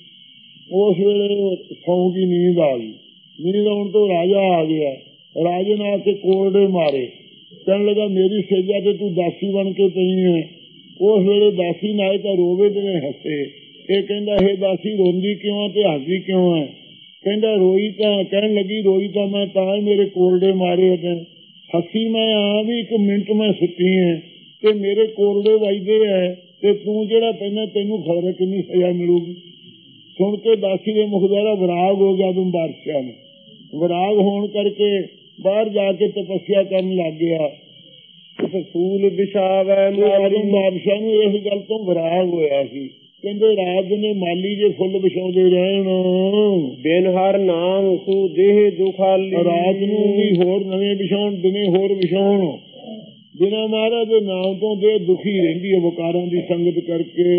ਉਸ ਵੇਲੇ ਸੌਂ ਦੀ ਨੀਂਦ ਆ ਗਈ। ਨੀਂਦ ਆਉਣ ਤੋਂ ਰਾਜਾ ਆ ਗਿਆ। ਰਾਜੇ ਨੇ ਆ ਕੇ ਕੋਰਡੇ ਮਾਰੇ ਕਹਿਣ ਲੱਗਾ ਮੇਰੀ ਸੇਜਾ ਤੇ ਤੂੰ ਦਾਸੀ ਬਣ ਕੇ ਪਈ ਹੈ। ਉਸ ਵੇਲੇ ਦਾਸੀ ਨਾ ਤਾਂ ਰੋਵੇ ਤੇ ਹੱਸੇ। ਇਹ ਕਹਿੰਦਾ ਇਹ ਦਾਸੀ ਰੋਂਦੀ ਕਿਉਂ ਤੇ ਹੱਸਦੀ ਕਿਉਂ ਹੈ? ਕਹਿੰਦਾ ਰੋਈ ਤਾਂ ਕਹਿਣ ਲੱਗੀ ਰੋਈ ਤਾਂ ਮੈਂ ਤਾਂ ਮੇਰੇ ਕੋਰਡੇ ਮਾਰੇ ਤੇ ਹੱਸੀ ਮੈਂ ਆ ਵੀ ਇੱਕ ਮਿੰਟ ਮੈਂ ਸੁੱਤੀ ਹੈ ਤੇ ਮੇਰੇ ਕੋਰਡੇ ਵੱਜਦੇ ਹੈ ਤੇ ਤੂੰ ਜਿਹੜਾ ਪਹਿਲਾਂ ਤੈਨੂੰ ਖਬਰ ਕਿੰਨੀ ਸਜ਼ਾ ਮਿਲੂਗੀ। ਸੁਣ ਕੇ ਦਾਸੀ ਦੇ ਮੁਖ ਦਾ ਵਿਰਾਗ ਹੋ ਗਿਆ ਆਦਮ ਬਾਦਸ਼ਾਹ ਨੂੰ। ਵਿਰਾਗ ਹੋਣ ਕਰਕੇ ਬਾਹਰ ਜਾ ਕੇ ਤਪੱਸਿਆ ਕਰਨ ਲੱਗ ਗਿਆ। ਫੂਲ ਵਿਛਾਵੈ ਆਦਮ ਬਾਦਸ਼ਾਹ ਨੂੰ ਇਸ ਗੱਲ ਤੋਂ ਵਿਰਾਗ ਹੋਇਆ ਸੀ। ਕਹਿੰਦੇ ਰਾਜ ਨੇ ਮਾਲੀ ਜੇ ਫੁੱਲ ਵਿਛਾਉਂਦੇ ਰਹਿਣ ਬਿਨ ਹਰ ਨਾਮ ਸੂ ਦੇਹ ਦੁਖਾਲੀ। ਰਾਤ ਨੂੰ ਵੀ ਹੋਰ ਨਵੇਂ ਵਿਛਾਉਣ ਦਿਨੇ ਹੋਰ ਵਿਛਾਉਣ ਬਿਨਾਂ ਮਹਾਰਾਜ ਦੇ ਨਾਮ ਤੋਂ ਦੇ ਦੁਖੀ ਰਹਿੰਦੀ ਹੈ ਵਕਾਰਾਂ ਦੀ ਸੰਗਤ ਕਰਕੇ।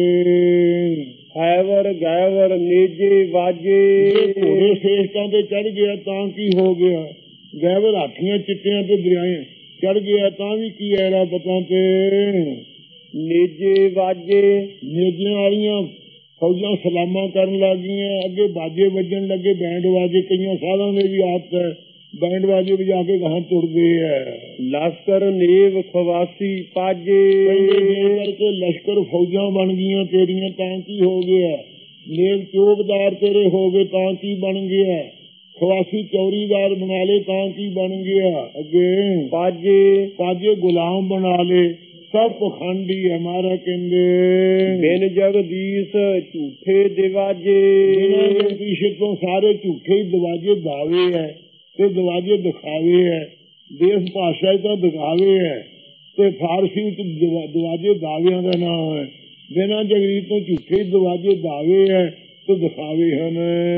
ਹੈਵਰ ਗੈਵਰ ਨੇਜੇ ਵਾਜੇ। ਘੋੜੇ ਸੇਸ਼ਕਾਂ ਤੇ ਚੜ ਗਿਆ ਤਾਂ ਕੀ ਹੋ ਗਿਆ। ਗੈਵਰ ਹਾਥੀਆਂ ਚਿੱਟਿਆਂ ਤੇ ਦਰਿਆਏ ਚੜ ਗਿਆ ਤਾਂ ਵੀ ਕੀ ਐਰਾ ਪਤਾ ਤੇ। ਨੇਜੇ ਵਾਜੇ ਨੇਜਿਆਂ ਵਾਲੀਆਂ ਫੌਜਾਂ ਸਲਾਮਾਂ ਕਰਨ ਲੱਗ ਗਈਆਂ। ਅੱਗੇ ਬਾਜੇ ਵੱਜਣ ਲੱਗੇ ਬੈਂਡ ਵਾਜੇ। ਕਈਆਂ ਸਾਧਾਂ ਦੇ ਵੀ ਆਦਤ ਹੈ ਬੈਂਡ ਵਾਜੇ ਵਜਾ ਕੇ ਗਾਹਾਂ ਤੁਰਦੇ ਹੈ। ਲਸ਼ਕਰ ਨੇਵ ਖਵਾਸੀ ਪਾਜੇ। ਕਰਕੇ ਲਸ਼ਕਰ ਫੌਜਾਂ ਬਣ ਗਈਆਂ ਤੇਰੀਆਂ ਤਾਂ ਕੀ ਹੋ ਗਿਆ। ਨੇਵ ਚੌਕਦਾਰ ਤੇਰੇ ਹੋ ਗਏ ਤਾਂ ਕੀ ਬਣ ਗਿਆ। ਖਵਾਸੀ ਚੌਰੀਦਾਰ ਬਣਾ ਲਏ ਤਾਂ ਕੀ ਬਣ ਗਿਆ। ਅੱਗੇ ਪਾਜੇ ਪਾਜੇ ਗੁਲਾਮ ਬਣਾ ਲਏ। ਸਭ ਪਖੰਡੀ ਹਮਾਰਾ ਕਹਿੰਦੇ ਬਿਨ ਜਗਦੀਸ਼ ਝੂਠੇ ਦਿਵਾਜੇ। ਜਗਦੀਸ਼ ਤੋਂ ਸਾਰੇ ਝੂਠੇ ਦਿਵਾਜੇ ਦਾਵੇ ਹੈ ਤੇ ਦਿਵਾਜੇ ਦਿਖਾਵੇ ਹੈ। ਦੇਸ਼ ਭਾਸ਼ਾ ਤਾਂ ਦਿਖਾਵੇ ਹੈ ਤੇ ਫਾਰਸੀ ਵਿੱਚ ਦਿਵਾਜੇ ਦਾਵਿਆਂ ਦਾ ਨਾਮ ਹੈ। ਬਿਨਾਂ ਜਗਦੀਸ਼ ਤੋਂ ਝੂਠੇ ਦਿਵਾਜੇ ਦਾਵੇ ਹੈ ਤੇ ਦਿਖਾਵੇ ਹਨ।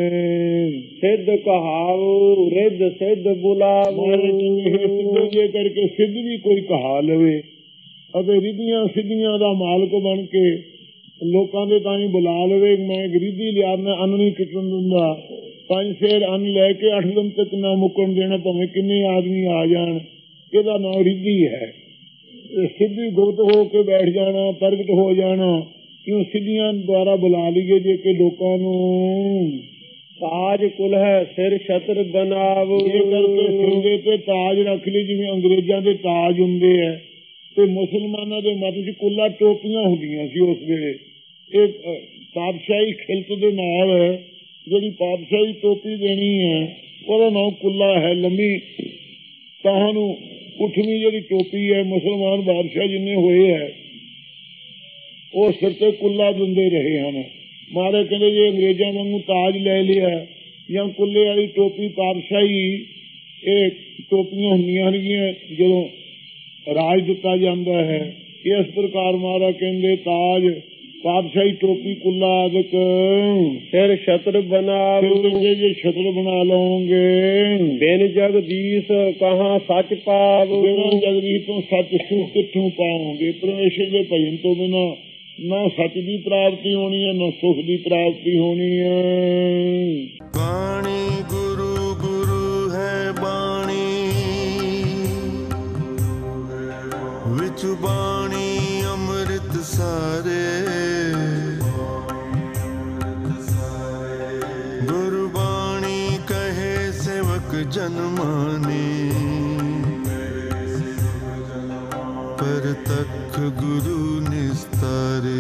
ਸਿੱਧ ਕਹਾਵ ਰਿੱਧ ਸਿੱਧ ਬੁਲਾਵ। ਜੇ ਕਰਕੇ ਸਿੱਧ ਵੀ ਕੋਈ ਕਹਾ ਲਵੇ ਅਤੇ ਰਿੱਧੀਆਂ ਸਿੱਧੀਆਂ ਦਾ ਮਾਲਕ ਬਣ ਕੇ ਲੋਕਾਂ ਦੇ ਤਾਂ ਹੀ ਬੁਲਾ ਲਵੇ। ਮੈਂ ਗਰੀਬੀ ਲਿਆ ਮੈਂ ਅੰਨ ਨਹੀਂ ਟੁੱਟਣ ਦਿੰਦਾ। ਪੰਜ ਸ਼ੇਰ ਅੰਨ ਲੈ ਕੇ ਅੱਠ ਦਿਨ ਤੱਕ ਨਾ ਮੁੱਕਣ ਦੇਣਾ ਭਾਵੇਂ ਕਿੰਨੇ ਆਦਮੀ ਆ ਜਾਣ। ਇਹਦਾ ਨਾਂ ਰਿੱਧੀ ਹੈ। ਸਿੱਧੀ ਗੁਪਤ ਹੋ ਕੇ ਬੈਠ ਜਾਣਾ ਪ੍ਰਗਟ ਹੋ ਜਾਣਾ ਕਿਉਂ ਸਿੱਧੀਆਂ ਦੁਆਰਾ ਬੁਲਾ ਲਈਏ ਜੇ ਕਿ ਲੋਕਾਂ ਨੂੰ। ਤਾਜ ਕੁਲ ਹੈ ਸਿਰ ਛਤਰ ਬਨਾਵ। ਇਹ ਕਰਕੇ ਸਿਰ ਦੇ ਤੇ ਤਾਜ ਰੱਖ ਲਈ ਜਿਵੇਂ ਅੰਗਰੇਜ਼ਾਂ ਦੇ ਤਾਜ ਹੁੰਦੇ ਹੈ ਤੇ ਮੁਸਲਮਾਨਾਂ ਦੇ ਮੱਧ ਚ ਕੁੱਲਾ ਟੋਪੀਆਂ ਹੁੰਦੀਆਂ ਸੀ ਉਸ ਵੇਲੇ। ਇਹ ਪਾਤਸ਼ਾਹੀ ਖਿਲਤ ਦੇ ਨਾਲ ਜਿਹੜੀ ਪਾਤਸ਼ਾਹੀ ਟੋਪੀ ਦੇਣੀ ਹੈ ਉਹਦਾ ਨਾਮ ਕੁੱਲਾ ਹੈ। ਲੰਮੀ ਤਾਹਾਂ ਨੂੰ ਉਠਵੀਂ ਜਿਹੜੀ ਟੋਪੀ ਹੈ ਮੁਸਲਮਾਨ ਬਾਦਸ਼ਾਹ ਜਿੰਨੇ ਹੋਏ ਹੈ ਉਹ ਸਿਰ ਤੇ ਕੁੱਲਾ ਦਿੰਦੇ ਰਹੇ ਹਨ। ਮਾਰੇ ਕਹਿੰਦੇ ਜੇ ਅੰਗਰੇਜ਼ਾਂ ਵਾਂਗੂ ਤਾਜ ਲੈ ਲਿਆ ਜਾਂ ਕੁੱਲੇ ਵਾਲੀ ਟੋਪੀ ਪਾਤਸ਼ਾਹੀ, ਇਹ ਟੋਪੀਆਂ ਹੁੰਦੀਆਂ ਨੇਗੀਆਂ ਜਦੋਂ ਰਾਜ ਦਿੱਤਾ ਜਾਂਦਾ ਹੈ। ਇਸ ਪ੍ਰਕਾਰ ਮਹਾਰਾਜ ਕਹਿੰਦੇ ਤਾਜ ਪਾਤਸ਼ਾਹੀ ਟੋਪੀ ਕੁੱਲਾ ਆਦਿਕ ਫਿਰ ਛਤਰ ਬਣਾਵੋ ਜੇ ਛਤਰ ਬਣਾ ਲਓਗੇ। ਬਿਨ ਜਗਦੀਸ਼ ਕਹਾਂ ਸੱਚ ਪਾਵੋ ਬਿਨਾਂ ਜਗਦੀਸ਼ ਤੋਂ ਸੱਚ ਸੁਖ ਕਿੱਥੋਂ ਪਾਓਗੇ। ਪਰਮੇਸ਼ਰ ਦੇ ਭਜਨ ਤੋਂ ਬਿਨਾਂ ਨਾ ਸੱਚ ਦੀ ਪ੍ਰਾਪਤੀ ਹੋਣੀ ਹੈ ਨਾ ਸੁਖ ਦੀ ਪ੍ਰਾਪਤੀ ਹੋਣੀ ਹੈ। ਬਾਣੀ ਗੁਰੂ ਗੁਰੂ ਹੈ ਬਾਣੀ ਵਿੱਚ ਬਾਣੀ ਅੰਮ੍ਰਿਤ ਸਾਰੇ ਗੁਰਬਾਣੀ ਕਹੇ ਸੇਵਕ ਜਨ ਮਾਨੇ ਪਰ ਤਖ ਗੁਰੂ ਨਿਸਤਾਰੇ।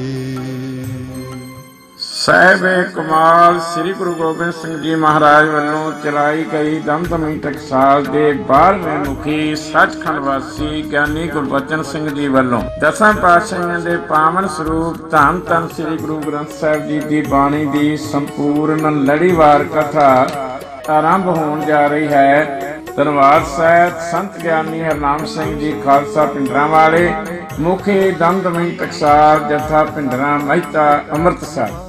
ਸਾਹਿਬ ਕਮਾਲ ਸ੍ਰੀ ਗੁਰੂ ਗੋਬਿੰਦ ਸਿੰਘ ਜੀ ਮਹਾਰਾਜ ਵੱਲੋਂ ਚਲਾਈ ਗਈ ਦਮਦਮੀ ਟਕਸਾਲ ਦੇ ਬਾਰ੍ਹਵੇਂ ਮੁਖੀ ਸੱਚਖੰਡ ਵਾਸੀ ਗਿਆਨੀ ਗੁਰਬਚਨ ਸਿੰਘ ਜੀ ਵੱਲੋਂ ਦਸਾਂ ਪਾਤਸ਼ਾਹੀਆਂ ਦੇ ਪਾਵਨ ਸਰੂਪ ਧੰਨ ਧੰਨ ਸ੍ਰੀ ਗੁਰੂ ਗ੍ਰੰਥ ਸਾਹਿਬ ਜੀ ਦੀ ਬਾਣੀ ਦੀ ਸੰਪੂਰਨ ਲੜੀਵਾਰ ਕਥਾ ਆਰੰਭ ਹੋਣ ਜਾ ਰਹੀ ਹੈ। ਧੰਨਵਾਦ ਸਾਹਿਬ ਸੰਤ ਗਿਆਨੀ ਹਰਨਾਮ ਸਿੰਘ ਜੀ ਖਾਲਸਾ ਪਿੰਡਰਾਂ ਵਾਲੇ, ਮੁਖੀ ਦਮਦਮੀ ਟਕਸਾਲ ਜਥਾ ਪਿੰਡਰਾਂ ਮਹਿਤਾ ਅੰਮ੍ਰਿਤਸਰ।